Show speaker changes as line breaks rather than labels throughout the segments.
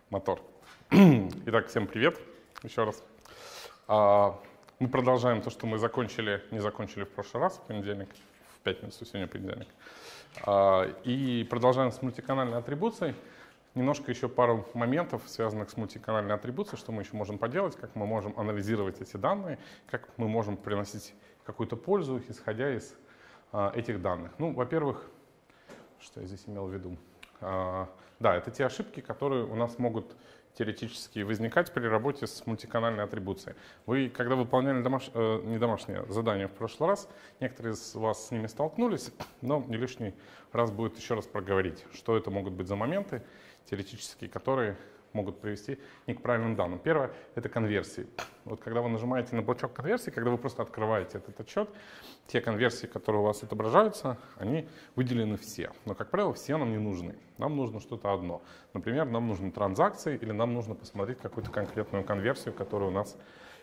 Мотор. Итак, всем привет еще раз. Мы продолжаем то, что мы не закончили в прошлый раз, в понедельник, в пятницу, сегодня понедельник. И продолжаем с мультиканальной атрибуцией. Немножко еще пару моментов, связанных с мультиканальной атрибуцией, что мы еще можем поделать, как мы можем анализировать эти данные, как мы можем приносить какую-то пользу, исходя из этих данных. Ну, во-первых, что я здесь имел в виду? Да, это те ошибки, которые у нас могут теоретически возникать при работе с мультиканальной атрибуцией. Вы, когда выполняли не домашнее задание в прошлый раз, некоторые из вас с ними столкнулись, но не лишний раз будет еще раз проговорить, что это могут быть за моменты теоретические, которые могут привести не к правильным данным. Первое — это конверсии. Вот когда вы нажимаете на блочок конверсии, когда вы просто открываете этот отчет, те конверсии, которые у вас отображаются, они выделены все. Но, как правило, все нам не нужны. Нам нужно что-то одно. Например, нам нужны транзакции или нам нужно посмотреть какую-то конкретную конверсию, которая у нас,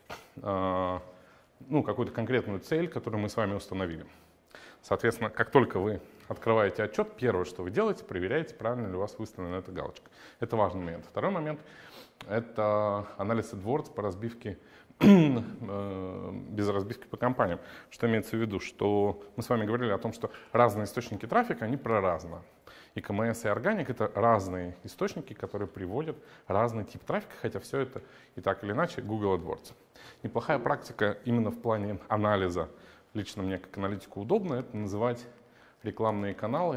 какую-то конкретную цель, которую мы с вами установили. Соответственно, как только вы открываете отчет, первое, что вы делаете, проверяете, правильно ли у вас выставлена эта галочка. Это важный момент. Второй момент — это анализ AdWords по разбивке, без разбивки по компаниям. Что имеется в виду? Что мы с вами говорили о том, что разные источники трафика, они про разное. И КМС, и органик — это разные источники, которые приводят разный тип трафика, хотя все это и так или иначе Google AdWords. Неплохая практика именно в плане анализа, лично мне как аналитику удобно, это называть рекламные каналы.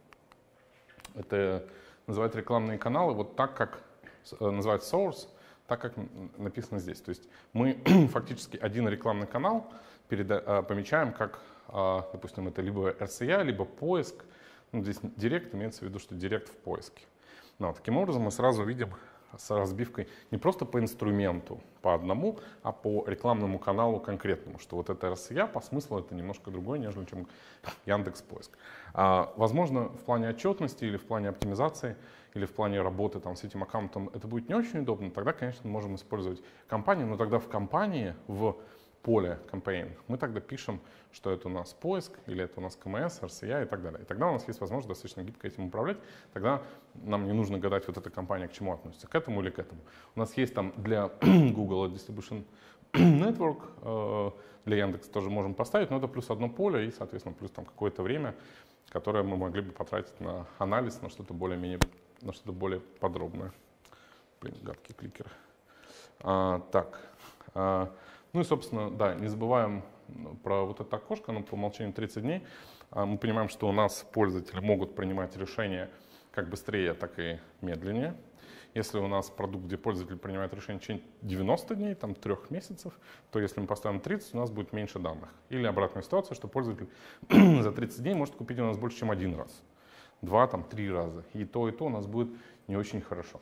Это называть рекламные каналы вот так, как называть source, так как написано здесь. То есть мы фактически один рекламный канал помечаем как, допустим, это либо RCA, либо поиск. Здесь директ имеется в виду, что директ в поиске. Но таким образом мы сразу видим с разбивкой не просто по инструменту, по одному, а по рекламному каналу конкретному, что вот это RCA по смыслу это немножко другое, нежели чем Яндекс.Поиск. Возможно, в плане отчетности или в плане оптимизации, или в плане работы с этим аккаунтом это будет не очень удобно, тогда, конечно, мы можем использовать компанию, но тогда в компании, в поле campaign, мы тогда пишем, что это у нас поиск, или это у нас КМС, RCA и так далее. И тогда у нас есть возможность достаточно гибко этим управлять. Тогда нам не нужно гадать, вот эта компания к чему относится, к этому или к этому. У нас есть там для Google Distribution Network, для Яндекса тоже можем поставить, но это плюс одно поле и, соответственно, плюс там какое-то время, которое мы могли бы потратить на анализ, на что-то более подробное. Блин, гадкий кликер. Ну и, собственно, да, не забываем про вот это окошко, оно по умолчанию 30 дней. Мы понимаем, что у нас пользователи могут принимать решения как быстрее, так и медленнее. Если у нас продукт, где пользователь принимает решение в течение 90 дней, 3 месяцев, то если мы поставим 30, у нас будет меньше данных. Или обратная ситуация, что пользователь за 30 дней может купить у нас больше, чем один раз. 2, 3 раза. И то у нас будет не очень хорошо.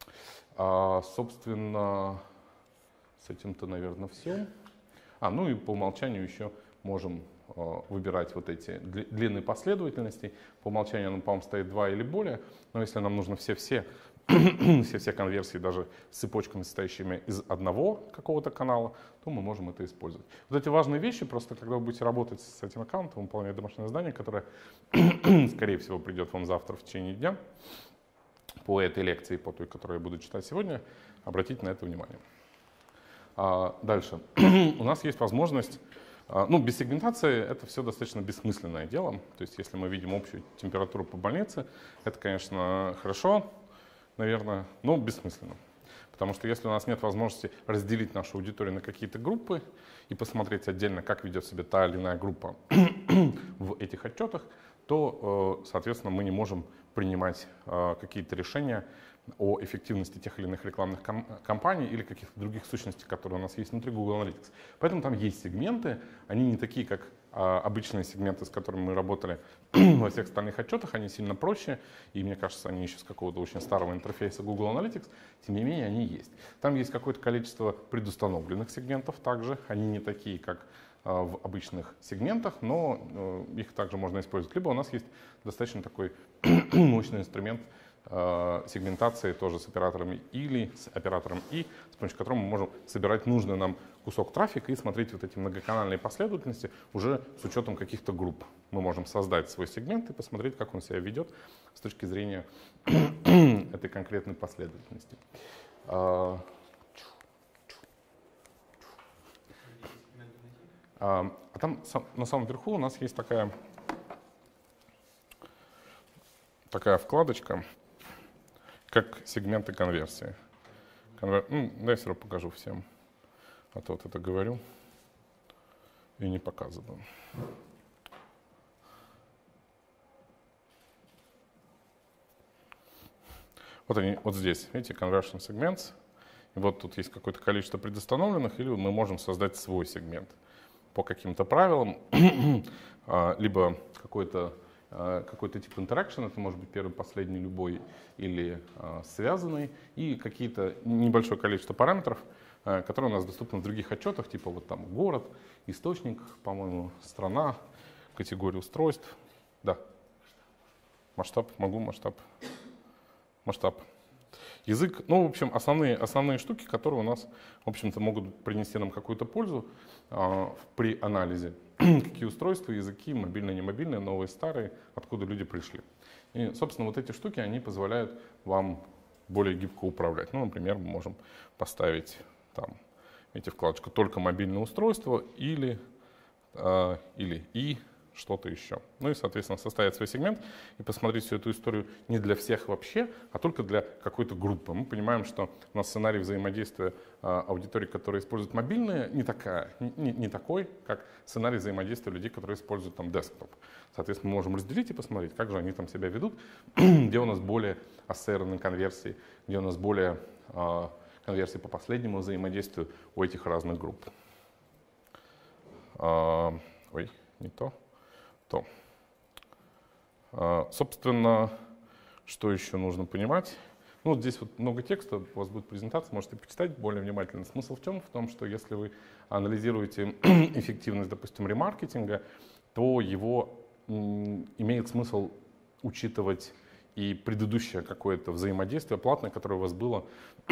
Собственно, с этим-то, наверное, все. Ну и по умолчанию еще можем выбирать вот эти длинные последовательности. По умолчанию оно, по-моему, стоит 2 или более. Но если нам нужно все конверсии, даже с цепочками, состоящими из одного какого-то канала, то мы можем это использовать. Вот эти важные вещи, просто когда вы будете работать с этим аккаунтом, выполнять домашнее задание, которое, скорее всего, придет вам завтра в течение дня, по этой лекции, по той, которую я буду читать сегодня, обратите на это внимание. Дальше. У нас есть возможность, без сегментации это все достаточно бессмысленное дело. То есть если мы видим общую температуру по больнице, это, конечно, хорошо, наверное, но бессмысленно. Потому что если у нас нет возможности разделить нашу аудиторию на какие-то группы и посмотреть отдельно, как ведет себя та или иная группа в этих отчетах, то, соответственно, мы не можем принимать какие-то решения о эффективности тех или иных рекламных кампаний или каких-то других сущностей, которые у нас есть внутри Google Analytics. Поэтому там есть сегменты, они не такие, как обычные сегменты, с которыми мы работали во всех остальных отчетах, они сильно проще, и мне кажется, они еще с какого-то очень старого интерфейса Google Analytics, тем не менее они есть. Там есть какое-то количество предустановленных сегментов также, они не такие, как в обычных сегментах, но их также можно использовать. Либо у нас есть достаточно такой мощный инструмент сегментации тоже с операторами или с оператором и, с помощью которого мы можем собирать нужный нам кусок трафика и смотреть вот эти многоканальные последовательности уже с учетом каких-то групп. мы можем создать свой сегмент и посмотреть, как он себя ведет с точки зрения этой конкретной последовательности. А там на самом верху у нас есть такая вкладочка, как сегменты конверсии. Да, я все равно покажу всем, а то вот это говорю и не показываю. Вот они, вот здесь, видите, conversion segments. И вот тут есть какое-то количество предустановленных, или мы можем создать свой сегмент по каким-то правилам, либо какой-то тип interaction, это может быть первый, последний, любой, или связанный, и какие-то небольшое количество параметров, которые у нас доступны в других отчетах, типа вот там город, источник, по-моему, страна, категория устройств. Да. Масштаб, масштаб. Язык, ну, в общем, основные штуки, которые у нас, в общем-то, могут принести нам какую-то пользу при анализе. Какие устройства, языки, мобильные, немобильные, новые, старые, откуда люди пришли. И, собственно, вот эти штуки, они позволяют вам более гибко управлять. Ну, например, мы можем поставить там, видите, вкладочку «Только мобильное устройство» или «И» что-то еще. Ну и, соответственно, составить свой сегмент и посмотреть всю эту историю не для всех вообще, а только для какой-то группы. Мы понимаем, что у нас сценарий взаимодействия аудитории, которая использует мобильные, не такой, как сценарий взаимодействия людей, которые используют там десктоп. Соответственно, мы можем разделить и посмотреть, как же они там себя ведут, где у нас более ассоциированные конверсии, где у нас более конверсии по последнему взаимодействию у этих разных групп. Ой, не то. Собственно, что еще нужно понимать? Ну, вот здесь вот много текста, у вас будет презентация, можете почитать более внимательно. Смысл в чем? В том, что если вы анализируете эффективность, допустим, ремаркетинга, то его имеет смысл учитывать и предыдущее какое-то взаимодействие платное, которое у вас было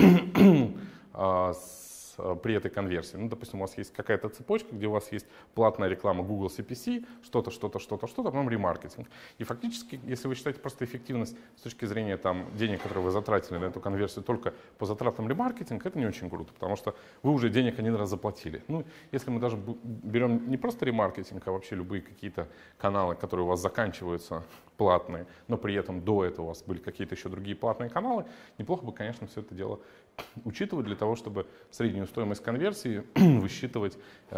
при этой конверсии. Ну, допустим, у вас есть какая-то цепочка, где у вас есть платная реклама Google CPC, что-то, потом ремаркетинг. И фактически, если вы считаете просто эффективность с точки зрения там, денег, которые вы затратили на эту конверсию только по затратам ремаркетинга, это не очень круто, потому что вы уже денег один раз заплатили. Ну, если мы даже берем не просто ремаркетинг, а вообще любые какие-то каналы, которые у вас заканчиваются платные, но при этом до этого у вас были какие-то еще другие платные каналы, неплохо бы, конечно, все это дело учитывать для того, чтобы среднюю стоимость конверсии высчитывать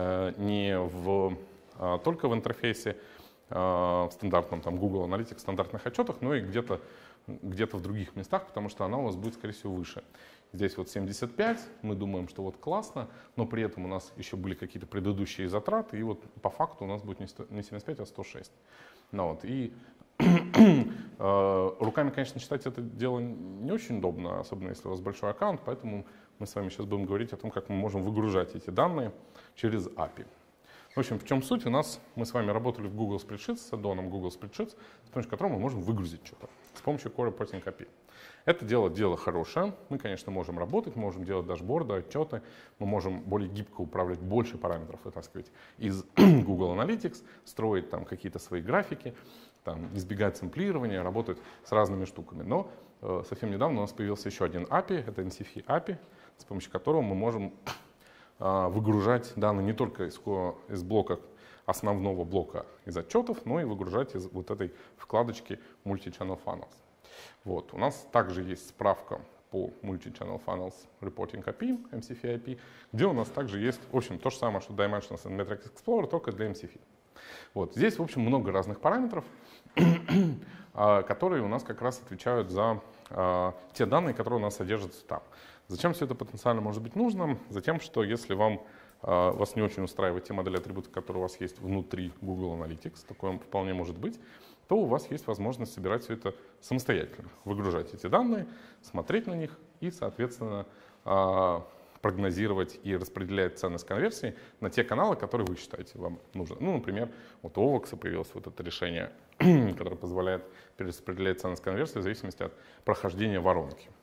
только в интерфейсе в стандартном там, Google Analytics, стандартных отчетах, но и где-то в других местах, потому что она у вас будет, скорее всего, выше. Здесь вот 75, мы думаем, что вот классно, но при этом у нас еще были какие-то предыдущие затраты, и вот по факту у нас будет не 75, а 106. Ну, вот, и руками, конечно, считать это дело не очень удобно, особенно если у вас большой аккаунт, поэтому мы с вами сейчас будем говорить о том, как мы можем выгружать эти данные через API. В общем, в чем суть? Мы с вами работали в Google Spreadsheets, с аддоном Google Spreadsheets, с помощью которого мы можем выгрузить что-то с помощью Core Reporting API. Это дело хорошее. Мы, конечно, можем работать, можем делать дашборды, отчеты, мы можем более гибко управлять больше параметров, вытаскивать из Google Analytics, строить там какие-то свои графики, там, избегать сэмплирования, работать с разными штуками. Но совсем недавно у нас появился еще один API, это NCF API, с помощью которого мы можем выгружать данные не только из блока, основного блока из отчетов, но и выгружать из вот этой вкладочки Multi-Channel Funnels. Вот. У нас также есть справка по Multi-Channel Funnels Reporting API, MCF API, где у нас также есть, в общем, то же самое, что Dimensions and Metrics Explorer, только для MCF. Вот. Здесь, в общем, много разных параметров, которые у нас как раз отвечают за те данные, которые у нас содержатся там. Зачем все это потенциально может быть нужно? Затем, что если вас не очень устраивает те модели атрибутов, которые у вас есть внутри Google Analytics, такое вполне может быть, то у вас есть возможность собирать все это самостоятельно, выгружать эти данные, смотреть на них и, соответственно, прогнозировать и распределять ценность конверсии на те каналы, которые вы считаете вам нужны. Ну, например, вот у Ovox появилось вот это решение, которое позволяет перераспределять ценность конверсии в зависимости от прохождения воронки.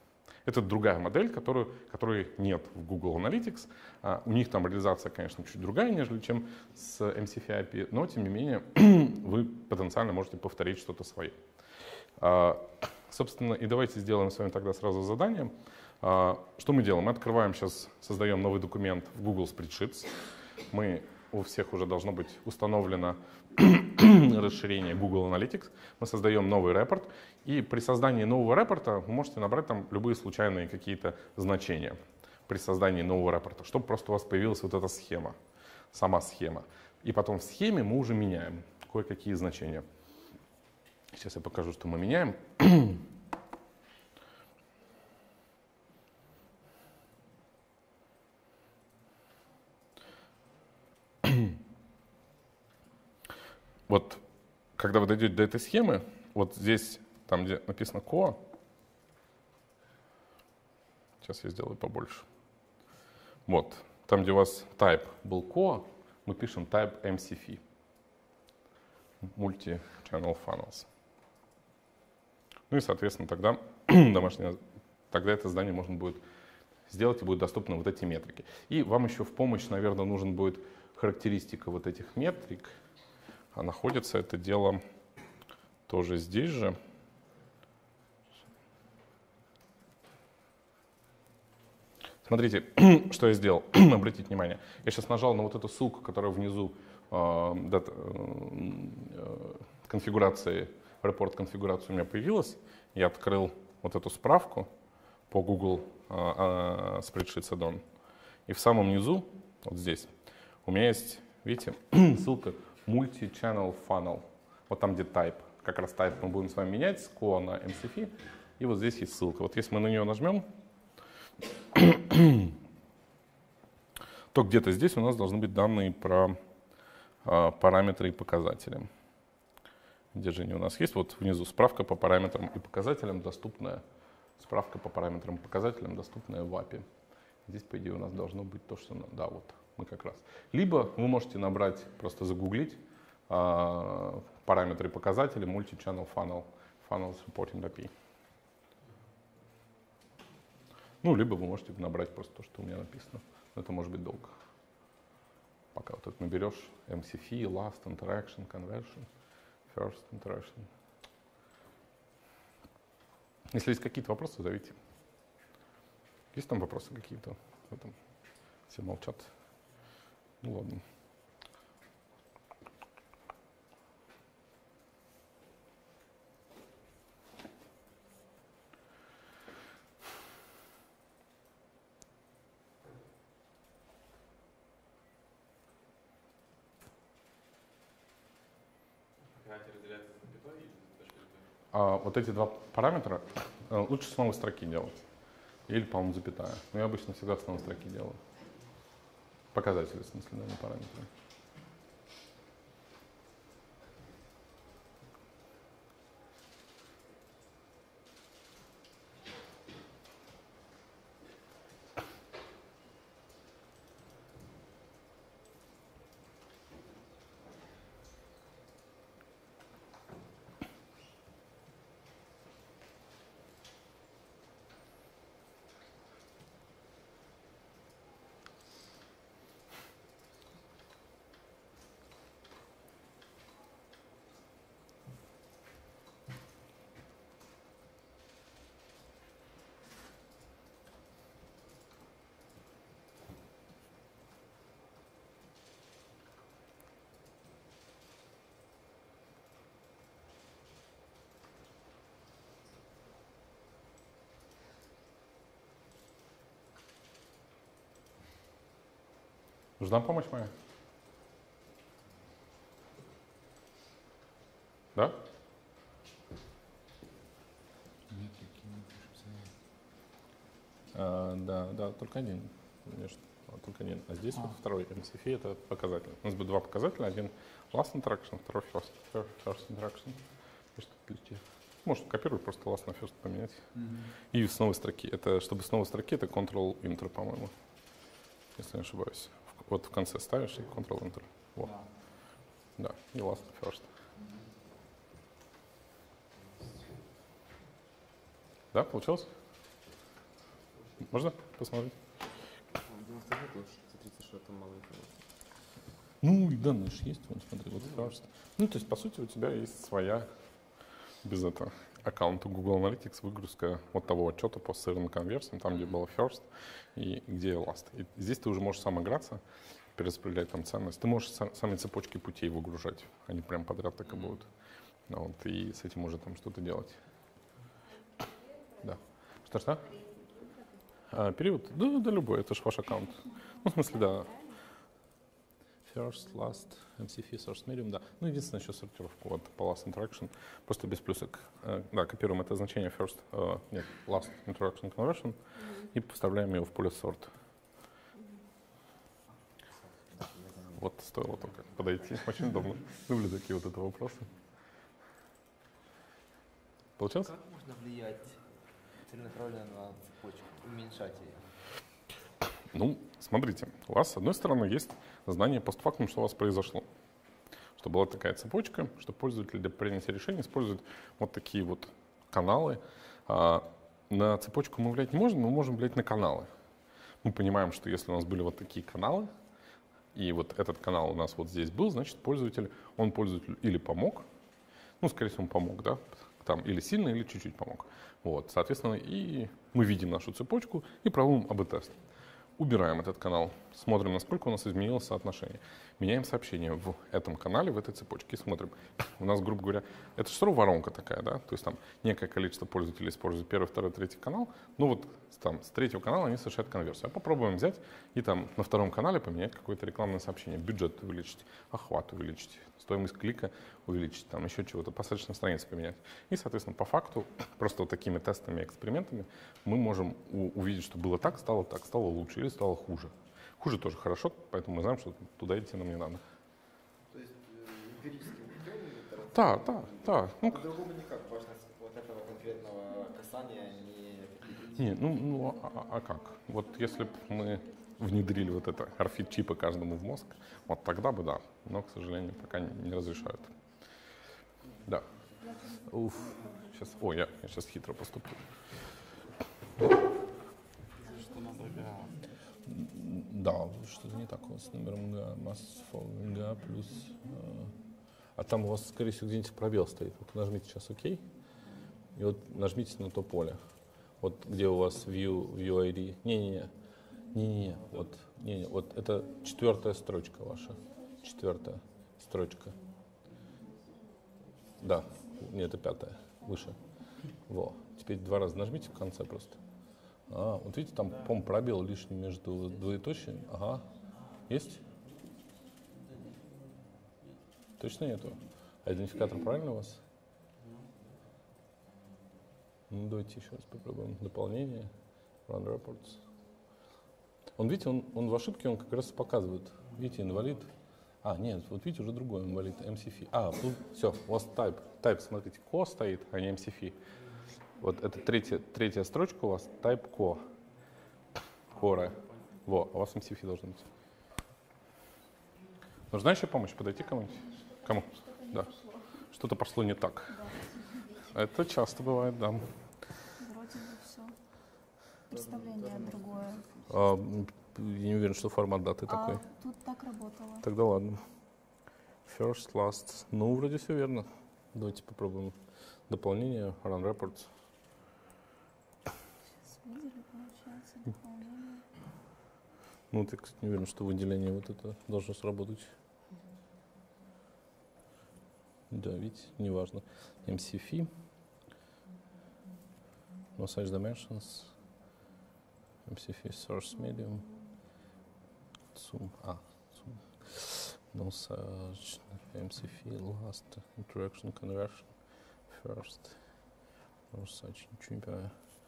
Это другая модель, которой нет в Google Analytics. У них там реализация, конечно, чуть другая, нежели чем с MCP API, но тем не менее вы потенциально можете повторить что-то свое. Собственно, и давайте сделаем с вами тогда сразу задание. Что мы делаем? Мы открываем сейчас, создаем новый документ в Google Spreadsheets. У всех уже должно быть установлено расширение Google Analytics. Мы создаем новый репорт. И при создании нового репорта вы можете набрать там любые случайные какие-то значения при создании нового репорта, чтобы просто у вас появилась вот эта схема, сама схема. И потом в схеме мы уже меняем кое-какие значения. Сейчас я покажу, что мы меняем. Вот, когда вы дойдете до этой схемы, вот здесь, там, где написано core, сейчас я сделаю побольше. Вот, там, где у вас type был core, мы пишем type MCF, Multi-Channel Funnels. Ну и, соответственно, тогда тогда это задание можно будет сделать и будет доступны вот эти метрики. И вам еще в помощь, наверное, нужен будет характеристика вот этих метрик. А находится это дело тоже здесь же. Смотрите, что я сделал. Обратите внимание. Я сейчас нажал на вот эту ссылку, которая внизу конфигурации, репорт конфигурации у меня появилась. Я открыл вот эту справку по Google Spreadsheets Add-on. И в самом низу, вот здесь, у меня есть, видите, ссылка Multi-Channel Funnel. Вот там, где type. Как раз type мы будем с вами менять с core на MCF. И вот здесь есть ссылка. Вот если мы на нее нажмем, то где-то здесь у нас должны быть данные про параметры и показатели. Где же они у нас есть? Вот внизу справка по параметрам и показателям, доступная. Справка по параметрам и показателям, доступная в API. Здесь, по идее, у нас должно быть то, что... Да, вот. Мы как раз. Либо вы можете набрать, просто загуглить параметры и показатели Multi-Channel Funnels Reporting API. Ну, либо вы можете набрать просто то, что у меня написано. Но это может быть долго. Пока вот это наберешь MCF, Last Interaction, Conversion, First Interaction. Если есть какие-то вопросы, зовите. Есть там вопросы какие-то в этом? Все молчат. Ну ладно. Вот эти два параметра лучше с новой строки делать. Или, по-моему, запятая. Но я обычно всегда с новой строки делаю. Показатели, в смысле, да, не параметры. Нужна помощь моя? Да? Да, только один, конечно. Только один. А здесь вот второй MCF, это показатель. У нас будет два показателя. Один last interaction, второй first interaction. И что отличие? Может, копировать, просто last на first поменять. И с новой строки. Это, чтобы с новой строки, это Ctrl-Enter, по-моему. Если не ошибаюсь. Вот в конце ставишь и Ctrl-Enter. Вот. Да, и last first. Да, получилось? Можно посмотреть?
90 лет, 30 это мало информации.
Ну, и данные же есть, вон, смотри, вот кажется. Ну, то есть, по сути, у тебя есть своя, без этого, аккаунта Google Analytics, выгрузка вот того отчета по сырным конверсиям, там, где было first и где last. И здесь ты уже можешь сам играться, перераспределять там ценность. Ты можешь сами цепочки путей выгружать, они прям подряд так и будут. Вот, и с этим уже там что-то делать. Да. Что? Период? Да, любой, это же ваш аккаунт. Ну, в смысле, да. First, last, MCF, source, medium, да. Ну, единственное, еще сортировку вот по last interaction, просто без плюсок. Да, копируем это значение first, нет, last interaction conversion и вставляем его в поле sort. Вот стоило только подойти, очень удобно. Люблю такие вот это вопросы. Получилось?
Как можно влиять целенаправленно на цепочку, уменьшать ее?
Ну, смотрите, у вас, с одной стороны, есть знание постфактум, что у вас произошло. Что была такая цепочка, что пользователь для принятия решения использует вот такие вот каналы. На цепочку мы влиять не можем, но мы можем влиять на каналы. Мы понимаем, что если у нас были вот такие каналы, и вот этот канал у нас вот здесь был, значит, он пользователю или помог, ну, скорее всего, он помог, да, там или сильно, или чуть-чуть помог. Вот, соответственно, и мы видим нашу цепочку и проводим АБ-тест. Убираем этот канал, смотрим, насколько у нас изменилось соотношение. Меняем сообщение в этом канале, в этой цепочке и смотрим. У нас, грубо говоря, это же все равно воронка такая, да? То есть там некое количество пользователей использует первый, второй, третий канал. Ну вот там с третьего канала они совершают конверсию. А попробуем взять и там на втором канале поменять какое-то рекламное сообщение. Бюджет увеличить, охват увеличить, стоимость клика увеличить, там еще чего-то, посадочную страницу поменять. И, соответственно, по факту, просто вот такими тестами, экспериментами мы можем увидеть, что было так, стало лучше или стало хуже. Хуже тоже хорошо, поэтому мы знаем, что туда идти нам не надо.
То есть эмпирическим путем?
Да. Ну,
по-другому никак. Важность вот этого конкретного касания
не, а как? Вот если бы мы внедрили вот это RFID-чипы каждому в мозг, вот тогда бы да, но, к сожалению, пока не разрешают. Да. Уф. Сейчас, я сейчас хитро поступлю.
Что нас выбирало?
Да, что-то не так у вас с номером га плюс... А там у вас, скорее всего, где-нибудь пробел стоит. Вот нажмите сейчас ОК, и вот нажмите на то поле. Вот где у вас View ID. Не-не-не. Вот это 4-я строчка ваша. 4-я строчка. Да, нет, это 5-я, выше. Во. Теперь 2 раза нажмите в конце просто. Вот видите, там, по-моему, пробел лишний между двоеточием. Ага. Есть? Точно нету? А идентификатор правильно у вас? Ну, давайте еще раз попробуем. Дополнение. Run reports. Видите, он в ошибке, он как раз показывает. Видите, инвалид. Нет, вот видите, уже другой инвалид. MCF. Все, у вас type, смотрите, ко стоит, а не MCF. Вот это третья строчка у вас, type ко. Core. Во, у вас MCF должен быть. Нужна еще помощь? Подойти к кому-нибудь? Кому? Да. Что-то пошло не так. Да. Это часто бывает, да.
Вроде бы все. Представление другое.
Я не уверен, что формат даты такой.
Тут так работало.
Тогда ладно. First, last. Ну, вроде все верно. Давайте попробуем дополнение, run reports.
Сейчас видели, получается, дополнение.
Ну, я, кстати, не уверен, что выделение вот это должно сработать. Да, видите, неважно. MCF. Massage dimensions. MCF source medium. Zoom. Zoom. Massage. MCF last. Interaction conversion. First. Massage. Ничего не понимаю.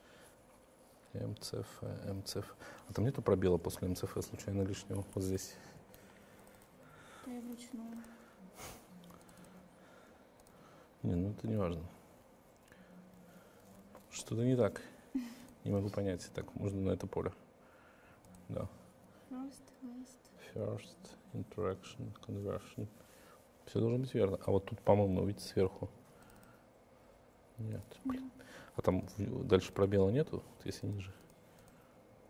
MCF. А там нету пробела после MCF случайно лишнего? Вот здесь.
Да и вручную.
Не, это не важно. Что-то не так. Не могу понять. Так, можно на это поле. Да. First, interaction, conversion. Все должно быть верно. А вот тут, по-моему, видите, сверху. Нет, блин. А там дальше пробела нету, если ниже?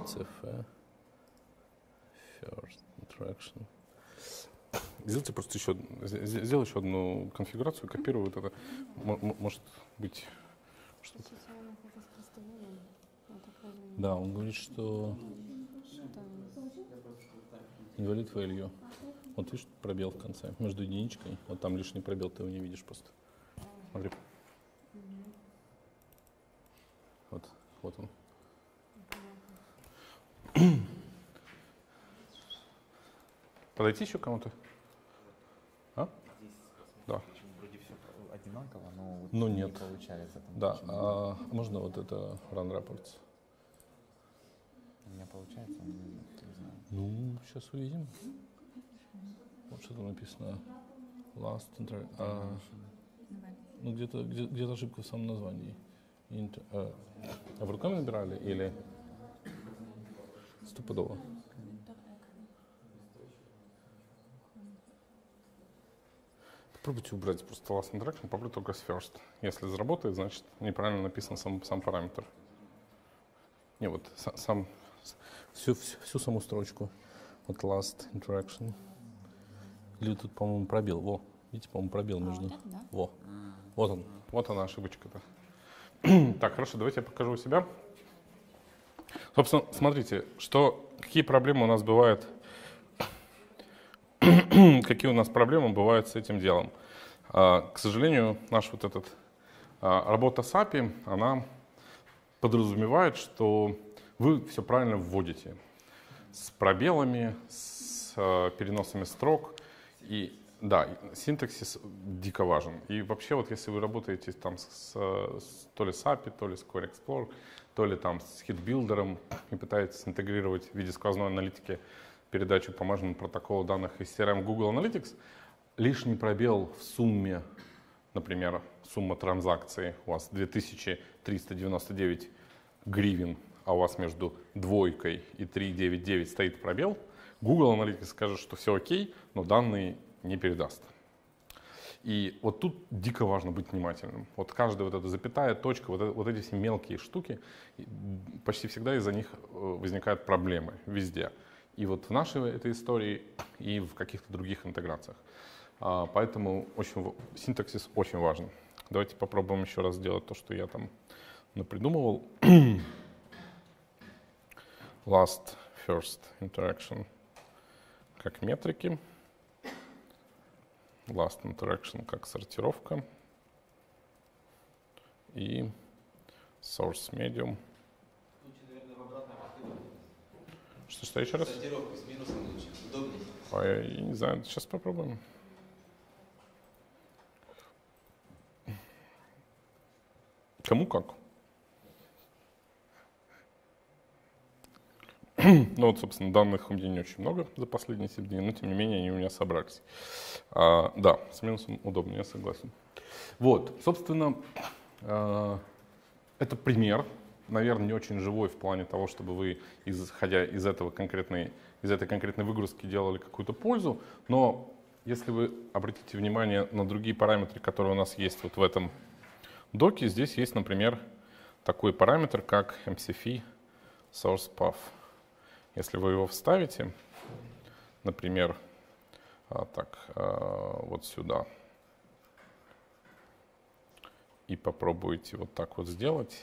CF, first interaction. Сделайте просто еще, сделай еще одну конфигурацию, копирую вот это. Может быть, что-то.
Социальное распространение.
Да, он говорит, что invalid value. Вот видишь пробел в конце, между единичкой. Вот там лишний пробел, ты его не видишь просто. Смотри. Вот он. Подойти еще к кому-то? А?
Здесь
Да.
вроде все одинаково, но вот
Ну,
не
нет.
получается. Там
Да,
почему-то.
а можно вот это run reports?
У меня получается, не знаю.
Ну, сейчас увидим. Вот что там написано. Last ну, где-то ошибка в самом названии. А вы руками набирали или стопудово? Попробуйте убрать просто last interaction, попробуйте только с first. Если заработает, значит неправильно написан сам параметр. Не, вот всю саму строчку. Вот last interaction. Или тут, по-моему, пробел. Во, видите, по-моему, пробел между.
Вот это, да?
Во. Вот он. Вот она ошибочка-то. Так, хорошо, давайте я покажу у себя. Собственно, смотрите, какие проблемы у нас бывают. Какие у нас проблемы бывают с этим делом. К сожалению, наша вот эта работа с API, она подразумевает, что вы все правильно вводите. С пробелами, с переносами строк. И да, синтаксис дико важен. И вообще, вот если вы работаете там то ли с API, то ли с Core Explorer, то ли там с HitBuilder и пытаетесь интегрировать в виде сквозной аналитики передачу по бумажному протоколу данных из CRM Google Analytics, лишний пробел в сумме, например, сумма транзакций у вас 2399 гривен, а у вас между двойкой и 399 стоит пробел, Google Analytics скажет, что все окей, но данные не передаст. И вот тут дико важно быть внимательным. Вот каждая вот эта запятая, точка, вот эти все мелкие штуки, почти всегда из-за них возникают проблемы везде. И вот в нашей этой истории, и в каких-то других интеграциях. Поэтому синтаксис очень важен. Давайте попробуем еще раз сделать то, что я там напридумывал. Last, first interaction как метрики. Last interaction как сортировка. И source medium. Что еще раз?
Сортировку с минусом лучше, удобнее.
Ой, я не знаю, сейчас попробуем. Кому как? Ну вот, собственно, данных у меня не очень много за последние 7 дней, но тем не менее они у меня собрались. Да, с минусом удобнее, я согласен. Вот, собственно, это пример, наверное, не очень живой в плане того, чтобы вы, исходя из этой конкретной выгрузки, делали какую-то пользу, но если вы обратите внимание на другие параметры, которые у нас есть вот в этом доке, здесь есть, например, такой параметр, как MCF source path. Если вы его вставите, например, вот сюда, и попробуете вот так вот сделать,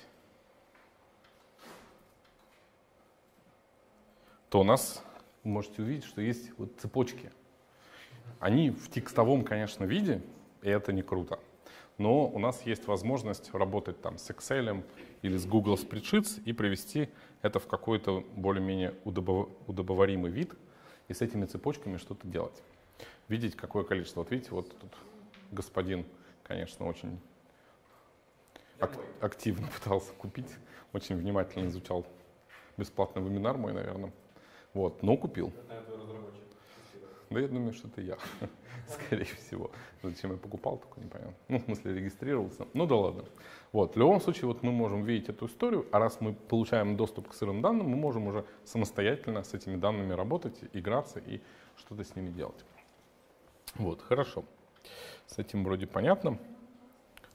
то у нас, вы можете увидеть, что есть вот цепочки. Они в текстовом, конечно, виде, и это не круто. Но у нас есть возможность работать там с Excel или с Google Spreadsheets и привести это в какой-то более-менее удобоваримый вид и с этими цепочками что-то делать. Видеть, какое количество. Вот видите, вот тут господин, конечно, очень активно пытался купить, очень внимательно изучал бесплатный вебинар мой, наверное. Вот, но купил. Да я думаю, что это я, скорее всего. Зачем я покупал, только непонятно. Ну, в смысле, регистрировался. Ну да ладно. Вот, в любом случае, вот мы можем видеть эту историю, а раз мы получаем доступ к сырым данным, мы можем уже самостоятельно с этими данными работать, играться и что-то с ними делать. Вот, хорошо. С этим вроде понятно.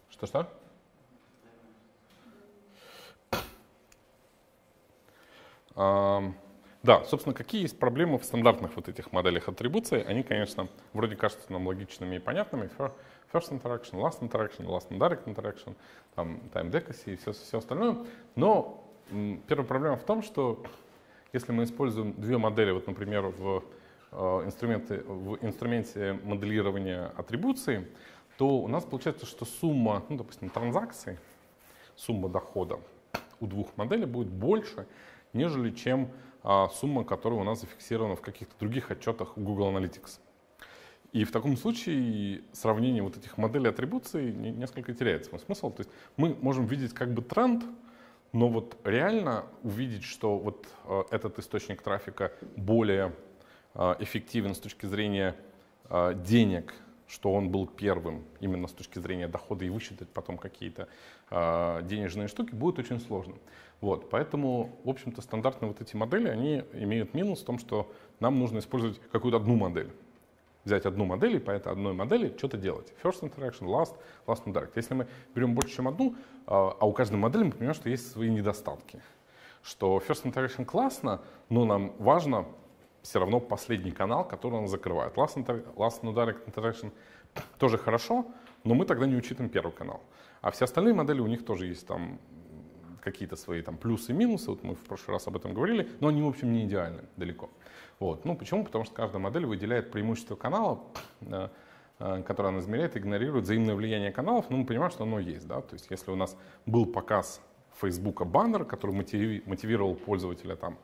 Что-что? Да, собственно, какие есть проблемы в стандартных вот этих моделях атрибуции? Они, конечно, вроде кажутся нам логичными и понятными. First interaction, last indirect interaction, там, time decacy и все остальное. Но первая проблема в том, что если мы используем две модели, вот, например, в инструменте моделирования атрибуции, то у нас получается, что сумма, ну, допустим, транзакций, сумма дохода у двух моделей будет больше, нежели чем сумма, которая у нас зафиксирована в каких-то других отчетах у Google Analytics. И в таком случае сравнение вот этих моделей атрибуции несколько теряет свой смысл. То есть мы можем видеть как бы тренд, но вот реально увидеть, что вот этот источник трафика более эффективен с точки зрения денег, что он был первым именно с точки зрения дохода, и высчитать потом какие-то денежные штуки будет очень сложно. Вот, поэтому, в общем-то, стандартные вот эти модели, они имеют минус в том, что нам нужно использовать какую-то одну модель. Взять одну модель и по этой одной модели что-то делать. First interaction, last indirect. Если мы берем больше, чем одну, а у каждой модели мы понимаем, что есть свои недостатки. Что first interaction классно, но нам важно все равно последний канал, который он закрывает. Last indirect interaction тоже хорошо, но мы тогда не учитываем первый канал. А все остальные модели, у них тоже есть там какие-то свои там плюсы и минусы, вот мы в прошлый раз об этом говорили, но они, в общем, не идеальны далеко. Вот. Ну, почему? Потому что каждая модель выделяет преимущество канала, которое она измеряет, игнорирует взаимное влияние каналов, но мы понимаем, что оно есть. Да? То есть если у нас был показ Фейсбука баннер, который мотивировал пользователя там,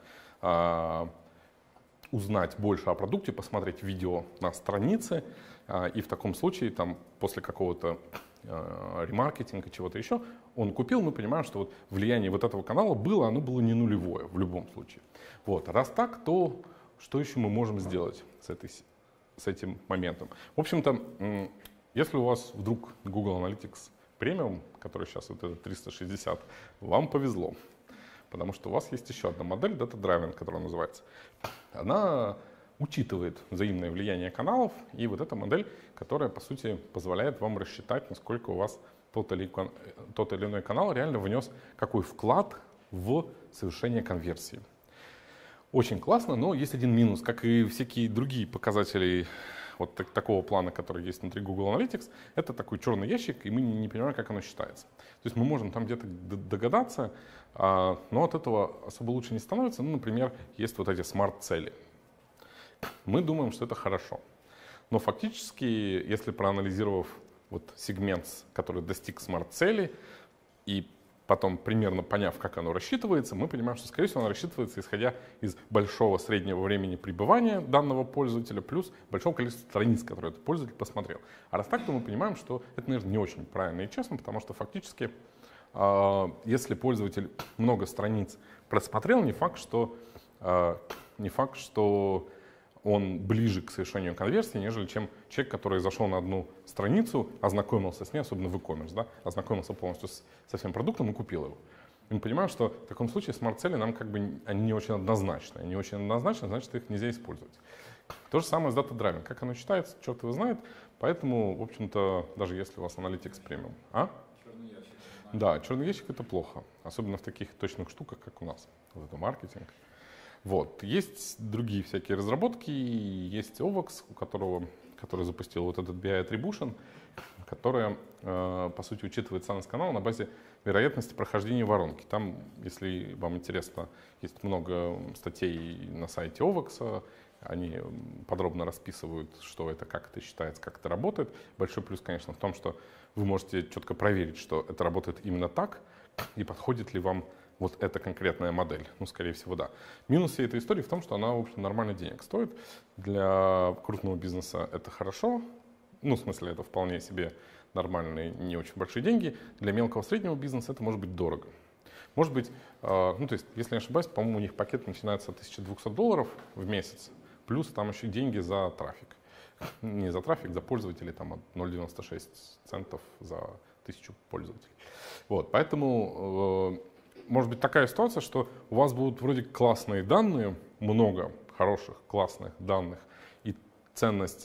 узнать больше о продукте, посмотреть видео на странице, и в таком случае там, после какого-то ремаркетинга, чего-то еще, он купил, мы понимаем, что вот влияние вот этого канала было, оно было не нулевое в любом случае. Вот. Раз так, то что еще мы можем сделать с этим моментом? В общем-то, если у вас вдруг Google Analytics Premium, который сейчас вот этот 360, вам повезло, потому что у вас есть еще одна модель, Data Driven, которая называется. Она учитывает взаимное влияние каналов, и вот эта модель, которая, по сути, позволяет вам рассчитать, насколько у вас тот или иной канал реально внес какой вклад в совершение конверсии. Очень классно, но есть один минус, как и всякие другие показатели вот такого плана, который есть внутри Google Analytics, это такой черный ящик, и мы не понимаем, как оно считается. То есть мы можем там где-то догадаться, но от этого особо лучше не становится. Ну, например, есть вот эти смарт-цели. Мы думаем, что это хорошо. Но фактически, если проанализировав вот сегмент, который достиг смарт-цели, и потом примерно поняв, как оно рассчитывается, мы понимаем, что, скорее всего, оно рассчитывается исходя из большого среднего времени пребывания данного пользователя плюс большого количества страниц, которые этот пользователь посмотрел. А раз так, то мы понимаем, что это, наверное, не очень правильно и честно, потому что фактически, если пользователь много страниц просмотрел, не факт, что он ближе к совершению конверсии, нежели чем человек, который зашел на одну страницу, ознакомился с ней, особенно в e-commerce, да, ознакомился полностью со всем продуктом и купил его. И мы понимаем, что в таком случае смарт-цели нам как бы они не очень однозначны. Они очень однозначны, значит, их нельзя использовать. То же самое с Data Driven. Как оно считается, черт его знает. Поэтому, в общем-то, даже если у вас Analytics Premium.
Черный ящик.
Да, черный ящик — это плохо. Особенно в таких точных штуках, как у нас. Вот это маркетинг. Вот. Есть другие всякие разработки, есть Ovox, который запустил вот этот BI Attribution, которая, по сути, учитывает ценность канала на базе вероятности прохождения воронки. Там, если вам интересно, есть много статей на сайте Ovox, они подробно расписывают, что это, как это считается, как это работает. Большой плюс, конечно, в том, что вы можете четко проверить, что это работает именно так, и подходит ли вам вот эта конкретная модель. Ну, скорее всего, да. Минус всей этой истории в том, что она, в общем, нормально денег стоит. Для крупного бизнеса это хорошо. Ну, в смысле, это вполне себе нормальные, не очень большие деньги. Для мелкого среднего бизнеса это может быть дорого. Может быть, ну, то есть, если не ошибаюсь, по-моему, у них пакет начинается от $1200 в месяц, плюс там еще деньги за трафик. Не за трафик, за пользователей, там, от 0,96 центов за 1000 пользователей. Вот, поэтому может быть такая ситуация, что у вас будут вроде классные данные, много хороших, классных данных, и ценность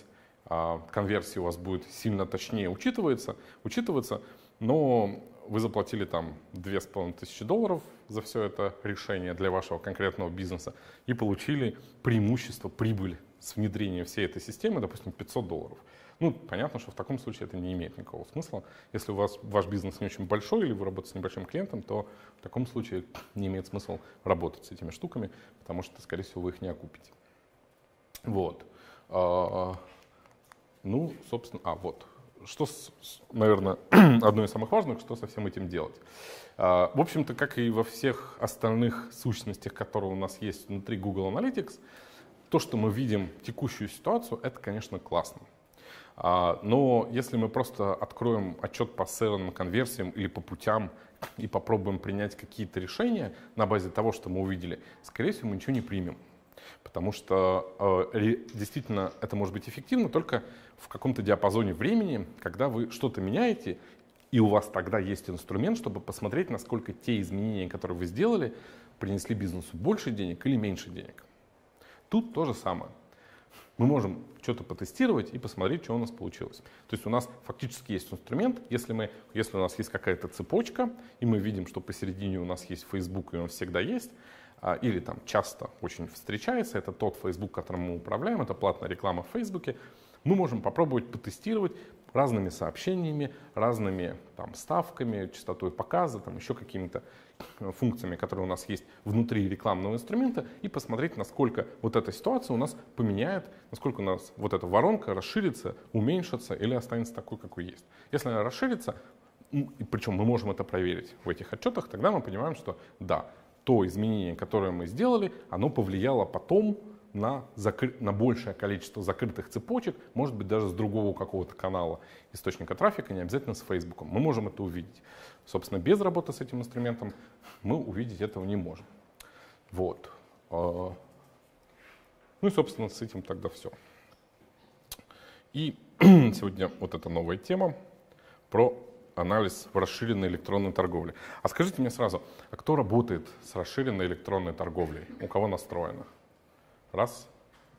конверсия у вас будет сильно точнее учитываться, но вы заплатили там $2500 за все это решение для вашего конкретного бизнеса и получили преимущество, прибыль с внедрением всей этой системы, допустим, $500. Ну, понятно, что в таком случае это не имеет никакого смысла. Если у вас ваш бизнес не очень большой или вы работаете с небольшим клиентом, то в таком случае не имеет смысла работать с этими штуками, потому что, скорее всего, вы их не окупите. Вот. Ну, собственно, вот. Что, наверное, одно из самых важных, что со всем этим делать. В общем-то, как и во всех остальных сущностях, которые у нас есть внутри Google Analytics, то, что мы видим текущую ситуацию, это, конечно, классно. Но если мы просто откроем отчет по сейловым конверсиям или по путям и попробуем принять какие-то решения на базе того, что мы увидели, скорее всего, мы ничего не примем. Потому что действительно это может быть эффективно только в каком-то диапазоне времени, когда вы что-то меняете, и у вас тогда есть инструмент, чтобы посмотреть, насколько те изменения, которые вы сделали, принесли бизнесу больше денег или меньше денег. Тут то же самое. Мы можем что-то потестировать и посмотреть, что у нас получилось. То есть у нас фактически есть инструмент, если у нас есть какая-то цепочка, и мы видим, что посередине у нас есть Facebook, и он всегда есть, или там часто очень встречается, это тот Facebook, которым мы управляем, это платная реклама в Facebook, мы можем попробовать потестировать разными сообщениями, разными там, ставками, частотой показа, там, еще какими-то функциями, которые у нас есть внутри рекламного инструмента, и посмотреть, насколько вот эта ситуация у нас поменяет, насколько у нас вот эта воронка расширится, уменьшится или останется такой, какой есть. Если она расширится, причем мы можем это проверить в этих отчетах, тогда мы понимаем, что да, то изменение, которое мы сделали, оно повлияло потом на большее количество закрытых цепочек, может быть, даже с другого какого-то канала источника трафика, не обязательно с Facebook. Мы можем это увидеть. Собственно, без работы с этим инструментом мы увидеть этого не можем. Вот. Ну и, собственно, с этим тогда все. И сегодня вот эта новая тема про анализ в расширенной электронной торговле. А скажите мне сразу, а кто работает с расширенной электронной торговлей? У кого настроено? Раз.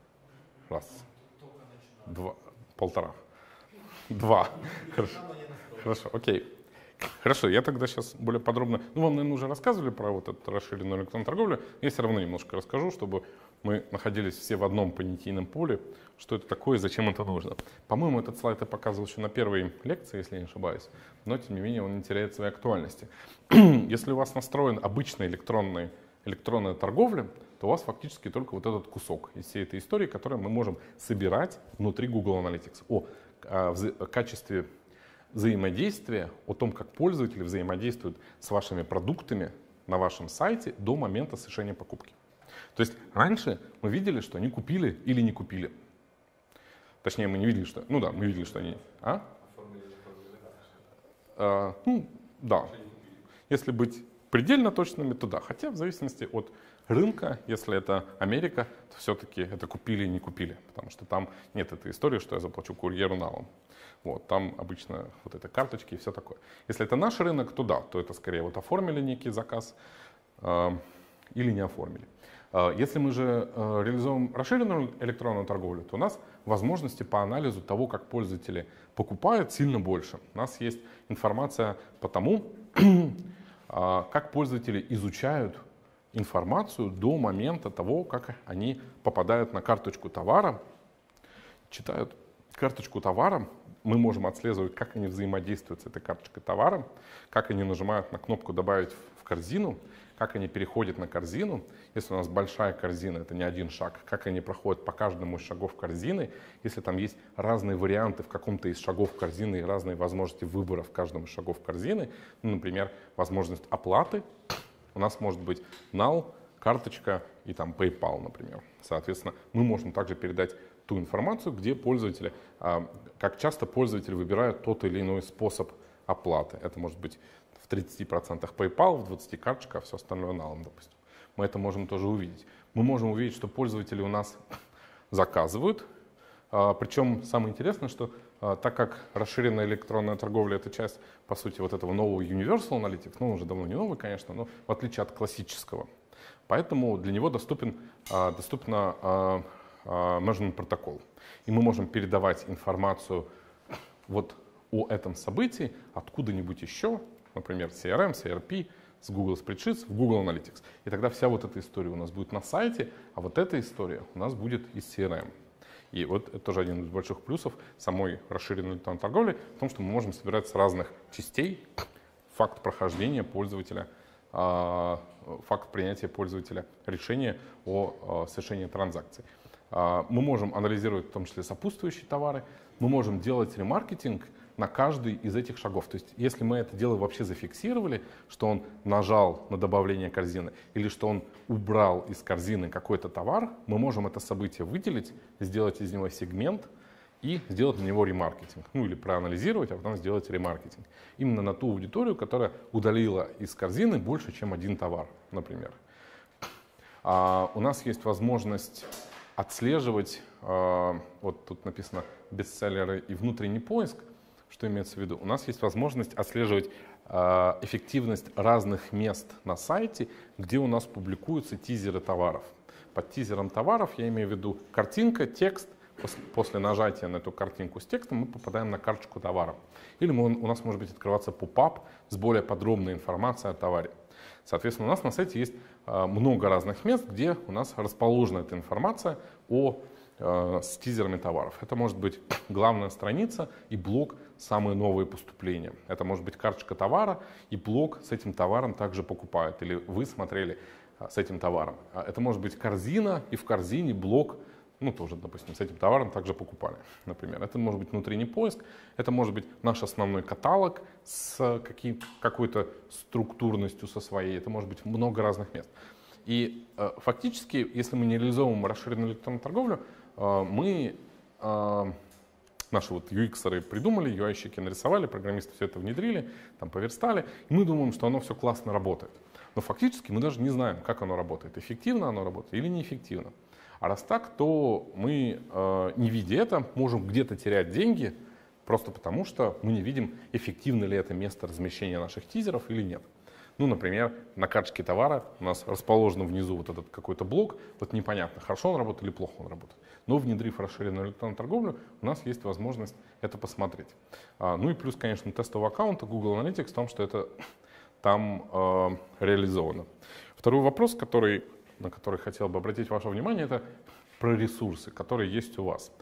Два. Полтора. Два. Хорошо, окей. Хорошо, я тогда сейчас более подробно... Ну, вам, наверное, уже рассказывали про вот эту расширенную электронную торговлю. Я все равно немножко расскажу, чтобы мы находились все в одном понятийном поле, что это такое и зачем это нужно. По-моему, этот слайд я показывал еще на первой лекции, если я не ошибаюсь, но, тем не менее, он не теряет своей актуальности. Если у вас настроен обычная электронная торговля, то у вас фактически только вот этот кусок из всей этой истории, которую мы можем собирать внутри Google Analytics. О качестве взаимодействия, о том, как пользователи взаимодействуют с вашими продуктами на вашем сайте до момента совершения покупки. То есть раньше мы видели, что они купили или не купили. Точнее, мы не видели, что... Ну да, мы видели, что они... Да. Если быть предельно точными, то да. Хотя в зависимости от рынка, если это Америка, то все-таки это купили и не купили. Потому что там нет этой истории, что я заплачу курьеру налом. Вот, там обычно вот это карточки и все такое. Если это наш рынок, то да, то это скорее вот оформили некий заказ или не оформили. Если мы же реализуем расширенную электронную торговлю, то у нас возможности по анализу того, как пользователи покупают, сильно больше. У нас есть информация по тому, как пользователи изучают информацию до момента того, как они попадают на карточку товара, читают карточку товара. Мы можем отслеживать, как они взаимодействуют с этой карточкой товара, как они нажимают на кнопку «Добавить в корзину», как они переходят на корзину. Если у нас большая корзина, это не один шаг, как они проходят по каждому из шагов корзины. Если там есть разные варианты в каком-то из шагов корзины и разные возможности выбора в каждом из шагов корзины, ну, например, возможность оплаты, у нас может быть NAL, карточка и там PayPal, например. Соответственно, мы можем также передать ту информацию, где пользователи, как часто пользователи выбирают тот или иной способ оплаты. Это может быть в 30% PayPal, в 20% карточка, а все остальное налом, допустим. Мы это можем тоже увидеть. Мы можем увидеть, что пользователи у нас заказывают. Причем самое интересное, что так как расширенная электронная торговля — это часть, по сути, вот этого нового Universal Analytics, ну, он уже давно не новый, конечно, но в отличие от классического. Поэтому для него доступна measurement протокол. И мы можем передавать информацию вот о этом событии откуда-нибудь еще, например, CRM, CRP, с Google Spreadsheets в Google Analytics. И тогда вся вот эта история у нас будет на сайте, а вот эта история у нас будет из CRM. И вот это тоже один из больших плюсов самой расширенной электронной торговли, в том, что мы можем собирать с разных частей факт прохождения пользователя, факт принятия пользователя решения о совершении транзакций. Мы можем анализировать в том числе сопутствующие товары, мы можем делать ремаркетинг на каждый из этих шагов. То есть если мы это дело вообще зафиксировали, что он нажал на добавление корзины или что он убрал из корзины какой-то товар, мы можем это событие выделить, сделать из него сегмент и сделать на него ремаркетинг. Ну или проанализировать, а потом сделать ремаркетинг. Именно на ту аудиторию, которая удалила из корзины больше, чем один товар, например. У нас есть возможность отслеживать, вот тут написано бестселлеры и внутренний поиск. Что имеется в виду? У нас есть возможность отслеживать эффективность разных мест на сайте, где у нас публикуются тизеры товаров. Под тизером товаров я имею в виду картинка, текст. После нажатия на эту картинку с текстом мы попадаем на карточку товара. Или у нас может быть открываться поп-ап с более подробной информацией о товаре. Соответственно, у нас на сайте есть много разных мест, где у нас расположена эта информация с тизерами товаров. Это может быть главная страница и блок «Самые новые поступления». Это может быть карточка товара и блок с этим товаром также покупают. Или вы смотрели с этим товаром. Это может быть корзина и в корзине блок, ну тоже, допустим, с этим товаром также покупали, например. Это может быть внутренний поиск, это может быть наш основной каталог с какой-то структурностью со своей, это может быть много разных мест. И фактически, если мы не реализовываем расширенную электронную торговлю, наши вот UX-еры придумали, UI-щики нарисовали, программисты все это внедрили, там поверстали, и мы думаем, что оно все классно работает. Но фактически мы даже не знаем, как оно работает, эффективно оно работает или неэффективно. А раз так, то мы, не видя это, можем где-то терять деньги, просто потому что мы не видим, эффективно ли это место размещения наших тизеров или нет. Ну, например, на карточке товара у нас расположен внизу вот этот какой-то блок, вот непонятно, хорошо он работает или плохо он работает. Но внедрив расширенную электронную торговлю, у нас есть возможность это посмотреть. Ну и плюс, конечно, тестового аккаунта Google Analytics в том, что это там реализовано. Второй вопрос, на который хотел бы обратить ваше внимание, это про ресурсы, которые есть у вас.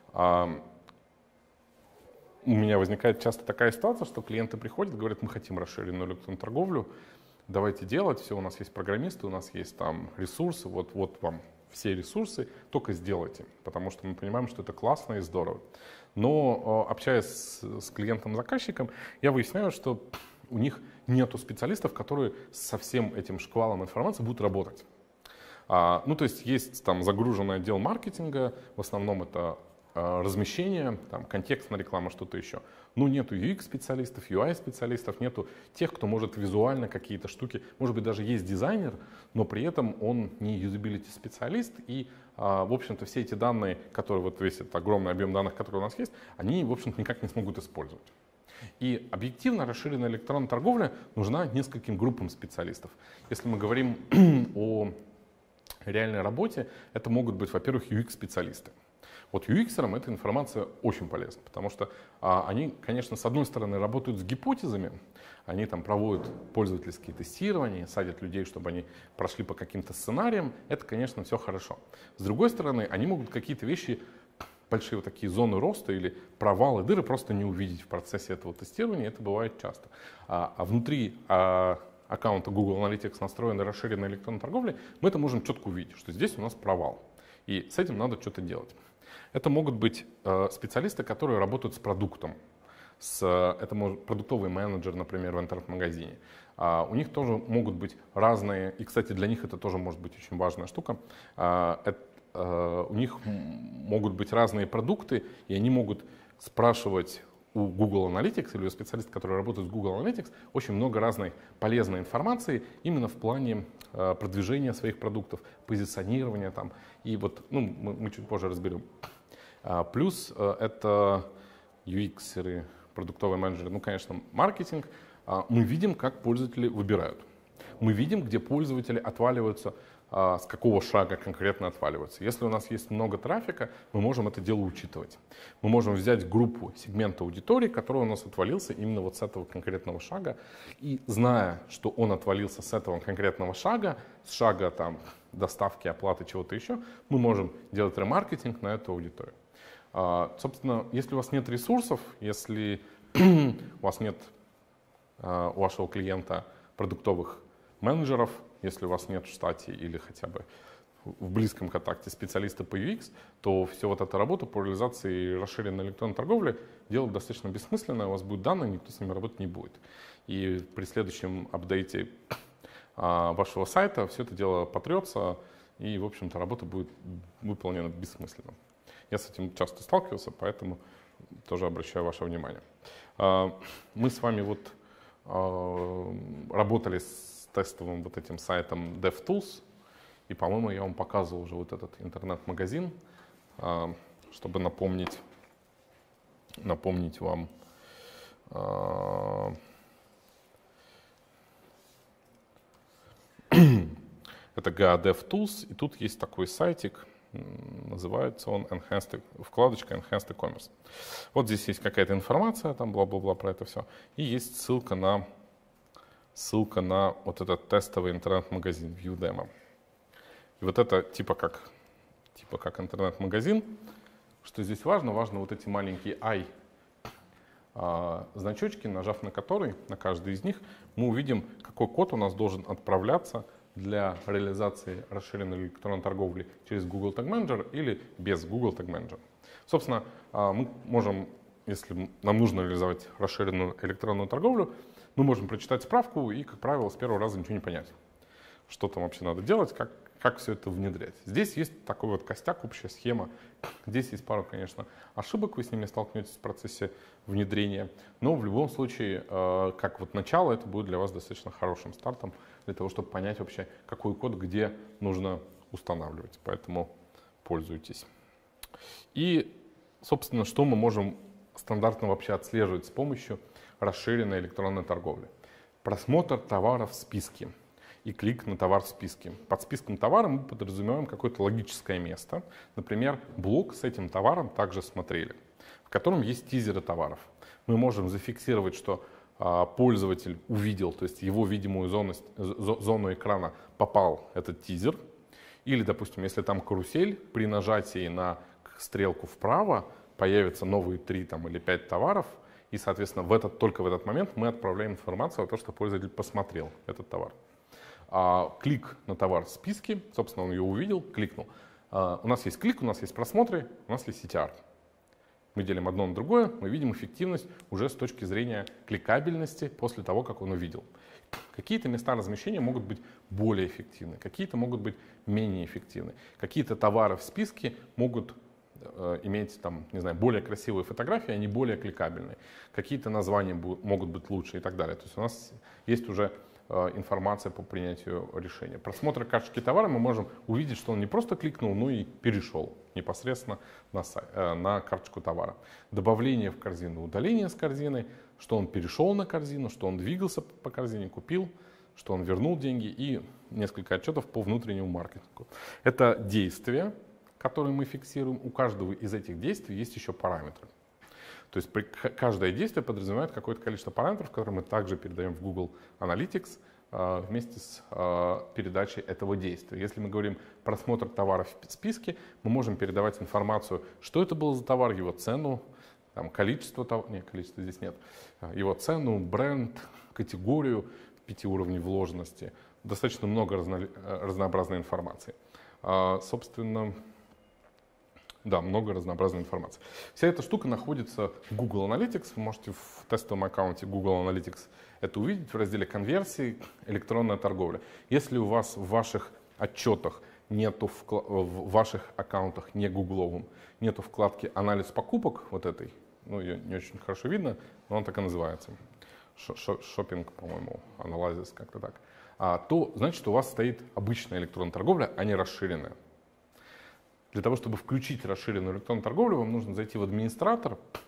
У меня возникает часто такая ситуация, что клиенты приходят и говорят, мы хотим расширенную электронную торговлю, давайте делать, все, у нас есть программисты, у нас есть там ресурсы, вот вам все ресурсы, только сделайте, потому что мы понимаем, что это классно и здорово. Но общаясь с клиентом-заказчиком, я выясняю, что у них нету специалистов, которые со всем этим шквалом информации будут работать. Ну, то есть там загруженный отдел маркетинга, в основном это размещение, там, контекстная реклама, что-то еще. Но нету UX-специалистов, UI-специалистов, нету тех, кто может визуально какие-то штуки. Может быть, даже есть дизайнер, но при этом он не юзабилити-специалист. И, в общем-то, все эти данные, которые вот весь этот огромный объем данных, который у нас есть, они, в общем-то, никак не смогут использовать. И объективно расширенная электронная торговля нужна нескольким группам специалистов. Если мы говорим о реальной работе, это могут быть, во-первых, UX-специалисты. Вот UX-ерам эта информация очень полезна, потому что они, конечно, с одной стороны работают с гипотезами, они там проводят пользовательские тестирования, садят людей, чтобы они прошли по каким-то сценариям, это, конечно, все хорошо. С другой стороны, они могут какие-то вещи, большие вот такие зоны роста или провалы, дыры просто не увидеть в процессе этого тестирования, это бывает часто. А внутри аккаунта Google Analytics настроенной расширенной электронной торговли, мы это можем четко увидеть, что здесь у нас провал, и с этим надо что-то делать. Это могут быть специалисты, которые работают с продуктом. Это может продуктовый менеджер, например, в интернет-магазине. У них тоже могут быть разные, и, кстати, для них это тоже может быть очень важная штука. У них могут быть разные продукты, и они могут спрашивать у Google Analytics или у специалистов, которые работают с Google Analytics, очень много разной полезной информации именно в плане продвижения своих продуктов, позиционирования там. И вот, мы чуть позже разберем. Плюс это UX-еры, продуктовые менеджеры, конечно, маркетинг. Мы видим, как пользователи выбирают. Мы видим, где пользователи отваливаются с какого шага конкретно отваливаются. Если у нас есть много трафика, мы можем это дело учитывать. Мы можем взять группу сегмента аудитории, который у нас отвалился именно вот с этого конкретного шага, и зная, что он отвалился с этого конкретного шага, с шага там, доставки, оплаты, чего-то еще, мы можем делать ремаркетинг на эту аудиторию. Собственно, если у вас нет ресурсов, если у вас нет у вашего клиента продуктовых менеджеров, если у вас нет в штате или хотя бы в близком контакте специалиста по UX, то все вот эта работа по реализации расширенной электронной торговли дело достаточно бессмысленное, у вас будут данные, никто с ними работать не будет. И при следующем апдейте вашего сайта все это дело потрется, и, в общем-то, работа будет выполнена бессмысленно. Я с этим часто сталкивался, поэтому тоже обращаю ваше внимание. Мы с вами вот работали с тестовым вот этим сайтом DevTools, и, по-моему, я вам показывал уже вот этот интернет-магазин, чтобы напомнить вам это GA-DevTools, и тут есть такой сайтик, называется он вкладочка Enhanced E-Commerce. Вот здесь есть какая-то информация, там бла-бла-бла про это все. И есть ссылка на вот этот тестовый интернет-магазин ViewDemo. И вот это типа как интернет-магазин. Что здесь важно? Важно вот эти маленькие I значочки, нажав на который, на каждый из них, мы увидим, какой код у нас должен отправляться для реализации расширенной электронной торговли через Google Tag Manager или без Google Tag Manager. Собственно, мы можем, если нам нужно реализовать расширенную электронную торговлю, мы можем прочитать справку и, как правило, с первого раза ничего не понять. Что там вообще надо делать, как все это внедрять. Здесь есть такой вот костяк, общая схема. Здесь есть пару, конечно, ошибок, вы с ними столкнетесь в процессе внедрения. Но в любом случае, как вот начало, это будет для вас достаточно хорошим стартом для того, чтобы понять вообще, какой код где нужно устанавливать. Поэтому пользуйтесь. И, собственно, что мы можем стандартно вообще отслеживать с помощью расширенной электронной торговли? Просмотр товаров в списке и клик на товар в списке. Под списком товара мы подразумеваем какое-то логическое место. Например, блок с этим товаром также смотрели, в котором есть тизеры товаров. Мы можем зафиксировать, что пользователь увидел, то есть его видимую зону экрана попал этот тизер. Или, допустим, если там карусель, при нажатии на стрелку вправо появятся новые 3 или 5 товаров, и, соответственно, только в этот момент мы отправляем информацию о том, что пользователь посмотрел этот товар. Клик на товар в списке, собственно, он ее увидел, кликнул. У нас есть клик, у нас есть просмотры, у нас есть CTR. Мы делим одно на другое, мы видим эффективность уже с точки зрения кликабельности после того, как он увидел. Какие-то места размещения могут быть более эффективны, какие-то могут быть менее эффективны. Какие-то товары в списке могут иметь более красивые фотографии, они более кликабельные. Какие-то названия могут быть лучше и так далее. То есть у нас есть уже информация по принятию решения. Просмотр карточки товара мы можем увидеть, что он не просто кликнул, но и перешел непосредственно на карточку товара. Добавление в корзину, удаление с корзины, что он перешел на корзину, что он двигался по корзине, купил, что он вернул деньги и несколько отчетов по внутреннему маркетингу. Это действия, которые мы фиксируем. У каждого из этих действий есть еще параметры. То есть каждое действие подразумевает какое-то количество параметров, которые мы также передаем в Google Analytics вместе с передачей этого действия. Если мы говорим просмотр товаров в списке, мы можем передавать информацию, что это был за товар, его цену, количество товара, нет, количества здесь нет, его цену, бренд, категорию, 5 уровней вложенности. Достаточно много разнообразной информации. Собственно, да, много разнообразной информации. Вся эта штука находится в Google Analytics. Вы можете в тестовом аккаунте Google Analytics это увидеть в разделе «Конверсии. Электронная торговля». Если у вас в ваших отчетах нету, в ваших аккаунтах не гугловым, нету вкладки «Анализ покупок», вот этой, ее не очень хорошо видно, но он так и называется. Шоппинг, по-моему, анализис, как-то так. То значит, у вас стоит обычная электронная торговля, а не расширенная. Для того, чтобы включить расширенную электронную торговлю, вам нужно зайти в администратор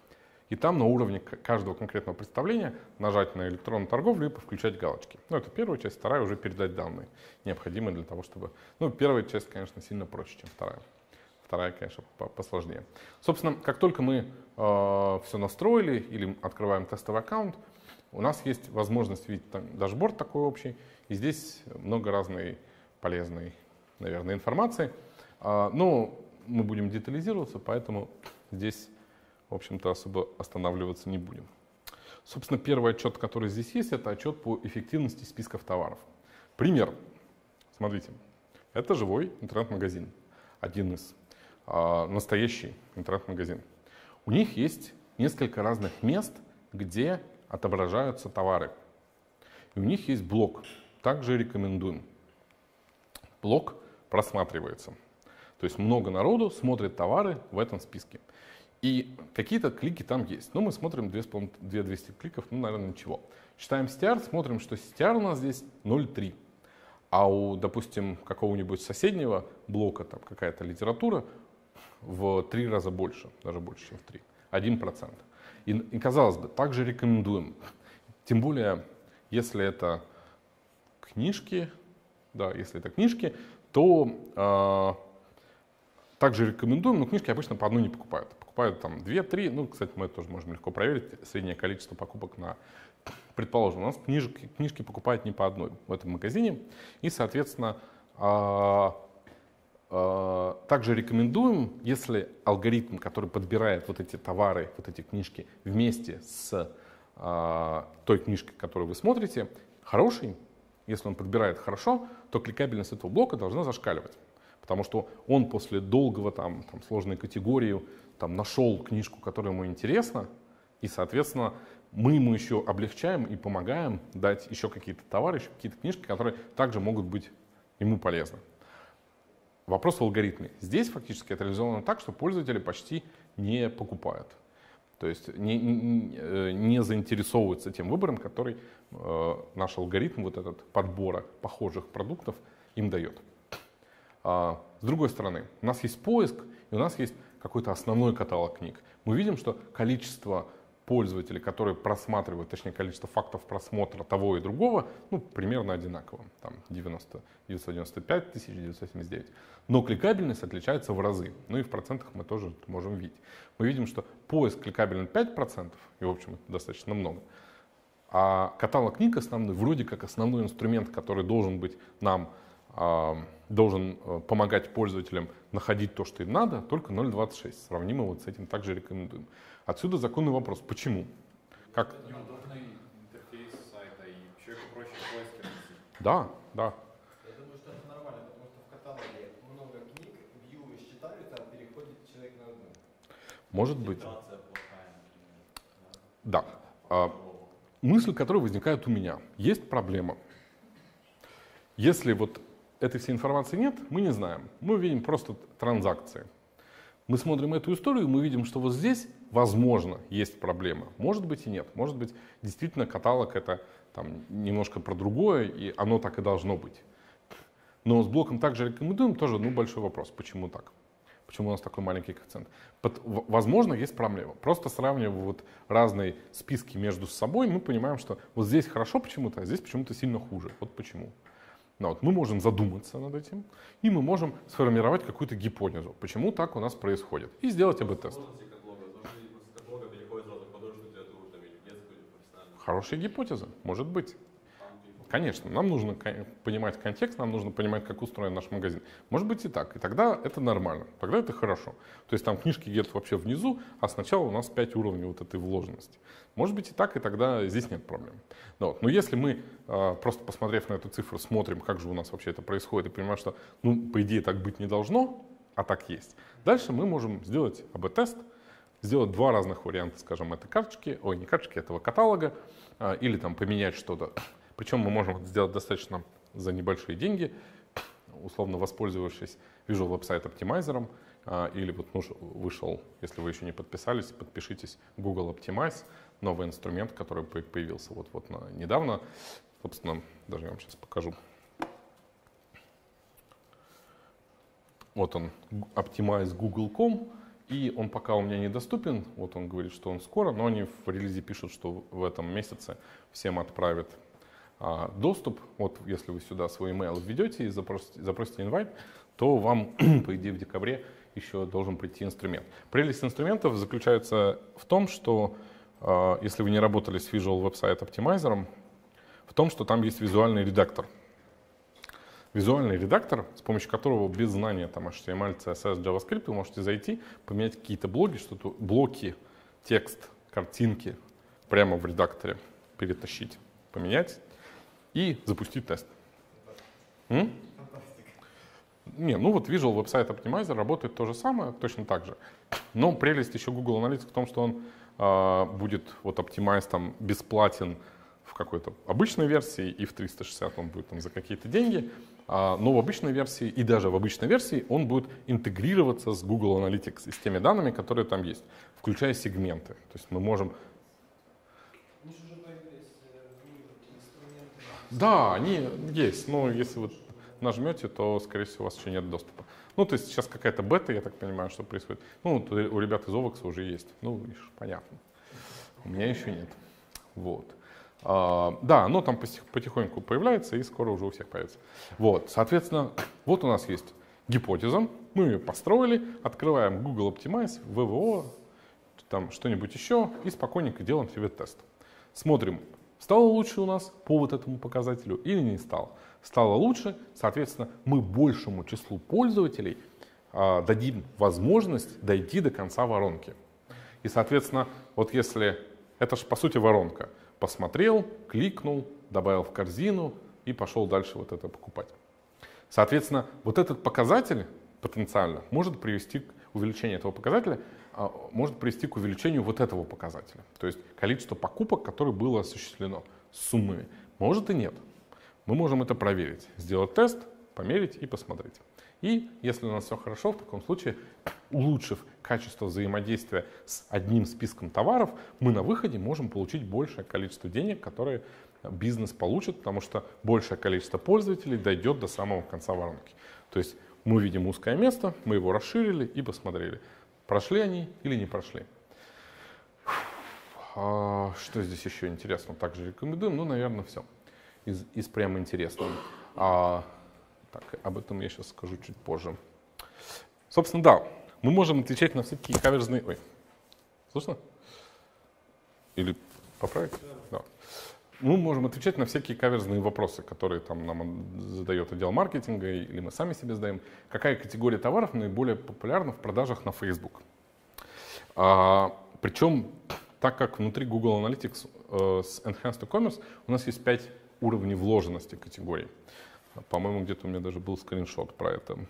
и там на уровне каждого конкретного представления нажать на электронную торговлю и включать галочки. Ну, это первая часть, вторая уже передать данные, необходимые для того, чтобы... Ну, первая часть, конечно, сильно проще, чем вторая. Вторая, конечно, посложнее. Собственно, как только мы все настроили или открываем тестовый аккаунт, у нас есть возможность видеть там дашборд такой общий, и здесь много разной полезной, наверное, информации. Но мы будем детализироваться, поэтому здесь, в общем-то, особо останавливаться не будем. Собственно, первый отчет, который здесь есть, это отчет по эффективности списков товаров. Пример. Смотрите, это живой интернет-магазин, один из настоящий интернет-магазин. У них есть несколько разных мест, где отображаются товары. И у них есть блок. Также рекомендуем. Блок просматривается. То есть много народу смотрит товары в этом списке. И какие-то клики там есть. Но мы смотрим 2200 кликов, ну, наверное, ничего. Читаем CTR, смотрим, что CTR у нас здесь 0,3. А у, допустим, какого-нибудь соседнего блока там какая-то литература в 3 раза больше, даже больше, чем в 3. 1%. И казалось бы, также рекомендуем. Тем более, если это книжки, да, если это книжки, то также рекомендуем, но книжки обычно по одной не покупают. Покупают там 2-3, ну, кстати, мы это тоже можем легко проверить, среднее количество покупок на, предположим, у нас книжки покупают не по одной в этом магазине, и, соответственно, также рекомендуем, если алгоритм, который подбирает вот эти товары, вот эти книжки вместе с той книжкой, которую вы смотрите, хороший, если он подбирает хорошо, то кликабельность этого блока должна зашкаливать. Потому что он после долгого там сложной категории нашел книжку, которая ему интересна, и, соответственно, мы ему еще облегчаем и помогаем дать еще какие-то товары, еще какие-то книжки, которые также могут быть ему полезны. Вопрос в алгоритме. Здесь фактически это реализовано так, что пользователи почти не покупают. То есть не заинтересовываются тем выбором, который наш алгоритм вот этот подбора похожих продуктов им дает. С другой стороны, у нас есть поиск, и у нас есть какой-то основной каталог книг. Мы видим, что количество пользователей, которые просматривают, точнее, количество фактов просмотра того и другого, ну, примерно одинаково. Там 995 тысяч, 979. Но кликабельность отличается в разы. Ну и в процентах мы тоже можем видеть. Мы видим, что поиск кликабелен 5%, и, в общем, это достаточно много. А каталог книг основной, вроде как основной инструмент, который должен быть нам, должен помогать пользователям находить то, что им надо, только 0,26. Сравнимо вот с этим также рекомендуем. Отсюда законный вопрос. Почему? Как?
Неудобный интерфейс сайта, и человеку проще в поиске найти.
Да, да.
Я думаю, что это нормально, потому что в каталоге много книг, вью считают, а переходит человек на одну.
Может быть.
Ситуация плохая, например.
Да. Мысль, которая возникает у меня. Есть проблема. Если вот этой всей информации нет, мы не знаем. Мы видим просто транзакции. Мы смотрим эту историю, мы видим, что вот здесь, возможно, есть проблема. Может быть и нет. Может быть, действительно каталог это там немножко про другое, и оно так и должно быть. Но с блоком также рекомендуем, тоже большой вопрос. Почему так? Почему у нас такой маленький коэффициент? Возможно, есть проблема. Просто сравнивая вот разные списки между собой, мы понимаем, что вот здесь хорошо почему-то, а здесь почему-то сильно хуже. Вот почему. Ну, вот мы можем задуматься над этим, и мы можем сформировать какую-то гипотезу, почему так у нас происходит, и сделать АБ-тест. Хорошая гипотеза, может быть. Конечно, нам нужно понимать контекст, нам нужно понимать, как устроен наш магазин. Может быть и так, и тогда это нормально, тогда это хорошо. То есть там книжки где-то вообще внизу, а сначала у нас 5 уровней вот этой вложенности. Может быть и так, и тогда здесь нет проблем. Но если мы, просто посмотрев на эту цифру, смотрим, как же у нас вообще это происходит, и понимаем, что, по идее, так быть не должно, а так есть. Дальше мы можем сделать АБ-тест, сделать 2 разных варианта, скажем, этой карточки, не карточки, этого каталога, или там поменять что-то. Причем мы можем это сделать достаточно за небольшие деньги, условно воспользовавшись Visual Website Optimizer, или вот вышел, если вы еще не подписались, подпишитесь, Google Optimize, новый инструмент, который появился вот недавно. Собственно, даже я вам сейчас покажу. Вот он, Optimize Google.com, И он пока у меня недоступен, вот он говорит, что он скоро, но они в релизе пишут, что в этом месяце всем отправят доступ. Вот если вы сюда свой email введете и запросите инвайт, то вам, по идее, в декабре еще должен прийти инструмент. Прелесть инструментов заключается в том, что если вы не работали с Visual Website Optimizer, в том, что там есть визуальный редактор. Визуальный редактор, с помощью которого без знания там, HTML, CSS, JavaScript вы можете зайти, поменять какие-то блоки, текст, картинки прямо в редакторе перетащить, поменять и запустить тест. Не, ну вот Visual Website Optimizer работает то же самое, точно так же. Но прелесть еще Google Analytics в том, что он будет вот Optimize там бесплатен в какой-то обычной версии, и в 360 он будет там за какие-то деньги, но в обычной версии и даже в обычной версии он будет интегрироваться с Google Analytics и с теми данными, которые там есть, включая сегменты. То есть мы можем...
У них уже появились инструменты.
Да, они есть, но если вы нажмете, то, скорее всего, у вас еще нет доступа. Ну, то есть сейчас какая-то бета, я так понимаю, что происходит. Ну, вот у ребят из Ovox уже есть. Ну, видишь, понятно. У меня еще нет. Вот. Да, оно там потихоньку появляется, и скоро уже у всех появится. Вот, соответственно, вот у нас есть гипотеза, мы ее построили, открываем Google Optimize, ВВО, там что-нибудь еще, и спокойненько делаем себе тест. Смотрим, стало лучше у нас по вот этому показателю или не стало. Стало лучше, соответственно, мы большему числу пользователей дадим возможность дойти до конца воронки. И, соответственно, вот если, это же по сути воронка, посмотрел, кликнул, добавил в корзину и пошел дальше вот это покупать. Соответственно, вот этот показатель потенциально может привести к увеличению этого показателя, может привести к увеличению вот этого показателя. То есть количество покупок, которое было осуществлено с суммами. Может и нет. Мы можем это проверить, сделать тест, померить и посмотреть. И если у нас все хорошо, в таком случае, улучшив качество взаимодействия с одним списком товаров, мы на выходе можем получить большее количество денег, которые бизнес получит, потому что большее количество пользователей дойдет до самого конца воронки. То есть мы видим узкое место, мы его расширили и посмотрели, прошли они или не прошли. Что здесь еще интересно? Также рекомендуем, ну, наверное, все из прямо интересного. Так, об этом я сейчас скажу чуть позже. Собственно, да, мы можем отвечать на всякие каверзные... Ой, слышно? Или поправить? Да. Мы можем отвечать на всякие каверзные вопросы, которые там нам задает отдел маркетинга, или мы сами себе задаем. Какая категория товаров наиболее популярна в продажах на Facebook? Причем, так как внутри Google Analytics с Enhanced Commerce у нас есть 5 уровней вложенности категорий. По-моему, где-то у меня даже был скриншот про это,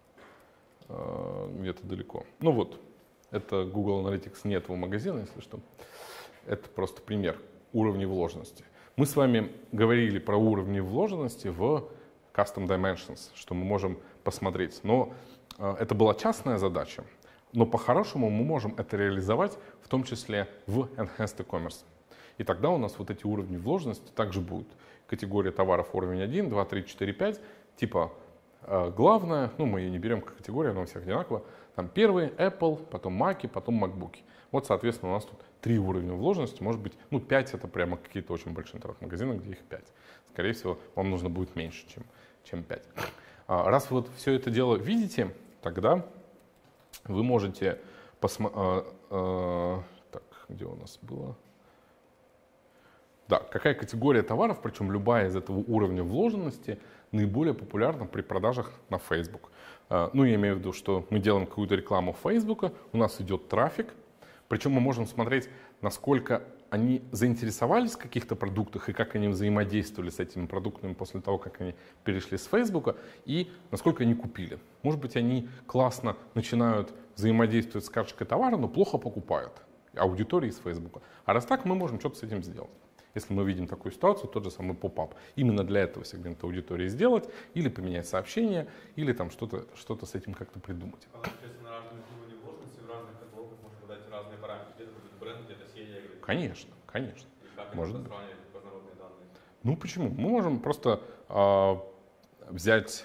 где-то далеко. Ну вот, это Google Analytics не этого магазина, если что. Это просто пример уровней вложенности. Мы с вами говорили про уровни вложенности в Custom Dimensions, что мы можем посмотреть. Но это была частная задача, но по-хорошему мы можем это реализовать в том числе в Enhanced Commerce. И тогда у нас вот эти уровни вложенности также будут. Категория товаров уровень 1, 2, 3, 4, 5. Типа главное, ну мы ее не берем как категорию, она у всех одинаково. Там первый Apple, потом Mac, потом MacBook. Вот, соответственно, у нас тут 3 уровня вложенности. Может быть, ну 5 это прямо какие-то очень большие интернет-магазины, где их 5. Скорее всего, вам нужно будет меньше, чем 5. Раз вы вот все это дело видите, тогда вы можете посмотреть... Так, где у нас было? Да, какая категория товаров, причем любая из этого уровня вложенности, наиболее популярна при продажах на Facebook. Ну, я имею в виду, что мы делаем какую-то рекламу в Facebook, у нас идет трафик, причем мы можем смотреть, насколько они заинтересовались в каких-то продуктах и как они взаимодействовали с этими продуктами после того, как они перешли с Facebook, и насколько они купили. Может быть, они классно начинают взаимодействовать с карточкой товара, но плохо покупают аудитории из Facebook. А раз так, мы можем что-то с этим сделать. Если мы видим такую ситуацию, тот же самый поп-ап. Именно для этого сегмента аудитории сделать, или поменять сообщение, или там что-то с этим как-то придумать.
Получается, на разных уровнях вложенности в разных каталогах можно подать разные параметры. Где-то будет бренд, где-то серия.
Конечно.
И как
Может
можно сравнивать разнородные данные?
Ну почему? Мы можем просто взять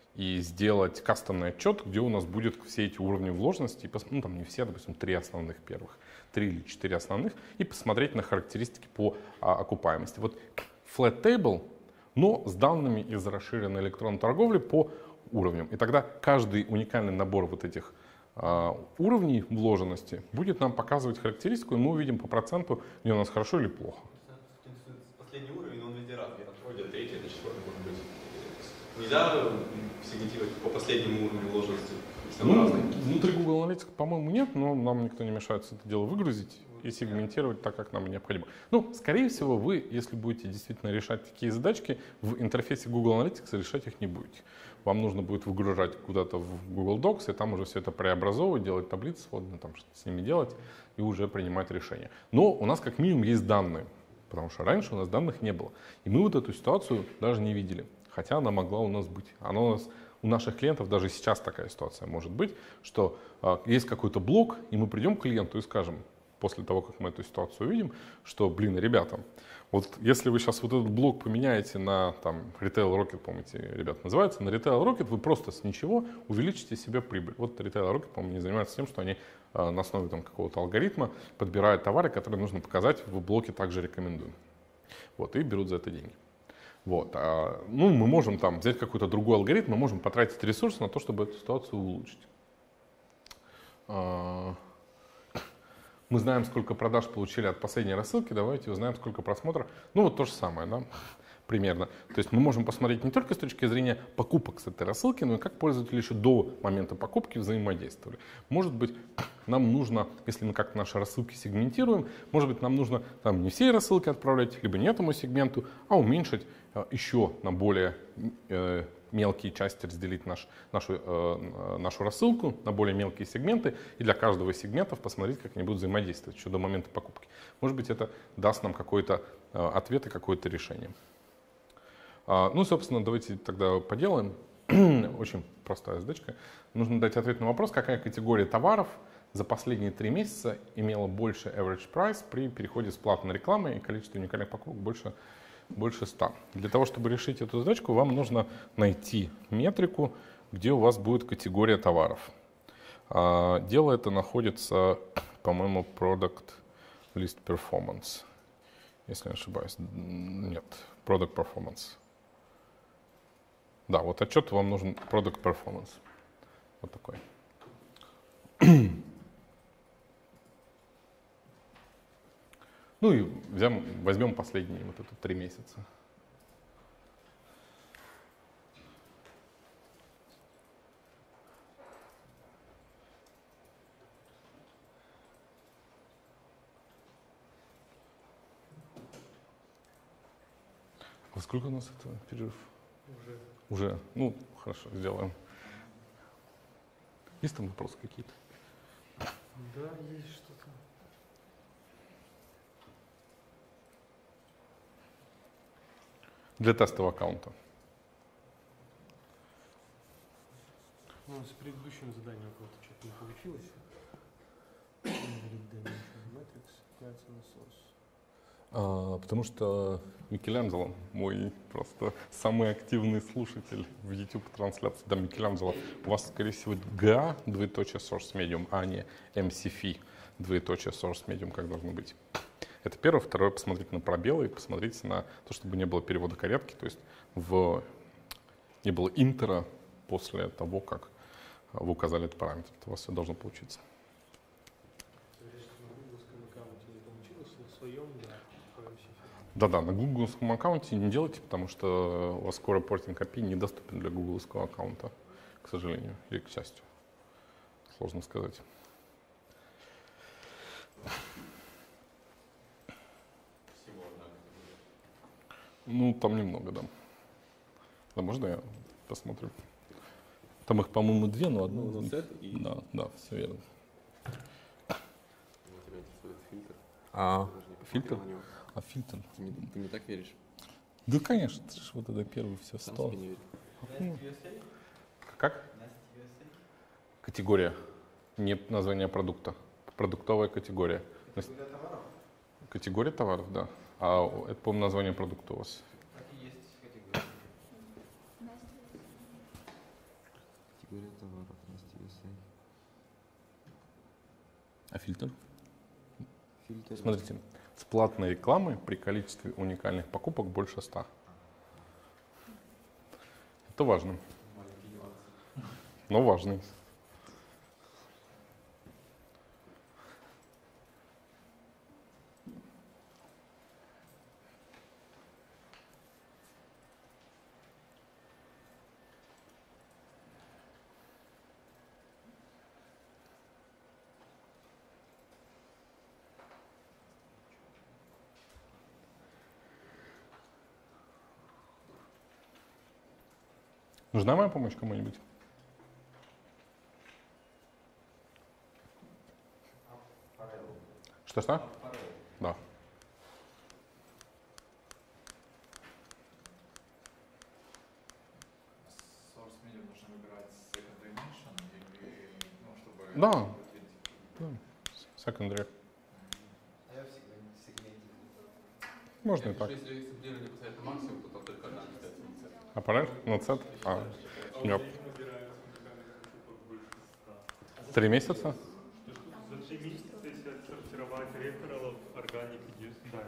и сделать кастомный отчет, где у нас будет все эти уровни вложенности, ну там не все, допустим, 3 основных первых, 3 или 4 основных, и посмотреть на характеристики по окупаемости. Вот flat table, но с данными из расширенной электронной торговли по уровням. И тогда каждый уникальный набор вот этих уровней вложенности будет нам показывать характеристику, и мы увидим по проценту, где у нас хорошо или плохо.
Последний уровень, он везде разный. Это вроде третий, это четвертый может быть. Нельзя сегментировать по последнему уровню вложенности, если он разный?
Внутри Google Analytics, по-моему, нет, но нам никто не мешает это дело выгрузить и сегментировать так, как нам необходимо. Ну, скорее всего, вы, если будете действительно решать такие задачки, в интерфейсе Google Analytics решать их не будете. Вам нужно будет выгружать куда-то в Google Docs, и там уже все это преобразовывать, делать таблицы сводные, там что-то с ними делать, и уже принимать решения. Но у нас как минимум есть данные, потому что раньше у нас данных не было. И мы вот эту ситуацию даже не видели, хотя она могла у нас быть. Она у нас, у наших клиентов даже сейчас такая ситуация может быть, что есть какой-то блок, и мы придем к клиенту и скажем, после того, как мы эту ситуацию увидим, что, блин, ребята, вот если вы сейчас вот этот блок поменяете на там Retail Rocket, помните, ребят, называется, на Retail Rocket вы просто с ничего увеличите себе прибыль. Вот Retail Rocket, по-моему, не занимается тем, что они на основе там какого-то алгоритма подбирают товары, которые нужно показать в блоке также рекомендуем. Вот, и берут за это деньги. Вот, ну, мы можем там взять какой-то другой алгоритм, мы можем потратить ресурсы на то, чтобы эту ситуацию улучшить. Мы знаем, сколько продаж получили от последней рассылки, давайте узнаем, сколько просмотров. Ну вот то же самое, да, примерно. То есть мы можем посмотреть не только с точки зрения покупок с этой рассылки, но и как пользователи еще до момента покупки взаимодействовали. Может быть, нам нужно, если мы как-то наши рассылки сегментируем, может быть, нам нужно там не все рассылки отправлять, либо не этому сегменту, а уменьшить еще на более мелкие части, разделить нашу рассылку на более мелкие сегменты и для каждого из сегментов посмотреть, как они будут взаимодействовать еще до момента покупки. Может быть, это даст нам какой-то ответ и какое-то решение. Ну, собственно, давайте тогда поделаем. Очень простая задачка. Нужно дать ответ на вопрос, какая категория товаров за последние 3 месяца имела больше average price при переходе с платной рекламы и количество уникальных покупок больше 100. Для того, чтобы решить эту задачку, вам нужно найти метрику, где у вас будет категория товаров. Дело это находится, по-моему, Product List Performance. Если не ошибаюсь. Нет, Product Performance. Да, вот отчет вам нужен Product Performance. Вот такой. Ну и возьмем последние вот это 3 месяца. А сколько у нас это перерыв? Уже. Ну, хорошо, сделаем. Есть там вопросы какие-то?
Да, есть что-то.
Для тестового аккаунта.
Ну, с предыдущим заданием у кого-то что-то не получилось.
Потому что Микеланджело, мой просто самый активный слушатель в YouTube-трансляции, да, Микеланджело, у вас, скорее всего, GA, двоеточие source medium, а не MCF, двоеточие source medium, как должно быть. Это первое. Второе, посмотрите на пробелы и посмотрите на то, чтобы не было перевода корректки, то есть не было интера после того, как вы указали этот параметр. У вас все должно получиться. Да-да, на гугловском аккаунте не делайте, потому что у вас Core Reporting API недоступен для гугловского аккаунта, к сожалению, или к счастью. Сложно сказать. Ну, там немного, да. Да, можно я посмотрю? Там их, по-моему, 2, но одну.
Ну, сет и...
Да, все верно.
Вот тебя интересует фильтр.
Фильтр?
На него.
А фильтр?
Ты мне так веришь?
Да, конечно, ты же вот это первый все
Сам
100.
себе не верю.
Как? Категория. Нет названия продукта. Продуктовая категория. Категория товаров, да. А это, по-моему, название продукта у вас.
Так и есть категория.
Категория товаров REST USA.
А фильтр?
Фильтр.
Смотрите, с платной рекламы при количестве уникальных покупок больше 100. Это важно.
Маленький нюанс.
Но важный. Нужна моя помощь кому-нибудь? Что? Да.
Source medium нужно выбирать second dimension или, ну, чтобы...
Да. Secondary.
А я всегда в сегменте.
Можно и так.
Если экземпляры не поставят на максимум, то там только одна остается.
Аппарат? На цет? Нет. 3 месяца?
За 3 месяца, если отсортировать рефералов, органик и да.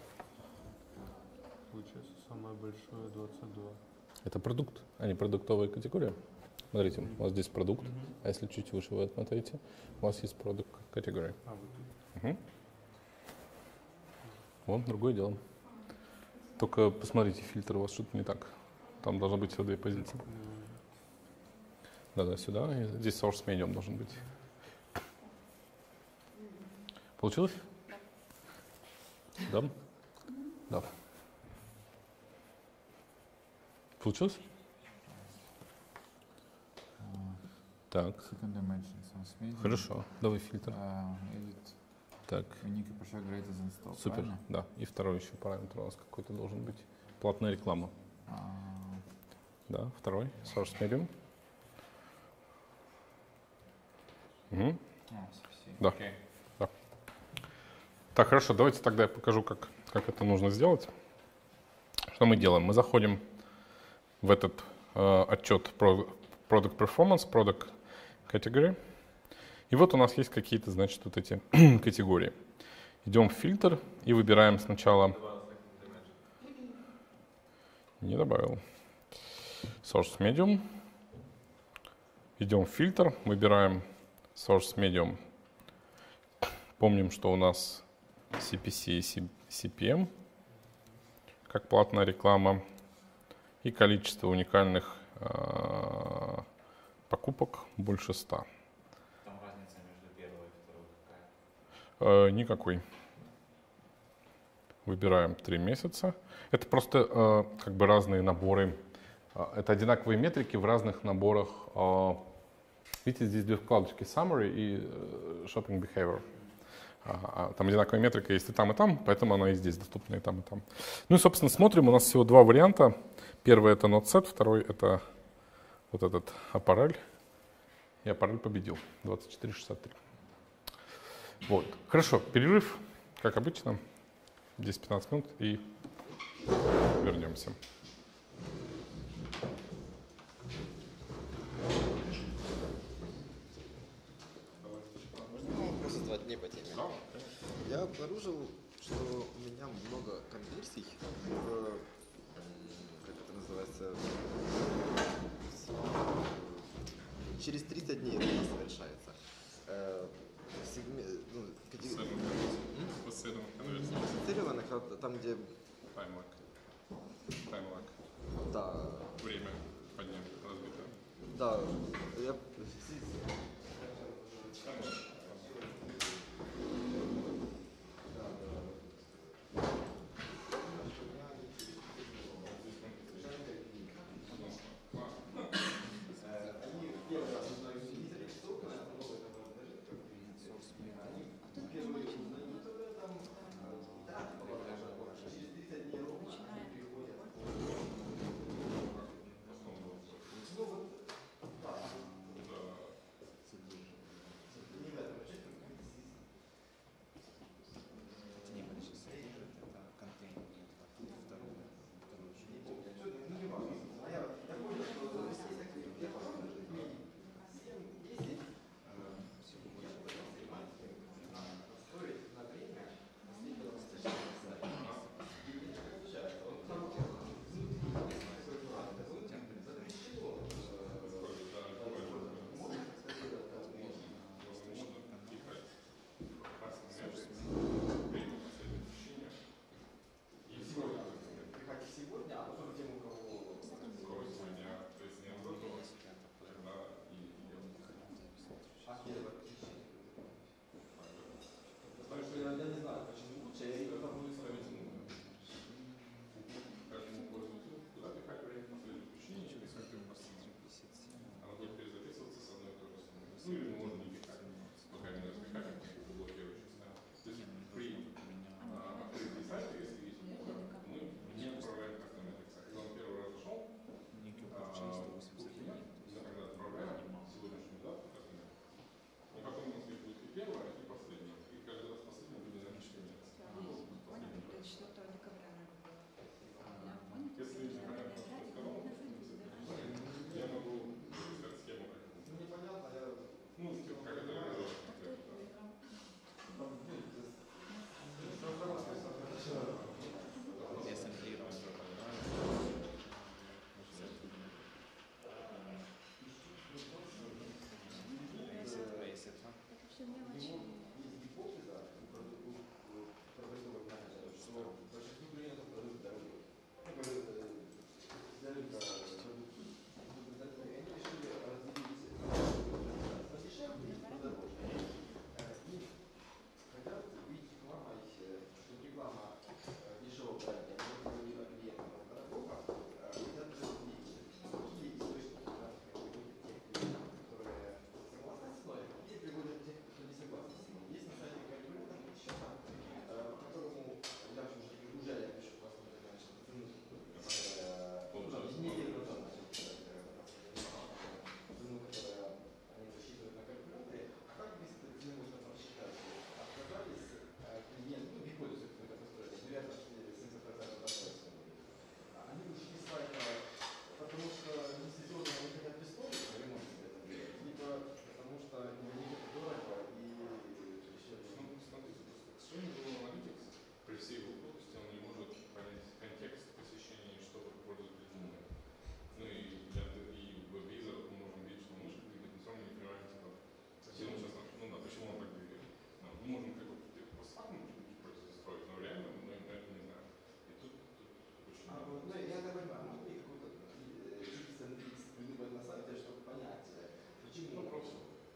Получается самое большое 22.
Это продукт, а не продуктовая категория. Смотрите, у вас здесь продукт, а если чуть выше вы отмотаете, у вас есть продукт категория.
А, вот тут.
Угу. Вон, другое дело. Только посмотрите, фильтр у вас что-то не так. Там должно быть всего 2 позиции. Да, сюда. И здесь source medium должен быть. Получилось? Да? Да. Получилось? Так.
Second dimension, source medium.
Хорошо. Давай фильтр.
Edit.
Так.
Unique Aperture greater than 100.
Супер.
Правильно?
Да. И второй еще параметр у нас какой-то должен быть. Платная реклама. Да, второй. Source medium. Угу. Да.
Окей.
Да. Так, хорошо, давайте тогда я покажу, как это нужно сделать. Что мы делаем? Мы заходим в этот отчет Product Performance, Product Category. И вот у нас есть какие-то, значит, вот эти категории. Идем в фильтр и выбираем сначала... Не добавил. Source Medium. Идем в фильтр, выбираем Source Medium. Помним, что у нас CPC и CPM как платная реклама и количество уникальных покупок больше 100.
Там разница между первой и второй какая?
Никакой. Выбираем 3 месяца. Это просто как бы разные наборы. Это одинаковые метрики в разных наборах. Видите, здесь 2 вкладочки Summary и Shopping Behavior. Там одинаковая метрика есть и там, поэтому она и здесь доступна и там. Ну и, собственно, смотрим. У нас всего 2 варианта. Первый — это Not Set, второй — это вот этот аппарель. И аппарель победил. 24,63. Вот. Хорошо. Перерыв, как обычно. 10-15 минут и вернемся.
Просто 2 дня по теме. Я обнаружил, что у меня много конверсий в, как это называется, через 30 дней это у нас совершается. Ассоциированных, там, где...
Таймлаг.
Да.
Время поднять разбито.
Да. Я...
Ну или мы можем не пихать, пока не распихаем, блокирующий ставим. То есть при открытии сайта, если есть много, мы не отправляем кастомный сайт. Когда он первый раз зашел, мы тогда отправляем сегодняшнюю дату кастомный. И потом у нас будет и первая, и последняя. И каждый раз последняя будет наличие месяца. Если непонятно, что ты сказал, я могу сказать схему, как это.
Ну, непонятно, я...
Ну, типа, как это реализовать.
Это все мелочи.
Есть гипотеза у продуктовых менеджеров, что большинству клиентов продукт дорогой. Для рынка продукт. И они решили разделить подешевле и подороже. И хотят выйти рекламой, что реклама дешевого бренда, но говорила клиентам дорогого, хотят разделить, какие источники трафика приводят тех клиентов, которые согласны с мной, и приводят тех, кто не согласен с ним. Есть на сайте калькулятор счета, по которому я уже я пишу просто, конечно, неделю назад начал писать цену, которую они засчитывают на калькуляторе. А как быстро цены можно просчитать? Отказались клиенты, ну, гипотезу какую-то построили, 90-70% достоинства. Они ушли с сайта, потому что не сезонно они хотят бесплатно, ремонт себе это делать, либо потому что для них это дорого и еще...
Ну, смотрите, просто к сожалению, Google Analytics при всей его крутости он не может понять контекст посещения, что пользователь думает. Ну и в визорах мы можем видеть, что мышка двигает, но все равно не понимаем, типа, зачем он сейчас, ну да, почему он так двигает. Мы можем как бы просто так строить, но реально мы это не знаем. И тут очень
ну, я это понимаю, можно ли какой-то придумать на сайте, чтобы понять, почему?
Вопрос.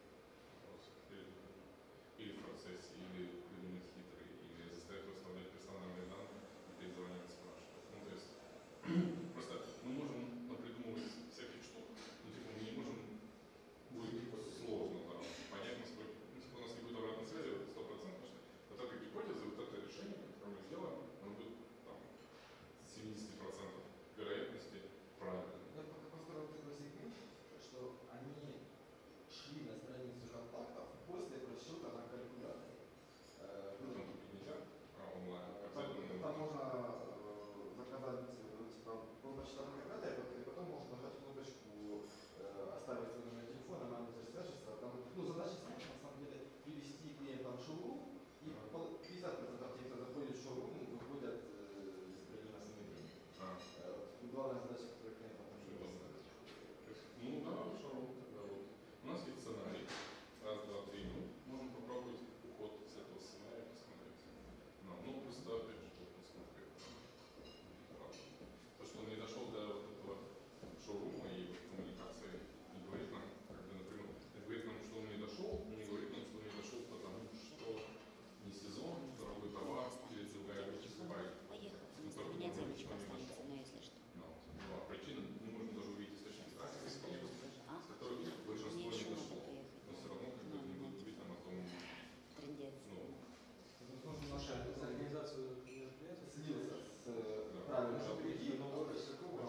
Или в процессе, или придумать хитрый, или заставить выставлять персональные данные, и перезвонить спрашивать. Ну, то есть, просто мы можем придумывать всяких штук, но типа мы не можем, будет сложно там, понять, насколько, ну, типа, у нас не будет обратной связи, это 100%, что вот эта гипотеза, вот это решение, которое мы сделаем, оно будет там, с 70% вероятности правильно.
Я пока построил такой сегмент, что они шли на страницу контактов после расчета на калькуляторе.
Нельзя онлайн.
Там можно заказать, типа, по почтовому калькуляторе, и потом можно нажать кнопочку оставить свой номер телефона, менеджер свяжется. Там, ну, задача сайта, на самом деле, привести клиента в шоурум, и 50% тех, кто заходит в шоурум, выходят с прекрасными деньгами. Главная задача, которую клиент там
Ну да, шоурум тогда вот. У нас есть сценарий. Раз, два, три. Ну, можем попробовать уход с этого сценария посмотреть. Ну, просто опять же, насколько это правда. То, что он не дошел до вот этого шоурума и коммуникации, не говорит нам, как бы, например, не говорит нам, что он не дошел, не говорит нам, что он не дошел, потому что не сезон, дорогой товар или другая вещественная.
Поехал, меня девочка останется, но если что.
Ну, а причина, мы можем даже увидеть источник трафика, с которых большинство не дошло. Но все равно как бы не будет говорить нам о том, ну,
наша организацию слился с правильным пути, но вот такого,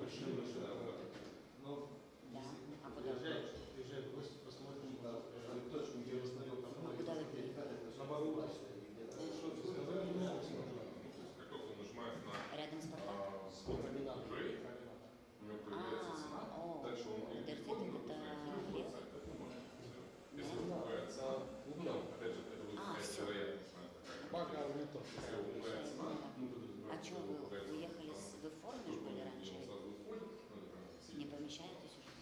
но если
А куда?
Приезжай в гости, посмотрим,
точку, где установил там,
Куда вы
наоборот,
как только он нажимает на
рядом с порталом.
Gray, у него появляется цена, дальше он если ругается, ну, опять же, это будет какая-то вероятность. Если ругается цена, ну,
А что, вы уехали в форме, что ли, раньше? Не помещаетесь уже?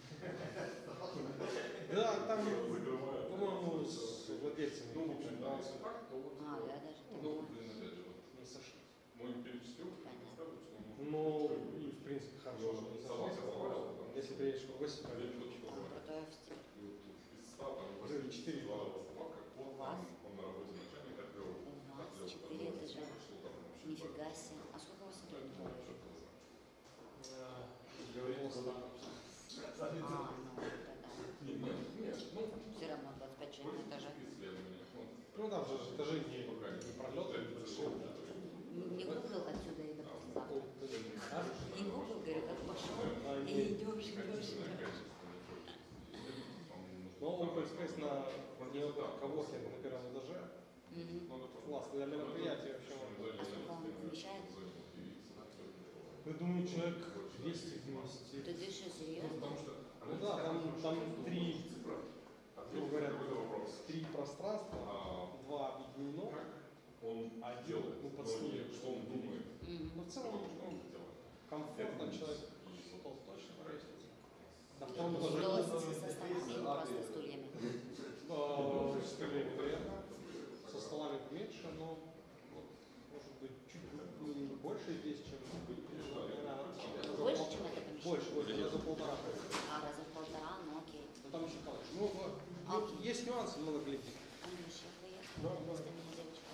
Да, там, по-моему, с владельцем.
Ну, в общем, да, если так, то вот,
Я даже так
ну,
думала.
блин, опять же, вот,
Не сошли.
мой эмпирический опыт рассказывает, что он может...
Ну, и в принципе, хорошо, что не сошли. Если приедешь в гости, то
Там крутой офис.
Уже 4
У вас?
Он на работе начальник отдела.
У вас 4 этажа. Нифига себе. А сколько у вас сотрудников?
говорил, что
Ну, тогда.
Нет, ну,
Все равно.
там же этажи не пролеты,
Не Google отсюда и до послезавтра. Не Google, говорю, как пошел, и идешь, идешь, идешь.
Но Open Space на коворкинг на первом этаже. Классно, для мероприятия вообще.
Сколько он вмещает?
Я думаю, человек 200 вместе.
Ты дышишь серьезно?
Ну да, там три, грубо говоря, три пространства, два объединено, один, ну, под снег, что он думает. Но в целом, комфортно человек 100 точно поместится. На втором этаже
Со столами или просто стульями?
стульями, наверное, со столами поменьше, но может быть чуть больше здесь, чем
Больше, чем это помещение?
больше, раза полтора.
А, раза в полтора, ну окей.
Ну там еще колледж. Ну, есть нюансы, много глядит.
Андрюш, я поехала. Просто меня девочка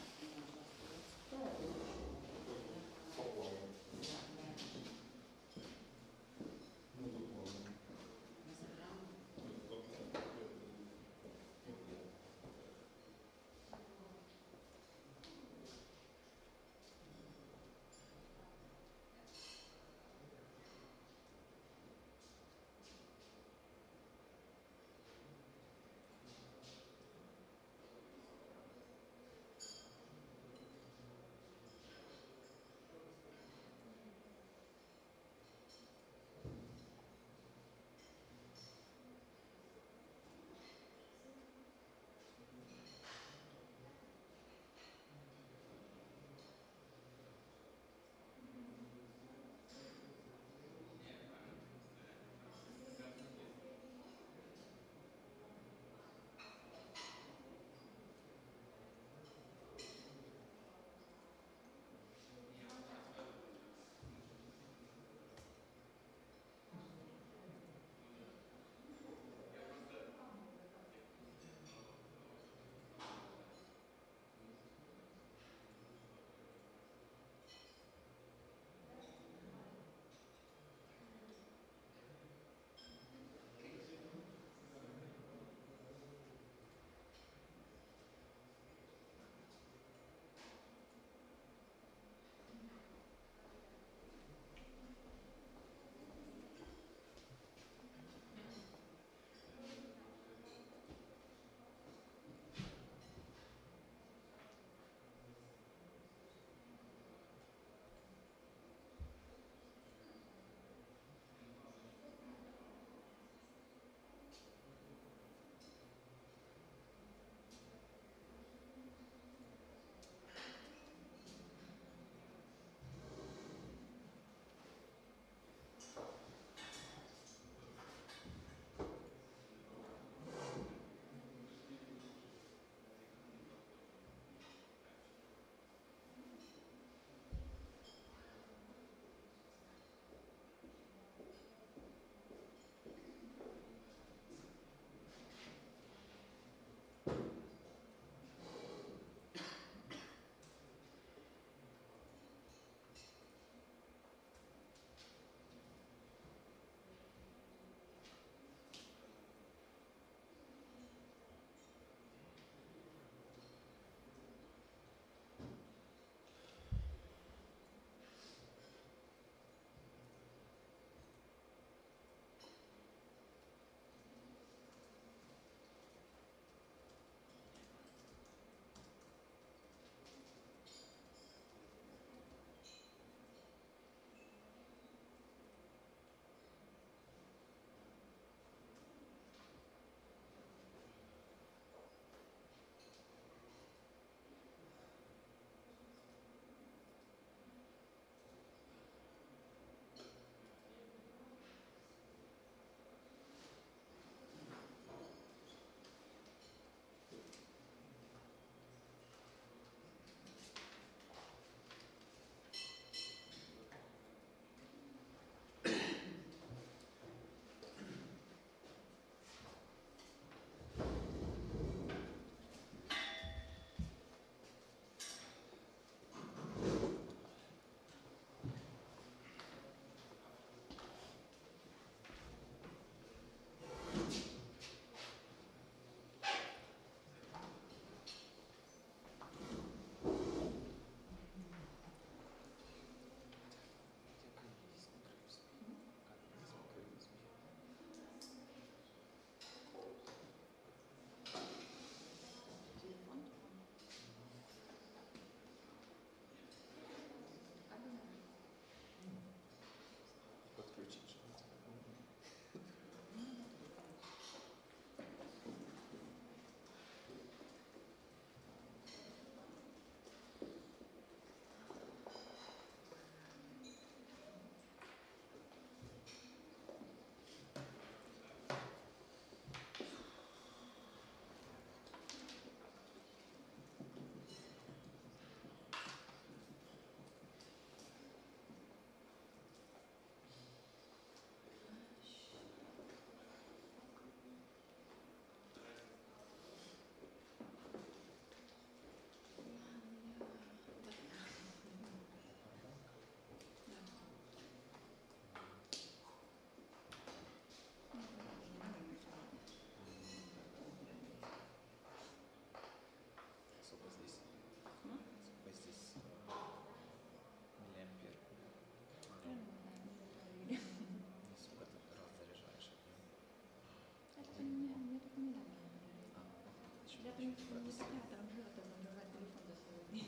не такая торговля, набирать телефон до своего.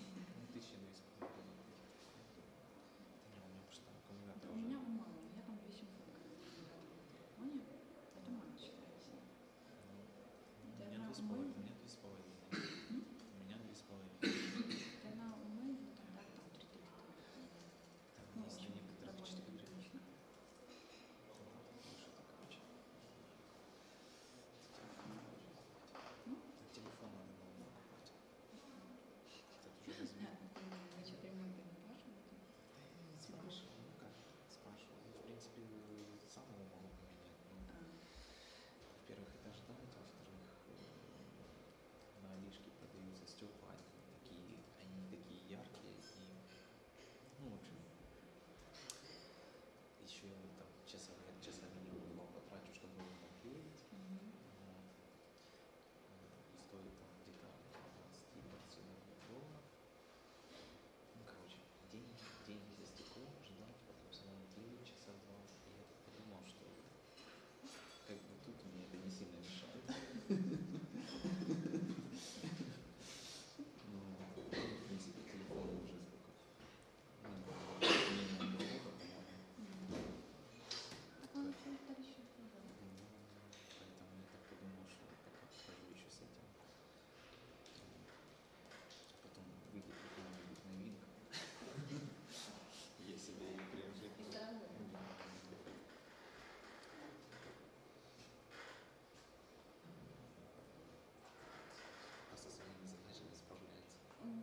1200.
У меня мало, у меня там 800. Понял? Это мало считается.
У меня 2,5. У меня 2,5.
Это на умы, тогда там 3 300. Ну,
Если
очень
не потратить
работает
4
отлично.
Телефон надо было покупать. Это уже разве...
Значит, ремонт не спрашиваете?
Спрашивал, ну как? Спрашивал. В принципе, самого могу поменять. Во-первых, это ждать, во-вторых, на Алишке продаются стекла, они такие яркие и, ну, в общем, еще там часа минимум 2 потрачу, чтобы его наклеить. И стоит там где-то $20-21. Ну, короче, деньги за стекло, ждать, потом самому клеить часа 2. И я так подумал, что как бы тут мне это не сильно мешает. Ну, в принципе, телефон уже сколько? Минимум 2 года, по-моему.
Так он еще старичок.
Поэтому я так подумал, что пока хожу еще с этим. Потом выйдет какая-нибудь новинка. Я себе ее приобрету. Просто со своими задачами справляется.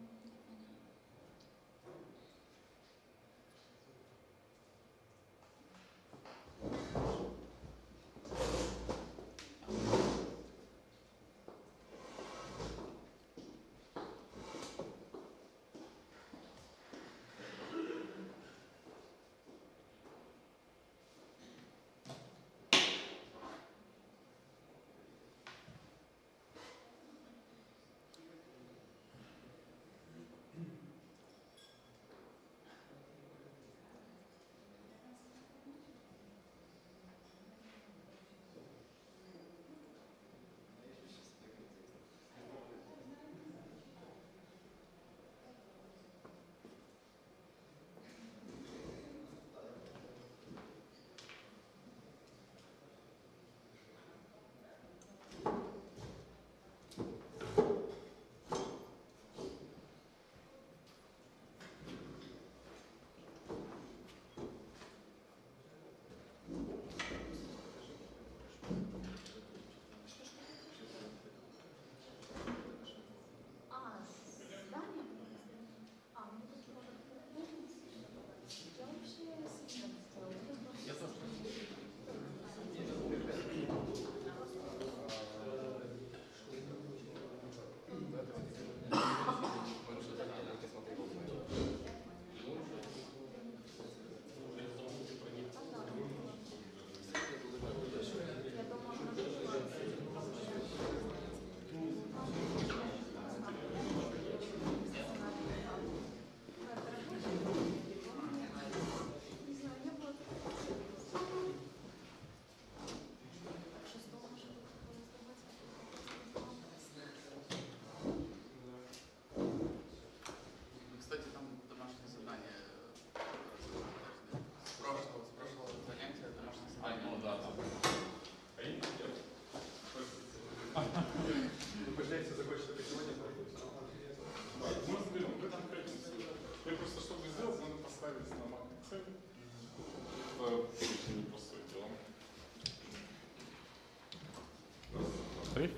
Три,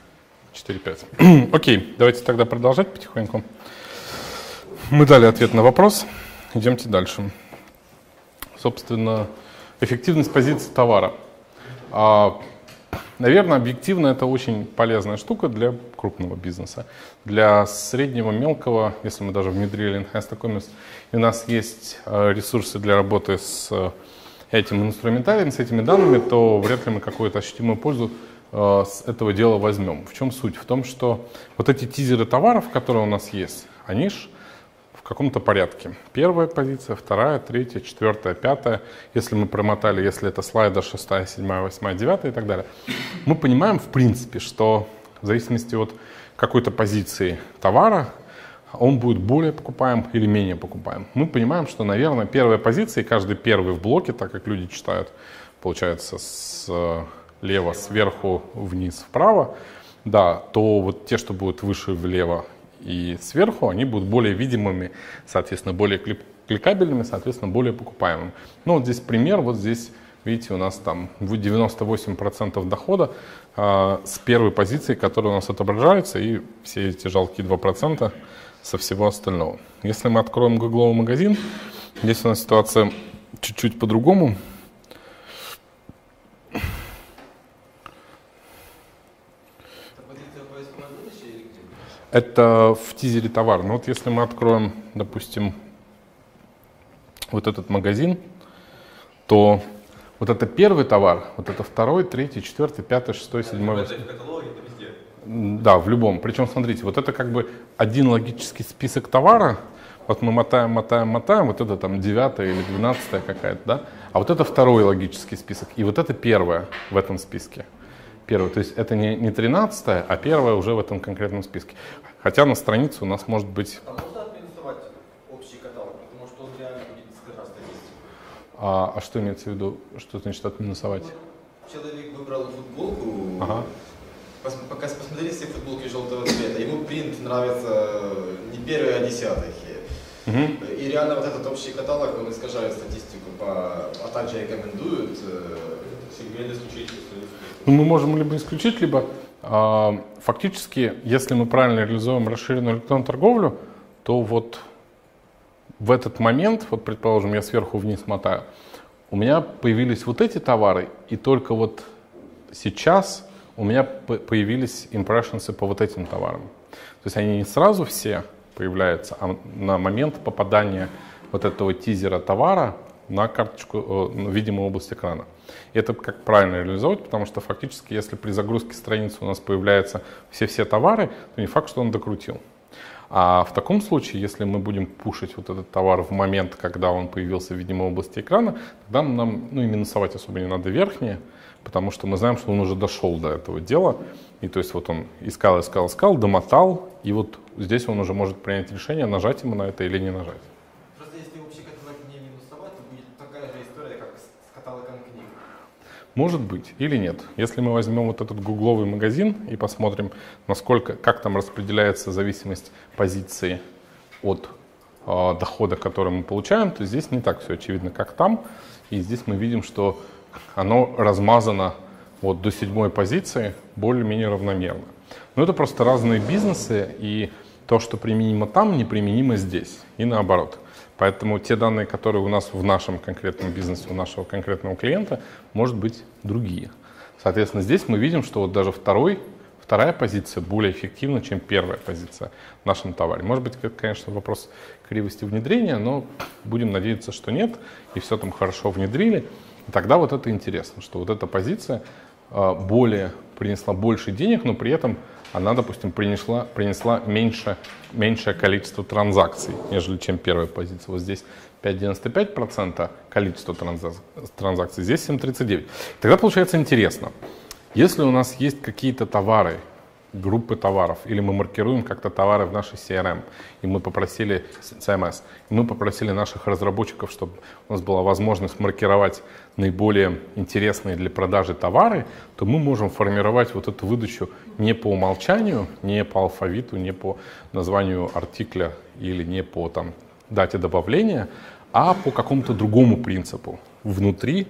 4, 5. Окей, давайте тогда продолжать потихоньку. Мы дали ответ на вопрос. Идемте дальше. Собственно, эффективность позиции товара. Наверное, объективно это очень полезная штука для крупного бизнеса. Для среднего, мелкого, если мы даже внедрили Enhanced Commerce, и у нас есть ресурсы для работы с этим инструментарием, с этими данными, то вряд ли мы какую-то ощутимую пользу с этого дела возьмем. В чем суть? В том, что вот эти тизеры товаров, которые у нас есть, они ж в каком-то порядке. Первая позиция, вторая, третья, четвертая, пятая. Если мы промотали, если это слайдер 6, 7, 8, 9 и так далее. Мы понимаем, в принципе, что в зависимости от какой-то позиции товара, он будет более покупаем или менее покупаем. Мы понимаем, что, наверное, первая позиция, каждый первый в блоке, так как люди читают, получается, слева, сверху, вниз, вправо, да, то вот те, что будут выше, влево и сверху, они будут более видимыми, соответственно, более кликабельными, соответственно, более покупаемыми. Ну, вот здесь пример, вот здесь, видите, у нас там 98% дохода с первой позиции, которая у нас отображается, и все эти жалкие 2% со всего остального. Если мы откроем гугловый магазин, здесь у нас ситуация чуть-чуть по-другому. Это в тизере товар. Но вот если мы откроем, допустим, вот этот магазин, то вот это первый товар, вот это второй, третий, четвертый, пятый, шестой, седьмой, восьмой.
В каталоге, это везде.
Да, в любом. Причем, смотрите, вот это как бы один логический список товара. Вот мы мотаем, вот это там 9-я или 12-я какая-то, да? А вот это второй логический список. И вот это первое в этом списке. Первое, то есть это не 13-я, а первое уже в этом конкретном списке. Хотя на странице у нас может быть...
А можно отминусовать общий каталог, потому что он реально будет скрывать статистику.
А что имеется в виду, что значит отминусовать?
Человек выбрал футболку,
Ага.
Пока посмотрели все футболки желтого цвета, ему принт нравится не первый, а 10-й.
Угу.
И реально вот этот общий каталог, он искажает статистику, а также рекомендует
Сегмент исключить.
Ну, мы можем либо исключить, либо фактически, если мы правильно реализуем расширенную электронную торговлю, то вот в этот момент, вот предположим, я сверху вниз мотаю, у меня появились вот эти товары, и только вот сейчас у меня появились impressions по вот этим товарам. То есть они не сразу все появляются, а на момент попадания вот этого тизера товара на карточку, на видимую область экрана. И это как правильно реализовать, потому что фактически, если при загрузке страницы у нас появляются все товары, то не факт, что он докрутил. А в таком случае, если мы будем пушить вот этот товар в момент, когда он появился в видимой области экрана, тогда нам и минусовать особо не надо верхние, потому что мы знаем, что он уже дошел до этого дела. И то есть вот он искал, домотал, и вот здесь он уже может принять решение, нажать ему на это или не нажать.
Просто если общий каталог не минусовать, то будет такая же история, как с каталогом книг.
Может быть или нет. Если мы возьмем вот этот гугловый магазин и посмотрим, как там распределяется зависимость позиции от дохода, который мы получаем, то здесь не так все очевидно, как там. И здесь мы видим, что оно размазано вот до 7-й позиции более-менее равномерно. Но это просто разные бизнесы, и то, что применимо там, неприменимо здесь, и наоборот. Поэтому те данные, которые у нас в нашем конкретном бизнесе, у нашего конкретного клиента, может быть другие. Соответственно, здесь мы видим, что вот даже вторая позиция более эффективна, чем первая позиция в нашем товаре. Может быть, это, конечно, вопрос кривости внедрения, но будем надеяться, что нет, и все там хорошо внедрили. И тогда вот это интересно, что вот эта позиция принесла больше денег, но при этом она, допустим, принесла меньшее количество транзакций, нежели чем первая позиция. Вот здесь 5,95% количество транзакций, здесь 7,39%. Тогда получается интересно. Если у нас есть какие-то товары, группы товаров, или мы маркируем как-то товары в нашей CRM, и мы попросили CMS, и мы попросили наших разработчиков, чтобы у нас была возможность маркировать наиболее интересные для продажи товары, то мы можем формировать вот эту выдачу не по умолчанию, не по алфавиту, не по названию артикля или не по дате добавления, а по какому-то другому принципу внутри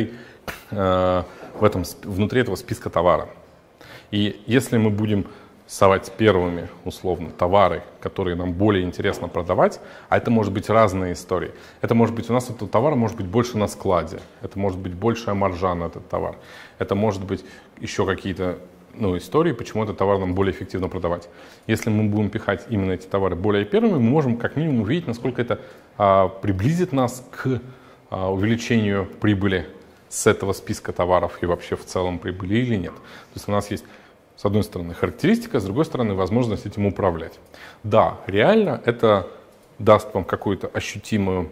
внутри этого списка товара. И если мы будем совать первыми, условно, товары, которые нам более интересно продавать, а это может быть разные истории. Это может быть, у нас этот товар может быть больше на складе, это может быть большая маржа на этот товар, это может быть еще какие-то истории, почему этот товар нам более эффективно продавать. Если мы будем пихать именно эти товары более первыми, мы можем как минимум увидеть, насколько это приблизит нас к увеличению прибыли с этого списка товаров и вообще в целом прибыли или нет. То есть у нас есть, с одной стороны, характеристика, с другой стороны, возможность этим управлять. Да, реально это даст вам какую-то ощутимую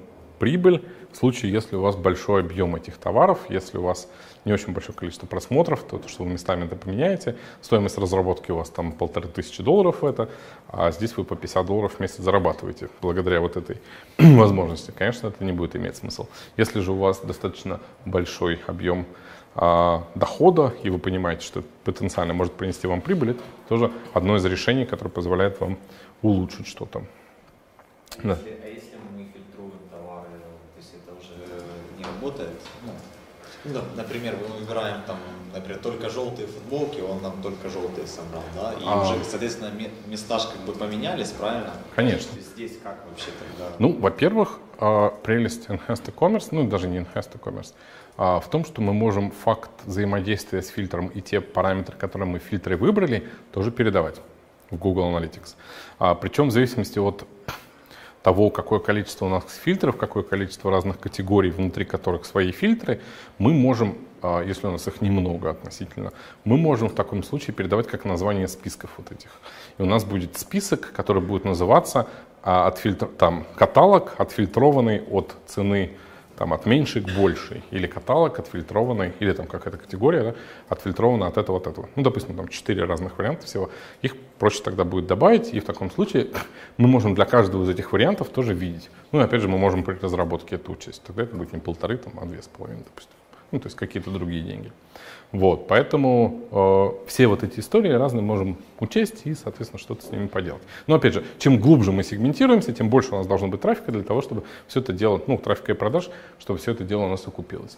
прибыль в случае, если у вас большой объем этих товаров, если у вас не очень большое количество просмотров, то что вы местами это поменяете, стоимость разработки у вас там $1500 в это, а здесь вы по $50 в месяц зарабатываете благодаря вот этой возможности. Конечно, это не будет иметь смысл. Если же у вас достаточно большой объем дохода, и вы понимаете, что это потенциально может принести вам прибыль, это тоже одно из решений, которое позволяет вам улучшить что-то. Да.
А если мы фильтруем товары, то есть это уже не работает? Ну, например, мы выбираем там, например, только желтые футболки, он нам только желтые собрал, да? И уже, соответственно, места же как бы поменялись, правильно?
Конечно.
Здесь как вообще тогда?
Ну, во-первых, прелесть Enhanced E-commerce, ну даже не Enhanced E-commerce, в том, что мы можем факт взаимодействия с фильтром и те параметры, которые мы в фильтре выбрали, тоже передавать в Google Analytics. Причем в зависимости от того, какое количество у нас фильтров, какое количество разных категорий, внутри которых свои фильтры, мы можем, если у нас их немного относительно, мы можем в таком случае передавать как название списков вот этих. И у нас будет список, который будет называться каталог, отфильтрованный от цены от меньшей к большей, или каталог отфильтрованный, или там какая-то категория, да, отфильтрована от этого, от этого. Ну, допустим, там 4 разных варианта всего. Их проще тогда будет добавить, и в таком случае мы можем для каждого из этих вариантов тоже видеть. Ну, и опять же, мы можем при разработке это учесть. Тогда это будет не 1,5, а 2,5, допустим. Ну, то есть какие-то другие деньги. Вот, поэтому все вот эти истории разные можем учесть и, соответственно, что-то с ними поделать. Но, опять же, чем глубже мы сегментируемся, тем больше у нас должно быть трафика для того, чтобы все это дело, ну, трафика и продаж, чтобы все это дело у нас окупилось.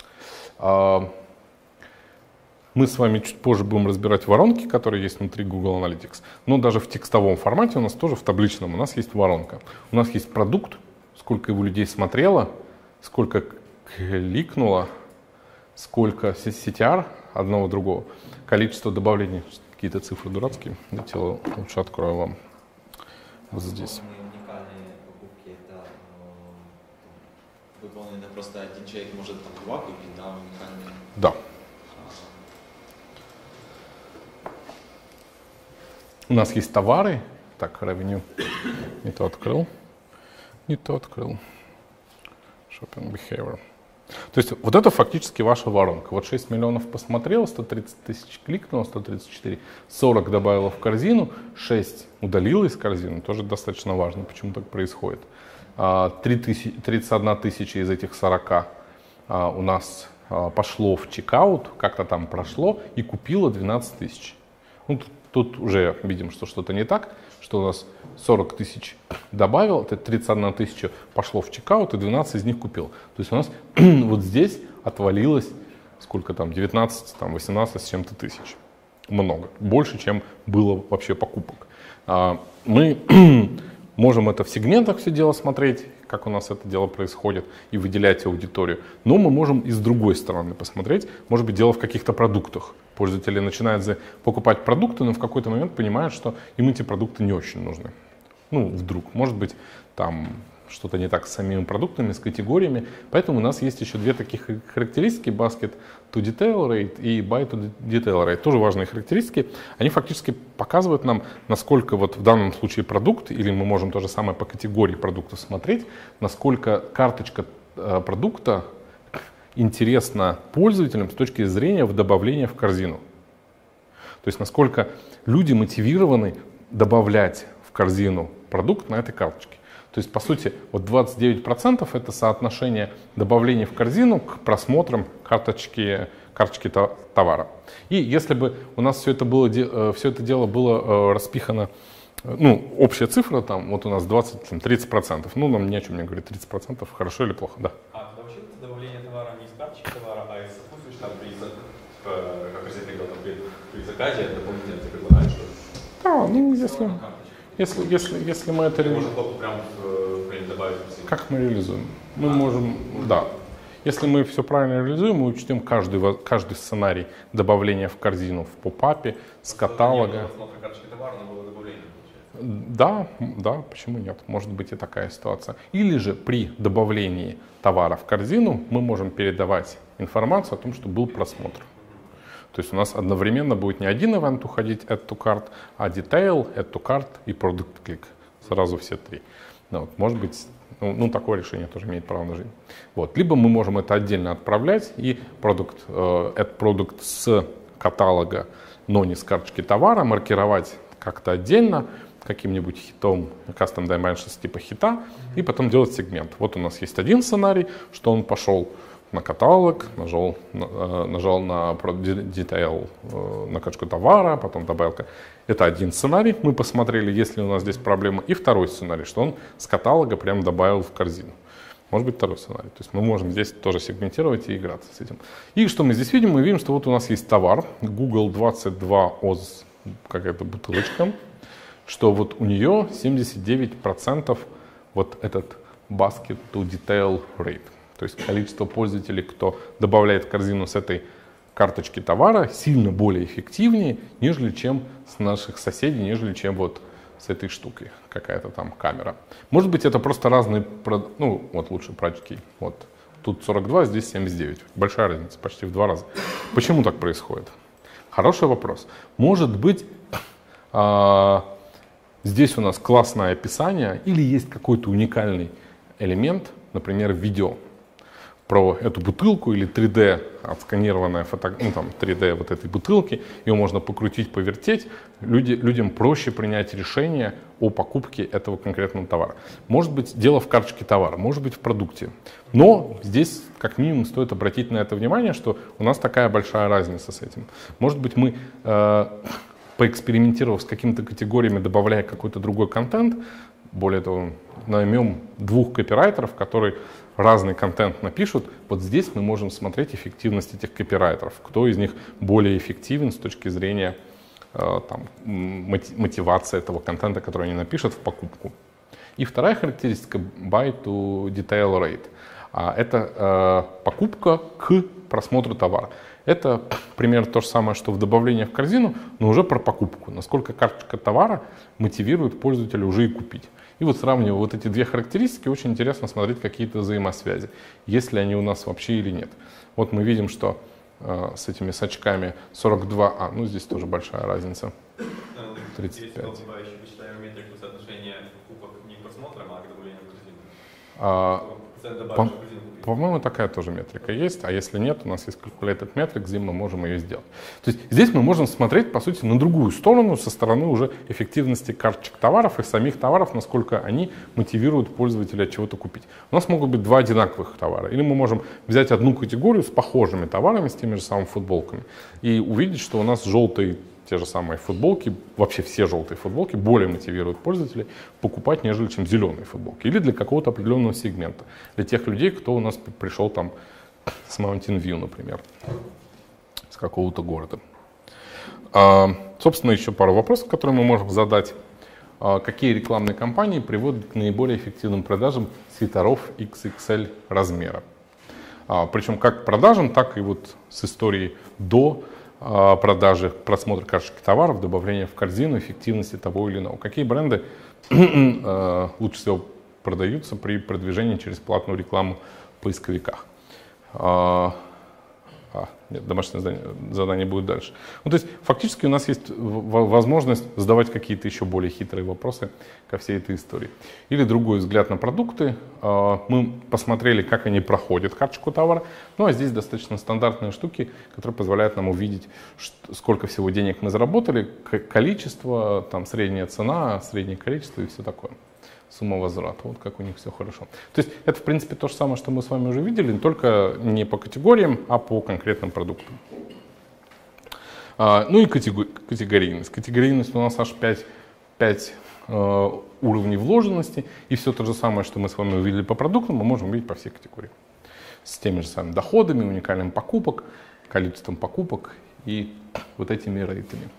Мы с вами чуть позже будем разбирать воронки, которые есть внутри Google Analytics. Но даже в текстовом формате у нас тоже, в табличном, у нас есть воронка. У нас есть продукт, сколько его людей смотрело, сколько кликнуло, сколько CTR одного другого, количество добавлений, какие-то цифры дурацкие, давайте лучше открою вам вот здесь.
Уникальные покупки, это выполнены просто один человек может там 2 купить, да, уникальные?
Да. У нас есть товары, так, revenue, не то открыл, shopping behavior. То есть вот это фактически ваша воронка. Вот 6 миллионов посмотрел, 130 тысяч кликнуло, 134, 40 добавила в корзину, 6 удалила из корзины, тоже достаточно важно, почему так происходит. 31 тысяча из этих 40 у нас пошло в чекаут, как-то там прошло и купило 12 тысяч. Ну, тут уже видим, что что-то не так, что у нас 40 тысяч добавил, это 31 тысяча пошло в чекаут, и 12 из них купил. То есть у нас вот здесь отвалилось, сколько там, 19, там, 18 с чем-то тысяч. Много. Больше, чем было вообще покупок. Мы можем это в сегментах все дело смотреть, как у нас это дело происходит, и выделять аудиторию. Но мы можем и с другой стороны посмотреть, может быть, дело в каких-то продуктах. Пользователи начинают покупать продукты, но в какой-то момент понимают, что им эти продукты не очень нужны. Ну, вдруг. Может быть, там что-то не так с самими продуктами, с категориями. Поэтому у нас есть еще две таких характеристики: Basket to Detail Rate и Buy to Detail Rate. Тоже важные характеристики. Они фактически показывают нам, насколько вот в данном случае продукт, или мы можем то же самое по категории продуктов смотреть, насколько карточка продукта интересна пользователям с точки зрения в добавления в корзину. То есть насколько люди мотивированы добавлять в корзину продукт на этой карточке. То есть, по сути, вот 29% это соотношение добавления в корзину к просмотрам карточки товара. И если бы у нас все это дело было распихано, ну, общая цифра, там, вот у нас 20-30%, ну, нам ни о чем не говорит, 30%, хорошо или плохо, да.
А вообще добавление товара не из карточки товара, а из сопутствующих, там, при заказе дополнительно ты предлагаешь что-то?
Да, ну, если мы это
реализуем. Можно прям добавить.
Как мы реализуем? Мы можем, да. Если мы все правильно реализуем, мы учтем каждый сценарий добавления в корзину в попапе, с каталога. Да, почему нет? Может быть и такая ситуация. Или же при добавлении товара в корзину мы можем передавать информацию о том, что был просмотр. То есть у нас одновременно будет не один ивент уходить add to cart, а detail, add to cart и product click. Сразу все три. Ну, вот, может быть Ну, такое решение тоже имеет право на жизнь. Вот. Либо мы можем это отдельно отправлять и этот продукт с каталога, но не с карточки товара, маркировать как-то отдельно, каким-нибудь хитом, custom dimensions типа хита, и потом делать сегмент. Вот у нас есть один сценарий, что он пошел на каталог, нажал на detail, на карточку товара, потом добавил. Это один сценарий, мы посмотрели, есть ли у нас здесь проблема. И второй сценарий, что он с каталога прям добавил в корзину. Может быть, второй сценарий. То есть мы можем здесь тоже сегментировать и играться с этим. И что мы здесь видим? Мы видим, что вот у нас есть товар, Google 22 Oz, какая-то бутылочка, что вот у нее 79% вот этот basket to detail rate. То есть количество пользователей, кто добавляет в корзину с этой карточки товара, сильно более эффективнее, нежели чем с наших соседей, нежели чем вот с этой штукой, какая-то там камера. Может быть, это просто разные, ну, вот лучше Project Key. Вот тут 42, здесь 79. Большая разница, почти в 2 раза. Почему так происходит? Хороший вопрос. Может быть, здесь у нас классное описание или есть какой-то уникальный элемент, например, видео про эту бутылку или 3D отсканированная ну, там, 3D вот этой бутылки, ее можно покрутить, повертеть, людям проще принять решение о покупке этого конкретного товара. Может быть, дело в карточке товара, может быть, в продукте. Но здесь, как минимум, стоит обратить на это внимание, что у нас такая большая разница с этим. Может быть, мы, поэкспериментировав с какими-то категориями, добавляя какой-то другой контент, более того, наймем 2 копирайтеров, которые разный контент напишут, вот здесь мы можем смотреть эффективность этих копирайтеров, кто из них более эффективен с точки зрения мотивации этого контента, который они напишут в покупку. И вторая характеристика buy to detail rate. Это покупка к просмотру товара. Это примерно то же самое, что в добавлении в корзину, но уже про покупку. Насколько карточка товара мотивирует пользователя уже и купить. И вот сравнивая вот эти 2 характеристики, очень интересно смотреть какие-то взаимосвязи, есть ли они у нас вообще или нет. Вот мы видим, что с этими сачками 42, ну здесь тоже большая разница, 35.
Если добавляющий вычитаем метрику соотношения покупок не к просмотрам, а к добавлению в корзину. По-моему,
такая тоже метрика есть, а если нет, у нас есть calculated metric, где мы можем ее сделать. То есть здесь мы можем смотреть, по сути, на другую сторону, со стороны уже эффективности карточек товаров и самих товаров, насколько они мотивируют пользователя чего-то купить. У нас могут быть 2 одинаковых товара, или мы можем взять одну категорию с похожими товарами, с теми же самыми футболками, и увидеть, что у нас желтые те же самые футболки, вообще все желтые футболки более мотивируют пользователей покупать, нежели чем зеленые футболки. Или для какого-то определенного сегмента. Для тех людей, кто у нас пришел там с Mountain View, например, с какого-то города. Собственно, еще пару вопросов, которые мы можем задать. Какие рекламные кампании приводят к наиболее эффективным продажам свитеров XXL размера? Причем как к продажам, так и вот с историей до продажи, просмотр карточки товаров, добавления в корзину, эффективности того или иного. Какие бренды лучше всего продаются при продвижении через платную рекламу в поисковиках? Нет, домашнее задание будет дальше. Ну, то есть фактически у нас есть возможность задавать какие-то еще более хитрые вопросы ко всей этой истории. Или другой взгляд на продукты. Мы посмотрели, как они проходят карточку товара. Ну а здесь достаточно стандартные штуки, которые позволяют нам увидеть, сколько всего денег мы заработали, количество, там, средняя цена, среднее количество и все такое. Сумма возврата, вот как у них все хорошо. То есть это, в принципе, то же самое, что мы с вами уже видели, только не по категориям, а по конкретным продуктам. Ну и категорийность. Категорийность у нас аж 5 уровней вложенности, и все то же самое, что мы с вами увидели по продуктам, мы можем увидеть по всей категории. С теми же самыми доходами, уникальным покупок, количеством покупок и вот этими рейтами.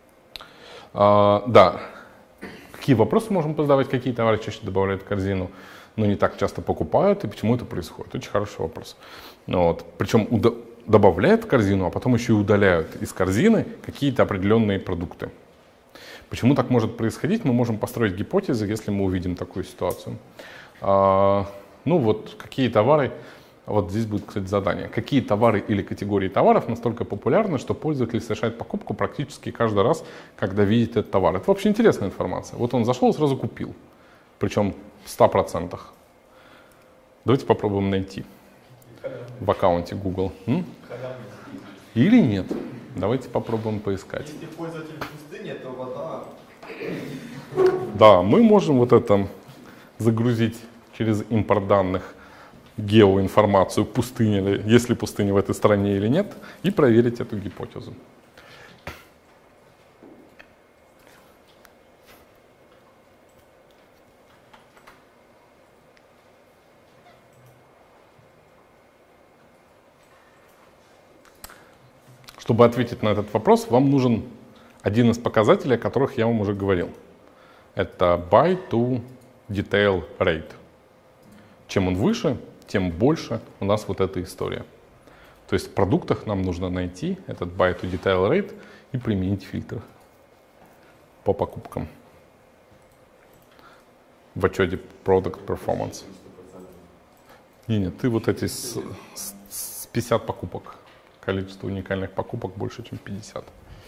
Да. Какие вопросы можем задавать, какие товары чаще добавляют в корзину, но не так часто покупают, и почему это происходит? Очень хороший вопрос. Вот. Причем добавляют в корзину, а потом еще и удаляют из корзины какие-то определенные продукты. Почему так может происходить? Мы можем построить гипотезы, если мы увидим такую ситуацию. Ну вот, какие товары, вот здесь будет, кстати, задание. Какие товары или категории товаров настолько популярны, что пользователь совершает покупку практически каждый раз, когда видит этот товар. Это вообще интересная информация. Вот он зашел и сразу купил, причем в 100%. Давайте попробуем найти в аккаунте Google. Или нет. Давайте попробуем поискать.
Если пользователь в пустыне, то вода...
Да, мы можем вот это загрузить через импорт данных геоинформацию, пустыня ли, есть ли пустыня в этой стране или нет, и проверить эту гипотезу. Чтобы ответить на этот вопрос, вам нужен один из показателей, о которых я вам уже говорил. Это byte to detail rate. Чем он выше, тем больше у нас вот эта история. То есть в продуктах нам нужно найти этот byte to detail rate и применить фильтр по покупкам в отчете Product Performance. Нет, ты вот эти с 50 покупок. Количество уникальных покупок больше, чем 50.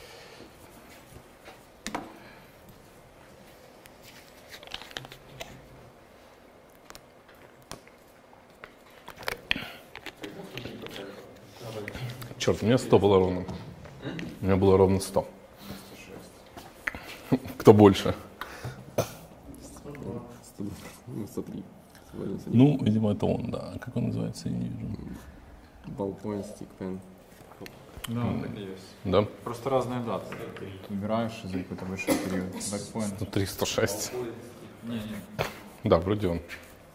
Черт, у меня 100 было ровно. У меня было ровно 100. Кто больше?
103.
Ну, видимо, это он, да. Как он называется, я не вижу.
Ballpoint, stickpen.
Да, так и есть.
Да?
Просто разные даты. Выбираешь за какой-то большой период. Backpoint.
306.
Не.
Да, вроде он.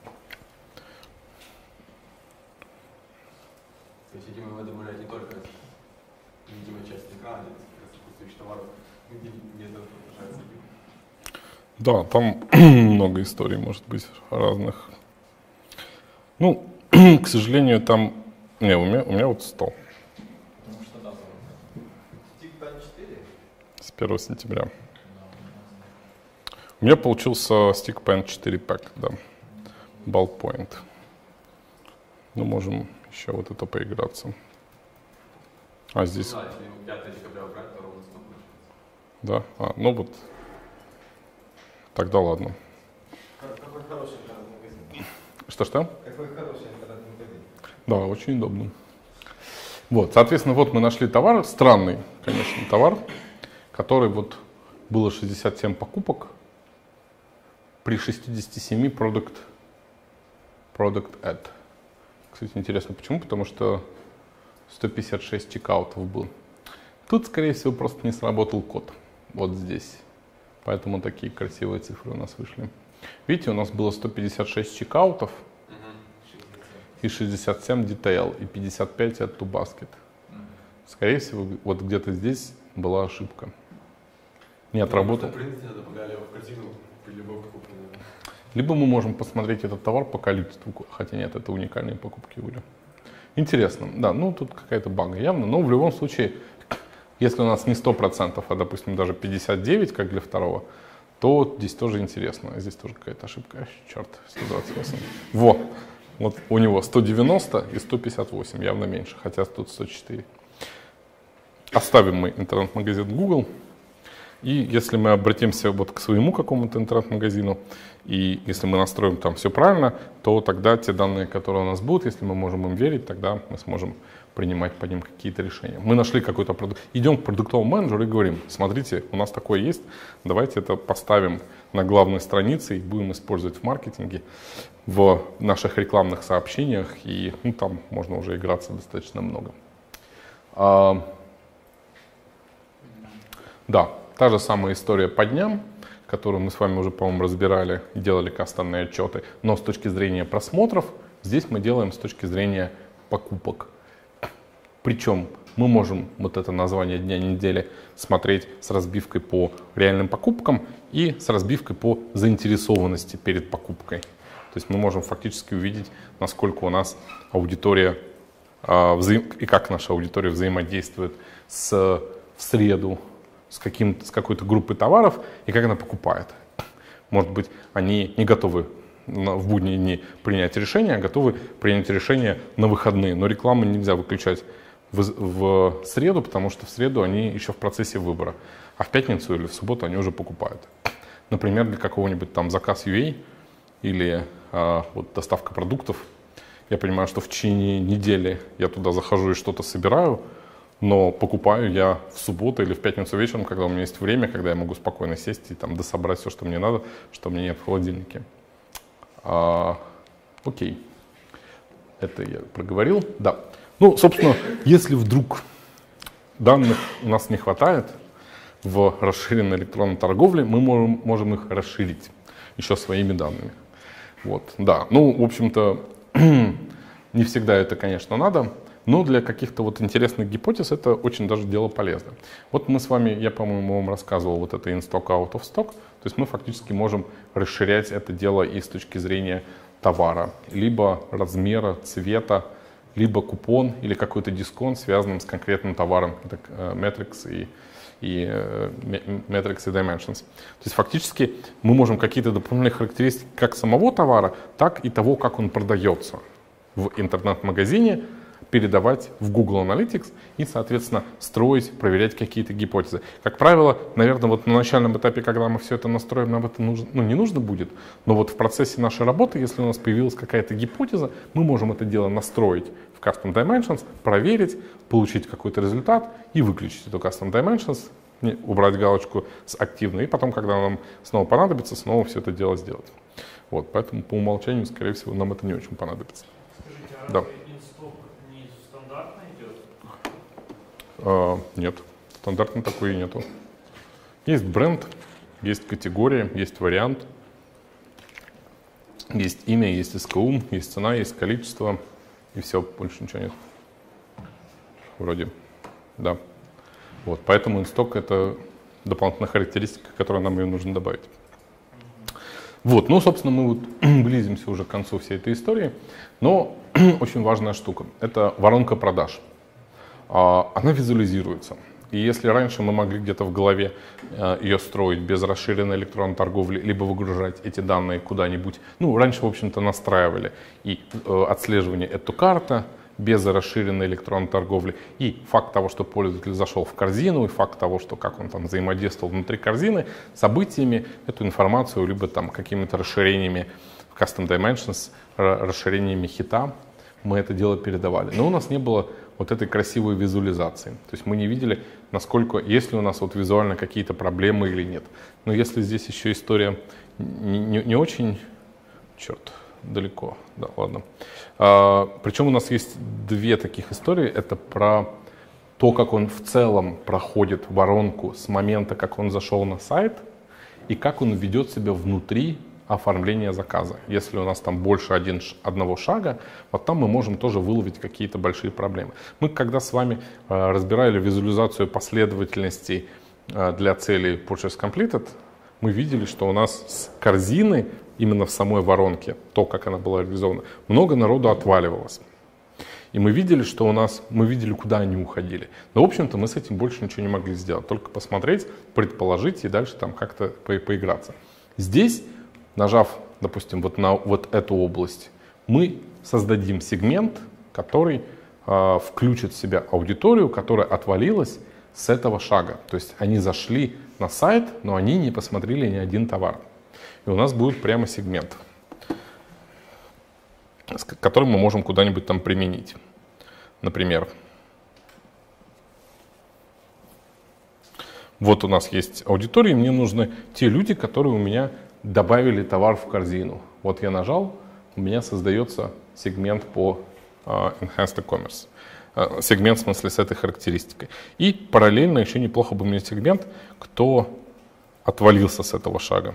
То есть, видимо, вы добавляете не только невидимая часть экрана, сопутствующих товаров, где это отображается.
Да, там много историй может быть разных. Ну, к сожалению, там... Не, у меня вот 100.
Потому что дата.
Stickpen 4?
С 1 сентября. У меня получился Stickpen 4 Pack, да. Ballpoint. Ну, можем еще вот это поиграться. А здесь...
Да, если 5 декабря убрать, то ровно 100 получается.
Да? А, ну вот. Тогда ладно.
Какой хороший интернет-магазин.
Что-что?
Какой хороший интернет-магазин.
Да, очень удобно. Вот, соответственно, вот мы нашли товар, странный, конечно, товар, который вот было 67 покупок при 67 product add. Кстати, интересно, почему? Потому что 156 чекаутов было. Тут, скорее всего, просто не сработал код. Вот здесь. Поэтому такие красивые цифры у нас вышли. Видите, у нас было 156 чекаутов и 67 detail, и 55 add to basket. Скорее всего, вот где-то здесь была ошибка. Не отработал.
В принципе, добавляли его в корзину при любой покупке.
Либо мы можем посмотреть этот товар по количеству, хотя нет, это уникальные покупки были. Интересно, да, ну тут какая-то бага явно, но в любом случае, если у нас не 100%, а допустим даже 59, как для второго, то здесь тоже интересно. Здесь тоже какая-то ошибка, черт, 128. Вот у него 190 и 158, явно меньше, хотя тут 104. Оставим мы интернет-магазин Google. И если мы обратимся вот к своему какому-то интернет-магазину, и если мы настроим там все правильно, то тогда те данные, которые у нас будут, если мы можем им верить, тогда мы сможем принимать по ним какие-то решения. Мы нашли какой-то продукт, идем к продуктовому менеджеру и говорим: смотрите, у нас такое есть, давайте это поставим на главной странице и будем использовать в маркетинге, в наших рекламных сообщениях, и ну, там можно уже играться достаточно много. Да, та же самая история по дням, которую мы с вами уже, по-моему, разбирали и делали кастомные отчеты, но с точки зрения просмотров, здесь мы делаем с точки зрения покупок. Причем мы можем вот это название дня недели смотреть с разбивкой по реальным покупкам и с разбивкой по заинтересованности перед покупкой. То есть мы можем фактически увидеть, насколько у нас аудитория и как наша аудитория взаимодействует в среду с какой-то группой товаров и как она покупает. Может быть, они не готовы в будние дни принять решение, а готовы принять решение на выходные. Но рекламу нельзя выключать в среду, потому что в среду они еще в процессе выбора. А в пятницу или в субботу они уже покупают. Например, для какого-нибудь там заказ UA или вот доставка продуктов. я понимаю, что в течение недели я туда захожу и что-то собираю, но покупаю я в субботу или в пятницу вечером, когда у меня есть время, когда я могу спокойно сесть и там дособрать все, что мне надо, что у меня нет в холодильнике. Окей. Это я проговорил. Да. Ну, собственно, если вдруг данных у нас не хватает в расширенной электронной торговле, мы можем их расширить еще своими данными. Вот, да. Ну, в общем-то, не всегда это, конечно, надо, но для каких-то вот интересных гипотез это очень даже дело полезно. Вот мы с вами, я, по-моему, вам рассказывал вот это in-stock, out of stock. То есть мы фактически можем расширять это дело и с точки зрения товара, либо размера, цвета, либо купон или какой-то дисконт, связанным с конкретным товаром. Это metrics и metrics и dimensions. То есть фактически мы можем какие-то дополнительные характеристики как самого товара, так и того, как он продается в интернет-магазине, передавать в Google Analytics и, соответственно, строить, проверять какие-то гипотезы. Как правило, наверное, вот на начальном этапе, когда мы все это настроим, нам это нужно, не нужно будет, но вот в процессе нашей работы, если у нас появилась какая-то гипотеза, мы можем это дело настроить в Custom Dimensions, проверить, получить какой-то результат и выключить эту Custom Dimensions, убрать галочку с активной, и потом, когда нам снова понадобится, снова все это дело сделать. Вот, поэтому по умолчанию, скорее всего, нам это не очень понадобится.
Скажите,
да. Нет, стандартно такой и нету. Есть бренд, есть категория, есть вариант, есть имя, есть СКУ, есть цена, есть количество, и все, больше ничего нет. Вроде, да. Вот, поэтому инсток — это дополнительная характеристика, которую нам ее нужно добавить. Вот, ну, собственно, мы вот близимся уже к концу всей этой истории, но очень важная штука — это воронка продаж. Она визуализируется. И если раньше мы могли где-то в голове ее строить без расширенной электронной торговли, либо выгружать эти данные куда-нибудь, ну, раньше, в общем-то, настраивали и отслеживание эту карта без расширенной электронной торговли, и факт того, что пользователь зашел в корзину, и факт того, что как он там взаимодействовал внутри корзины, событиями, эту информацию, либо там какими-то расширениями в Custom Dimensions, расширениями хита, мы это дело передавали. Но у нас не было вот этой красивой визуализации. То есть мы не видели, насколько, есть ли у нас вот визуально какие-то проблемы или нет. Но если здесь еще история не очень... Черт, далеко. Да, ладно. Причем у нас есть две таких истории. Это про то, как он в целом проходит воронку с момента, как он зашел на сайт, и как он ведет себя внутри оформления заказа. Если у нас там больше одного шага, вот там мы можем тоже выловить какие-то большие проблемы. Мы когда с вами разбирали визуализацию последовательностей для целей Purchase Completed, мы видели, что у нас с корзины, именно в самой воронке, то, как она была реализована, много народу отваливалось. И мы видели, что у нас, мы видели, куда они уходили. Но, в общем-то, мы с этим больше ничего не могли сделать. Только посмотреть, предположить и дальше там как-то поиграться. Здесь, нажав, допустим, вот на вот эту область, мы создадим сегмент, который включит в себя аудиторию, которая отвалилась с этого шага. То есть они зашли на сайт, но они не посмотрели ни один товар. И у нас будет прямо сегмент, который мы можем куда-нибудь там применить. Например, вот у нас есть аудитория, мне нужны те люди, которые у меня добавили товар в корзину. Вот я нажал, у меня создается сегмент по Enhanced E-Commerce. Сегмент, в смысле, с этой характеристикой. И параллельно еще неплохо бы иметь сегмент, кто отвалился с этого шага.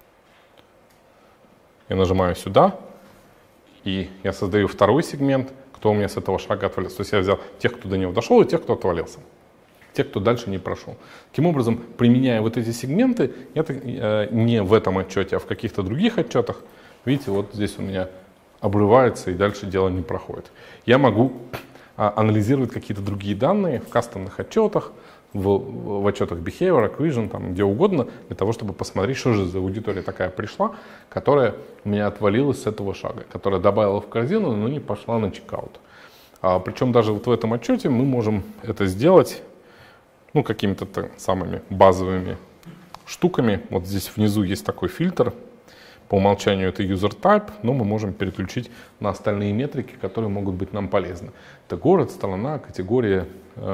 Я нажимаю сюда, и я создаю второй сегмент, кто у меня с этого шага отвалился. То есть я взял тех, кто до него дошел, и тех, кто отвалился. Тех, кто дальше не прошел. Таким образом, применяя вот эти сегменты, это не в этом отчете, а в каких-то других отчетах, видите, вот здесь у меня обрывается, и дальше дело не проходит. Я могу анализировать какие-то другие данные в кастомных отчетах, в отчетах Behavior, Acquisition, там, где угодно, для того, чтобы посмотреть, что же за аудитория такая пришла, которая у меня отвалилась с этого шага, которая добавила в корзину, но не пошла на чекаут. Причем даже вот в этом отчете мы можем это сделать ну, какими-то самыми базовыми штуками. Вот здесь внизу есть такой фильтр, по умолчанию это user type, но мы можем переключить на остальные метрики, которые могут быть нам полезны. Это город, страна, категория,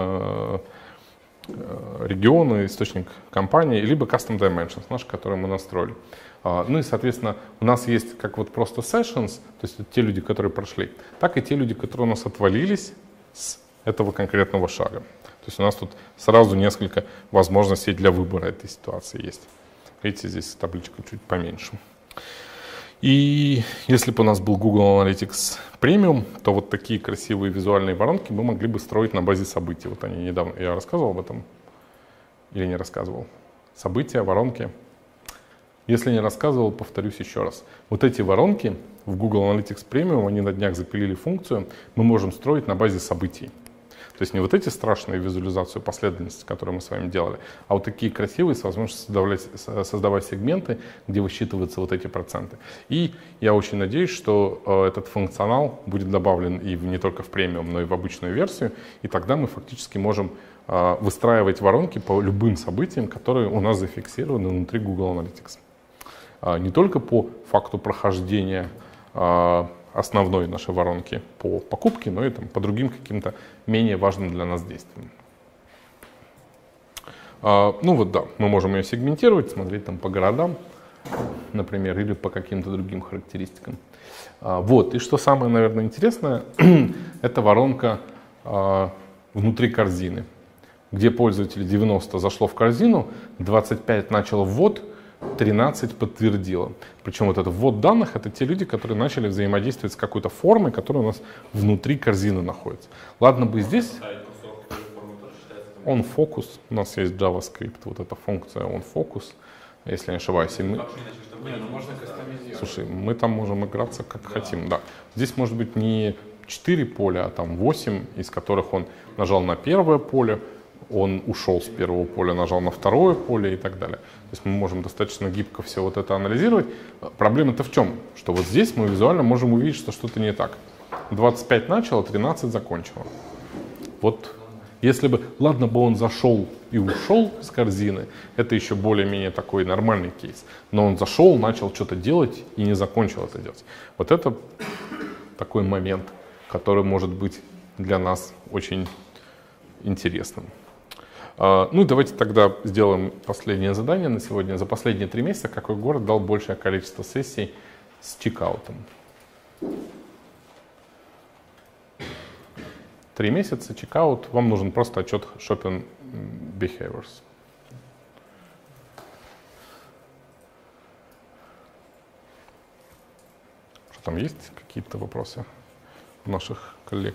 регионы, источник компании, либо custom dimensions, наши, которые мы настроили. Ну и, соответственно, у нас есть как вот просто sessions, то есть те люди, которые прошли, так и те люди, которые у нас отвалились с этого конкретного шага. То есть у нас тут сразу несколько возможностей для выбора этой ситуации есть. Видите, здесь табличка чуть поменьше. И если бы у нас был Google Analytics Premium, то вот такие красивые визуальные воронки мы могли бы строить на базе событий. Вот они недавно, я рассказывал об этом или не рассказывал? События, воронки. Если не рассказывал, повторюсь еще раз. Вот эти воронки в Google Analytics Premium, они на днях запилили функцию, мы можем строить на базе событий. То есть не вот эти страшные визуализацию последовательности, которые мы с вами делали, а вот такие красивые с возможностью создавать сегменты, где высчитываются вот эти проценты. И я очень надеюсь, что этот функционал будет добавлен и не только в премиум, но и в обычную версию, и тогда мы фактически можем выстраивать воронки по любым событиям, которые у нас зафиксированы внутри Google Analytics. Не только по факту прохождения основной нашей воронки по покупке, но и там, по другим каким-то менее важным для нас действиям. Ну вот да, мы можем ее сегментировать, смотреть там по городам, например, или по каким-то другим характеристикам. Вот, и что самое, наверное, интересное, это воронка внутри корзины, где пользователь 90 зашло в корзину, 25 начало ввод, 13 подтвердило. Причем вот этот ввод данных — это те люди, которые начали взаимодействовать с какой-то формой, которая у нас внутри корзины находится. Ладно бы здесь onFocus, у нас есть JavaScript, вот эта функция onFocus, если не ошибаюсь. И мы... Слушай, мы там можем играться как хотим, да. Здесь может быть не 4 поля, а там 8, из которых он нажал на первое поле, он ушел с первого поля, нажал на второе поле и так далее. То есть мы можем достаточно гибко все вот это анализировать. Проблема-то в чем? Что вот здесь мы визуально можем увидеть, что что-то не так. 25 начало, 13 закончило. Вот если бы, ладно бы он зашел и ушел с корзины, это еще более-менее такой нормальный кейс. Но он зашел, начал что-то делать и не закончил это делать. Вот это такой момент, который может быть для нас очень интересным. Ну и давайте тогда сделаем последнее задание на сегодня. За последние 3 месяца какой город дал большее количество сессий с чекаутом? 3 месяца, чекаут. Вам нужен просто отчет Shopping Behaviors. Что там есть? Какие-то вопросы у наших коллег?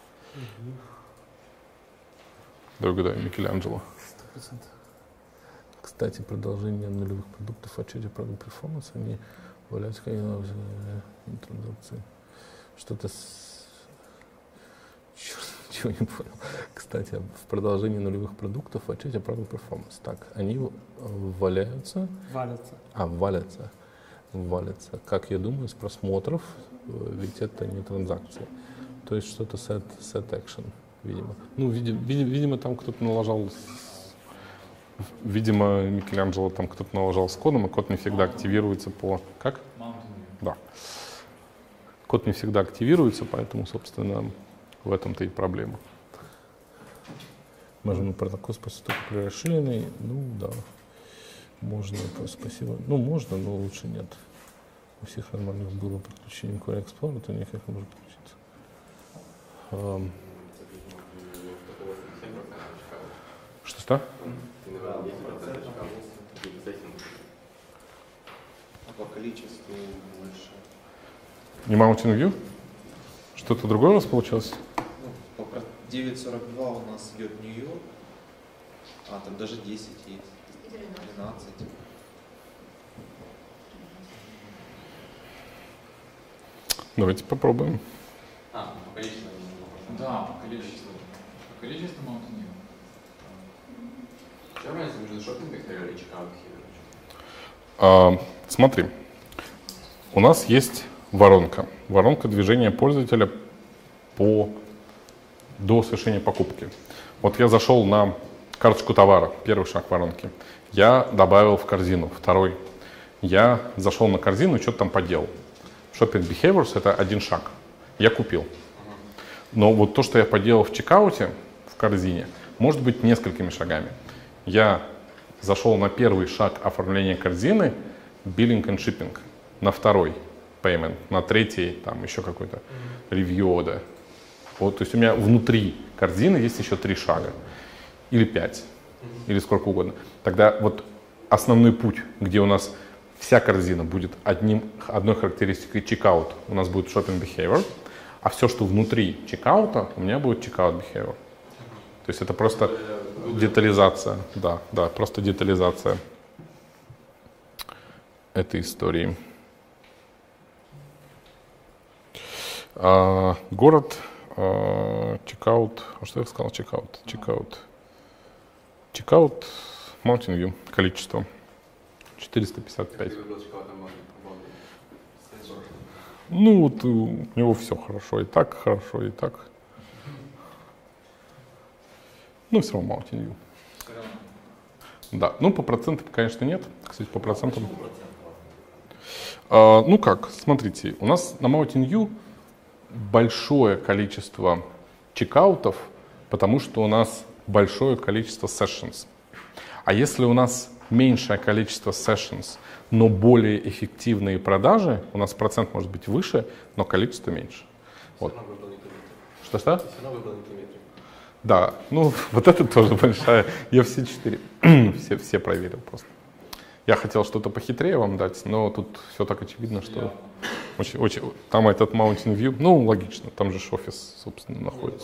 Да, угадаю, Микеланджело. 100%. Кстати, продолжение нулевых продуктов в отчете продукт перформанс, они валяются как транзакции. Что-то с... Черт, ничего не понял. Кстати, в продолжении нулевых продуктов в отчете продукт перформанс. Так, они валяются.
Валятся.
Валятся. Валятся. Как я думаю, с просмотров, ведь это не транзакции. То есть что-то set action. Видимо. Ну, видимо, там кто-то налажал, видимо, Микеланджело там кто-то налажал с кодом, и код не всегда активируется по... Как? Да. Код не всегда активируется, поэтому, собственно, в этом-то и проблема. Можем протокол спасибо только при расширенной. Ну, да. Можно, спасибо. Ну, можно, но лучше нет. У всех нормальных было подключение к Query Explorer, то никак не может подключиться. Что?
А по количеству больше.
Не Mountain View? Что-то другое у вас получилось?
Ну, 9.42 у нас идет Нью-Йорк, а там даже 10 есть, 12.
Давайте попробуем.
По количеству. Да, по количеству. По количеству Mountain View. Что разница между Shopping Behavior и Checkout Behavior?
Смотри, у нас есть воронка. Воронка движения пользователя до совершения покупки. Вот я зашел на карточку товара, первый шаг воронки. Я добавил в корзину, второй. я зашел на корзину и что-то там поделал. Shopping behaviors — это один шаг. Я купил. Но вот то, что я поделал в чекауте, в корзине, может быть несколькими шагами. Я зашел на первый шаг оформления корзины, billing and shipping, на второй payment, на третий там еще какой-то review order. Вот, то есть у меня внутри корзины есть еще 3 шага. Или 5, или сколько угодно. Тогда вот основной путь, где у нас вся корзина будет одной характеристикой checkout, у нас будет shopping behavior, а все, что внутри чекаута, у меня будет checkout behavior. То есть это просто детализация. Да, просто детализация этой истории. Город, чекаут, что я сказал, чекаут, Mountain View, количество 455. Ну вот у него все хорошо, и так хорошо, и так. Ну все равно Mountain View. Да, ну по процентам, конечно, нет. Кстати, по процентам. Ну как, смотрите, у нас на Mountain View большое количество чекаутов, потому что у нас большое количество sessions. А если у нас меньшее количество sessions, но более эффективные продажи, у нас процент может быть выше, но количество меньше. Вот. Что? Да, ну вот это тоже большая. Я все 4, все проверил просто. Я хотел что-то похитрее вам дать, но тут все так очевидно, что очень, там этот Mountain View, ну логично, там же офис, собственно, находится.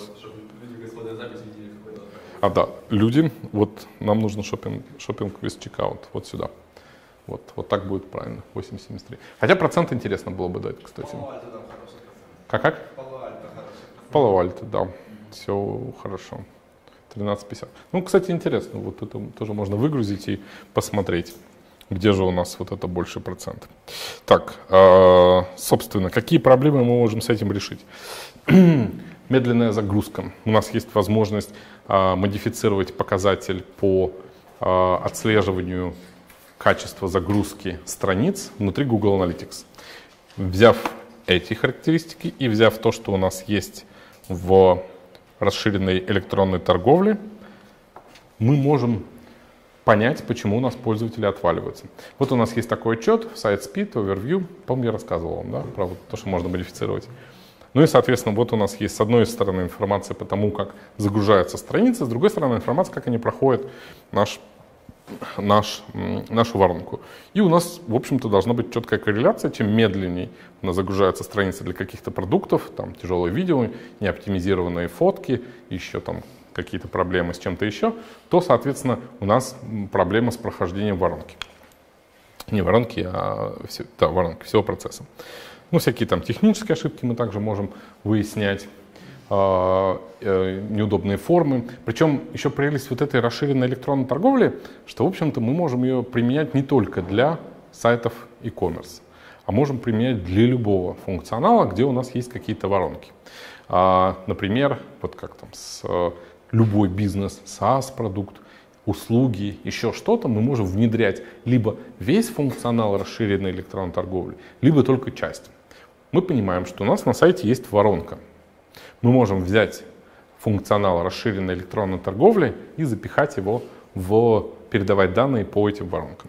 А да, люди, вот нам нужно шопинг with checkout, вот сюда. Вот так будет правильно, 8,73. Хотя процент интересно было бы дать, кстати. Как? Пало-Альто, да. Все хорошо. 13,50. Ну, кстати, интересно, вот это тоже можно выгрузить и посмотреть, где же у нас вот это больше процент. Так, собственно, какие проблемы мы можем с этим решить? Медленная загрузка. У нас есть возможность модифицировать показатель по отслеживанию качества загрузки страниц внутри Google Analytics. Взяв эти характеристики и взяв то, что у нас есть в расширенной электронной торговле, мы можем понять, почему у нас пользователи отваливаются. Вот у нас есть такой отчет, Site Speed, Overview, по-моему, я рассказывал вам, да, про вот то, что можно модифицировать. Ну и, соответственно, вот у нас есть с одной стороны информация по тому, как загружается страница, с другой стороны информация, как они проходят нашу воронку. И у нас, в общем-то, должна быть четкая корреляция. Чем медленнее у нас загружается страница для каких-то продуктов, там тяжелое видео, неоптимизированные фотки, еще там какие-то проблемы с чем-то еще, то, соответственно, у нас проблема с прохождением воронки. Не воронки, воронки, всего процесса. Ну, всякие там технические ошибки мы также можем выяснять. Неудобные формы. Причем еще прелесть вот этой расширенной электронной торговли, что, в общем-то, мы можем ее применять не только для сайтов e-commerce, а можем применять для любого функционала, где у нас есть какие-то воронки. Например, вот как там с любой бизнес, SaaS-продукт, услуги, еще что-то, мы можем внедрять либо весь функционал расширенной электронной торговли, либо только часть. Мы понимаем, что у нас на сайте есть воронка. Мы можем взять функционал расширенной электронной торговли и запихать его передавать данные по этим воронкам.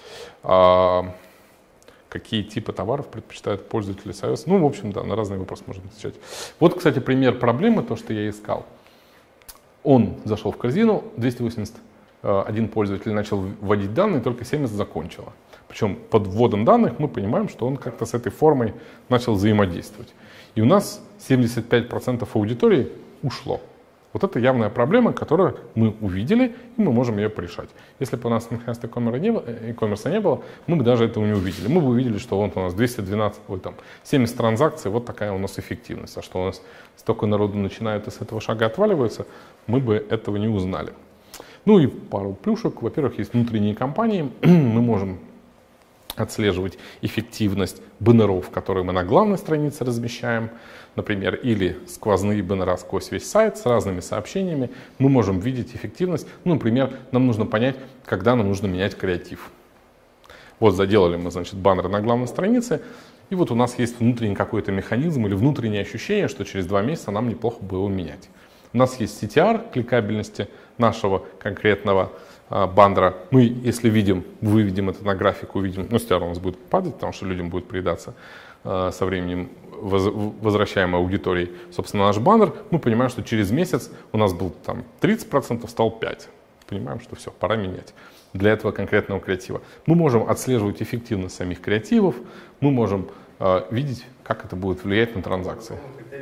Какие типы товаров предпочитают пользователи с iOS? Ну, в общем, да, на разные вопросы можно отвечать. Вот, кстати, пример проблемы, то, что я искал. Он зашел в корзину, 281 пользователь начал вводить данные, только 70 закончило. Причем под вводом данных мы понимаем, что он как-то с этой формой начал взаимодействовать. И у нас 75% аудитории ушло. Вот это явная проблема, которую мы увидели, и мы можем ее порешать. Если бы у нас Enhanced e-commerce не было, мы бы даже этого не увидели. Мы бы увидели, что вот у нас 70 транзакций, вот такая у нас эффективность. А что у нас столько народу начинает и с этого шага отваливается, мы бы этого не узнали. Ну и пару плюшек. Во-первых, есть внутренние кампании. Мы можем отслеживать эффективность баннеров, которые мы на главной странице размещаем, например, или сквозные баннера сквозь весь сайт с разными сообщениями. Мы можем видеть эффективность. Ну, например, нам нужно понять, когда нам нужно менять креатив. Вот заделали мы, значит, баннер на главной странице, и вот у нас есть внутренний какой-то механизм или внутреннее ощущение, что через 2 месяца нам неплохо было менять. У нас есть CTR кликабельности нашего конкретного баннера. Мы, если выведем это на графику, увидим, ну, CTR у нас будет падать, потому что людям будет приедаться со временем возвращаемой аудиторией, собственно, наш баннер. Мы понимаем, что через месяц у нас был там 30%, стал 5%. Понимаем, что все, пора менять. Для этого конкретного креатива. Мы можем отслеживать эффективность самих креативов, мы можем видеть, как это будет влиять на транзакции.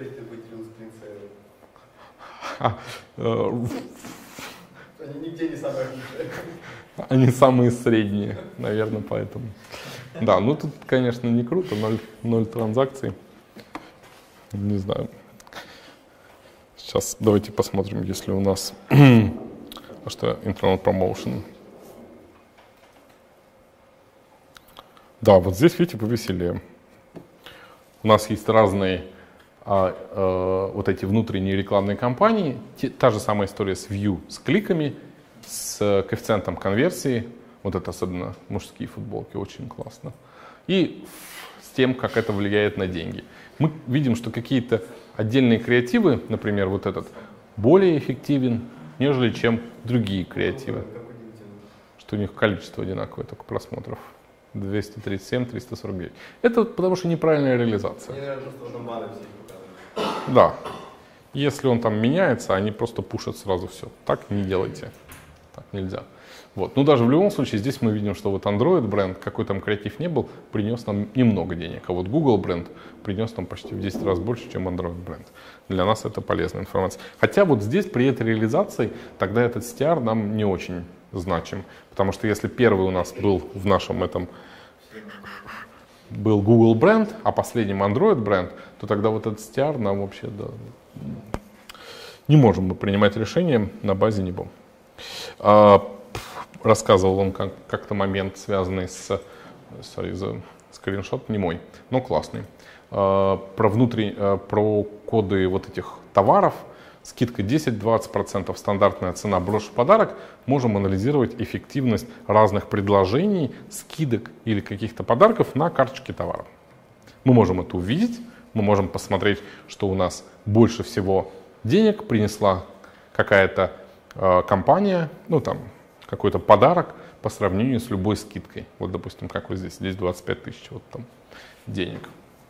Они нигде не самые лучшие.
Они самые средние, наверное, поэтому. Да, ну тут, конечно, не круто, 0 транзакций. Не знаю. Сейчас давайте посмотрим, если у нас что internal promotion. Да, вот здесь, видите, повеселее. У нас есть разные вот эти внутренние рекламные кампании. Та же самая история с view, с кликами, с коэффициентом конверсии. Вот это особенно мужские футболки, очень классно. И с тем, как это влияет на деньги. Мы видим, что какие-то отдельные креативы, например, вот этот, более эффективен, нежели чем другие креативы. Что у них количество одинаковое, только просмотров. 237, 349. Это потому что неправильная реализация.
Мне нравится, что там баны все показывают.
Да. Если он там меняется, они просто пушат сразу все. Так не делайте. Так нельзя. Вот. Но даже в любом случае здесь мы видим, что вот Android бренд, какой там креатив не был, принес нам немного денег. А вот Google бренд принес нам почти в 10 раз больше, чем Android бренд. Для нас это полезная информация. Хотя вот здесь при этой реализации тогда этот CTR нам не очень значим. Потому что если первый у нас был в нашем этом был Google бренд, а последним Android бренд, то тогда вот этот CTR нам вообще не можем мы принимать решения на базе него. Рассказывал он как-то момент, связанный с скриншот не мой, но классный. Про коды вот этих товаров. Скидка 10-20%, стандартная цена, брошь в подарок. Можем анализировать эффективность разных предложений, скидок или каких-то подарков на карточке товаров. Мы можем это увидеть, мы можем посмотреть, что у нас больше всего денег принесла какая-то компания, ну там какой-то подарок по сравнению с любой скидкой. Вот, допустим, как вот здесь 25 тысяч вот там денег.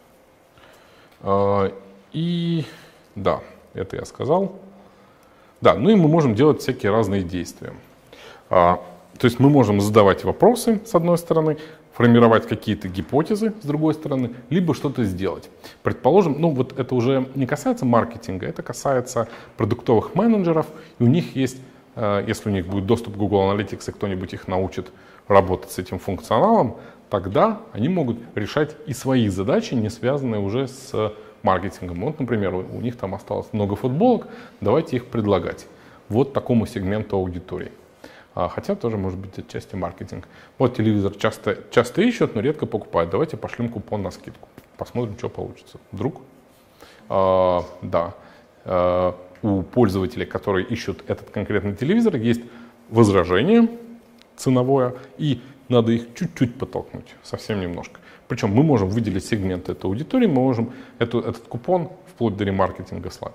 И да. Это я сказал. Да, ну и мы можем делать всякие разные действия. То есть мы можем задавать вопросы, с одной стороны, формировать какие-то гипотезы, с другой стороны, либо что-то сделать. Предположим, ну вот это уже не касается маркетинга, это касается продуктовых менеджеров, и у них есть, если у них будет доступ к Google Analytics, и кто-нибудь их научит работать с этим функционалом, тогда они могут решать и свои задачи, не связанные уже с маркетингом. Вот, например, у них там осталось много футболок, давайте их предлагать вот такому сегменту аудитории. Хотя тоже может быть отчасти маркетинг. Вот телевизор часто ищут, но редко покупают. Давайте пошлем купон на скидку. Посмотрим, что получится. Вдруг? Да. У пользователей, которые ищут этот конкретный телевизор, есть возражение ценовое, и надо их чуть-чуть подтолкнуть, совсем немножко. Причем мы можем выделить сегмент этой аудитории, мы можем этот купон вплоть до ремаркетинга слать.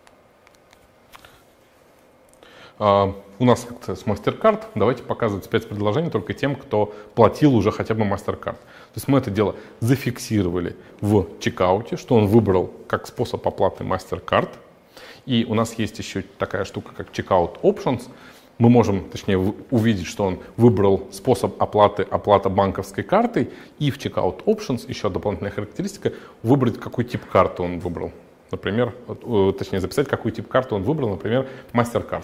У нас как-то с MasterCard, давайте показывать спецпредложения только тем, кто платил уже хотя бы MasterCard. То есть мы это дело зафиксировали в чекауте, что он выбрал как способ оплаты MasterCard. И у нас есть еще такая штука, как Checkout Options. Мы можем, точнее, увидеть, что он выбрал способ оплата банковской картой, и в Checkout Options, еще дополнительная характеристика, выбрать, какой тип карты он выбрал. Например, точнее, записать, какой тип карты он выбрал, например, MasterCard.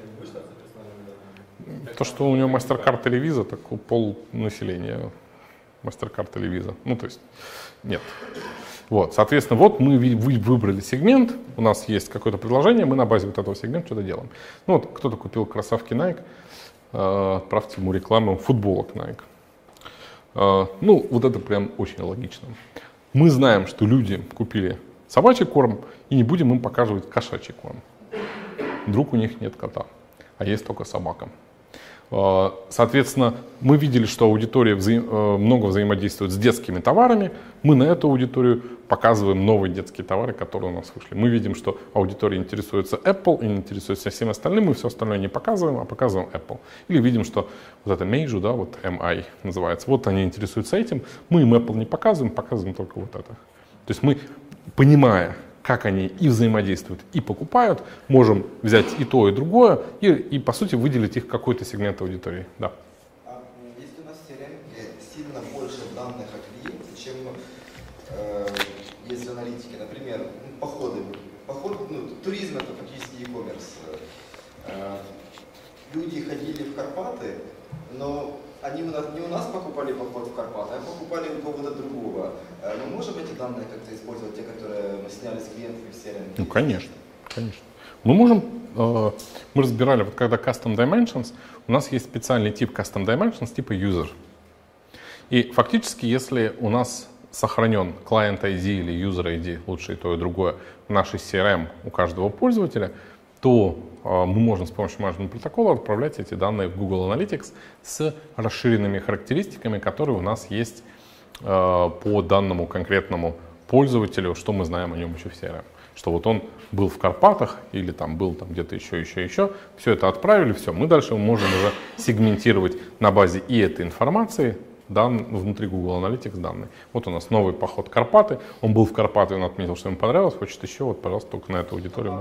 То, что у него MasterCard или Visa, так пол населения MasterCard или Visa. Ну, то есть, нет. Вот, соответственно, вот мы выбрали сегмент, у нас есть какое-то предложение, мы на базе вот этого сегмента что-то делаем. Ну вот, кто-то купил кроссовки Nike, отправьте ему рекламу футболок Nike. Ну, вот это прям очень логично. Мы знаем, что люди купили собачий корм, и не будем им показывать кошачий корм. Вдруг у них нет кота, а есть только собака. Соответственно, мы видели, что аудитория много взаимодействует с детскими товарами. Мы на эту аудиторию показываем новые детские товары, которые у нас вышли. Мы видим, что аудитория интересуется Apple и не интересуется всем остальным. Мы все остальное не показываем, а показываем Apple. Или видим, что вот это Meizu, да, вот MI называется, вот они интересуются этим. Мы им Apple не показываем, показываем только вот это. То есть мы, понимая, как они и взаимодействуют, и покупают, можем взять и то, и другое, и по сути, выделить их какой-то сегмент аудитории. Да.
Если у нас в CRM сильно больше данных о клиенте, чем есть в аналитике, например, походы. Туризм — это фактически e-commerce. Люди ходили в Карпаты, но они не у нас покупали поход в Карпаты, а покупали у кого-то другого. Мы можем эти данные как-то использовать, те, которые мы сняли с клиентов в CRM?
Ну, конечно, конечно. Мы можем, мы разбирали, вот когда Custom Dimensions, у нас есть специальный тип Custom Dimensions, типа User. И фактически, если у нас сохранен Client ID или User ID, лучше и то, и другое, в нашей CRM у каждого пользователя, то мы можем с помощью management протокола отправлять эти данные в Google Analytics с расширенными характеристиками, которые у нас есть по данному конкретному пользователю, что мы знаем о нем еще в CRM. Что вот он был в Карпатах или там был там где-то еще. Все это отправили, все. Мы дальше можем уже сегментировать на базе и этой информации внутри Google Analytics данные. Вот у нас новый поход Карпаты. Он был в Карпаты, он отметил, что ему понравилось, хочет еще, вот, пожалуйста, только на эту аудиторию.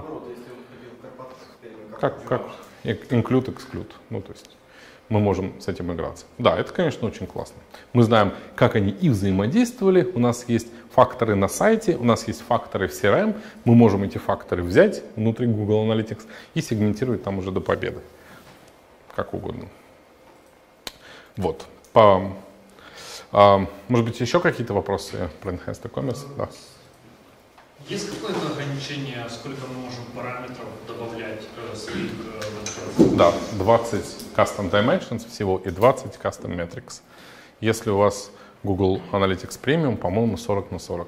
Как include, exclude. Ну, то есть мы можем с этим играться. Да, это, конечно, очень классно. Мы знаем, как они и взаимодействовали. У нас есть факторы на сайте, у нас есть факторы в CRM. Мы можем эти факторы взять внутри Google Analytics и сегментировать там уже до победы. Как угодно. Вот. Может быть, еще какие-то вопросы про Enhanced E-Commerce? Да.
Есть какое-то ограничение, сколько мы можем параметров добавлять своих?
Да, 20 Custom Dimensions всего и 20 Custom Metrics. Если у вас Google Analytics Premium, по-моему, 40/40.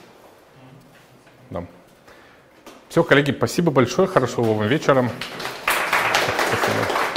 Да. Все, коллеги, спасибо большое, хорошего вам вечера. Спасибо.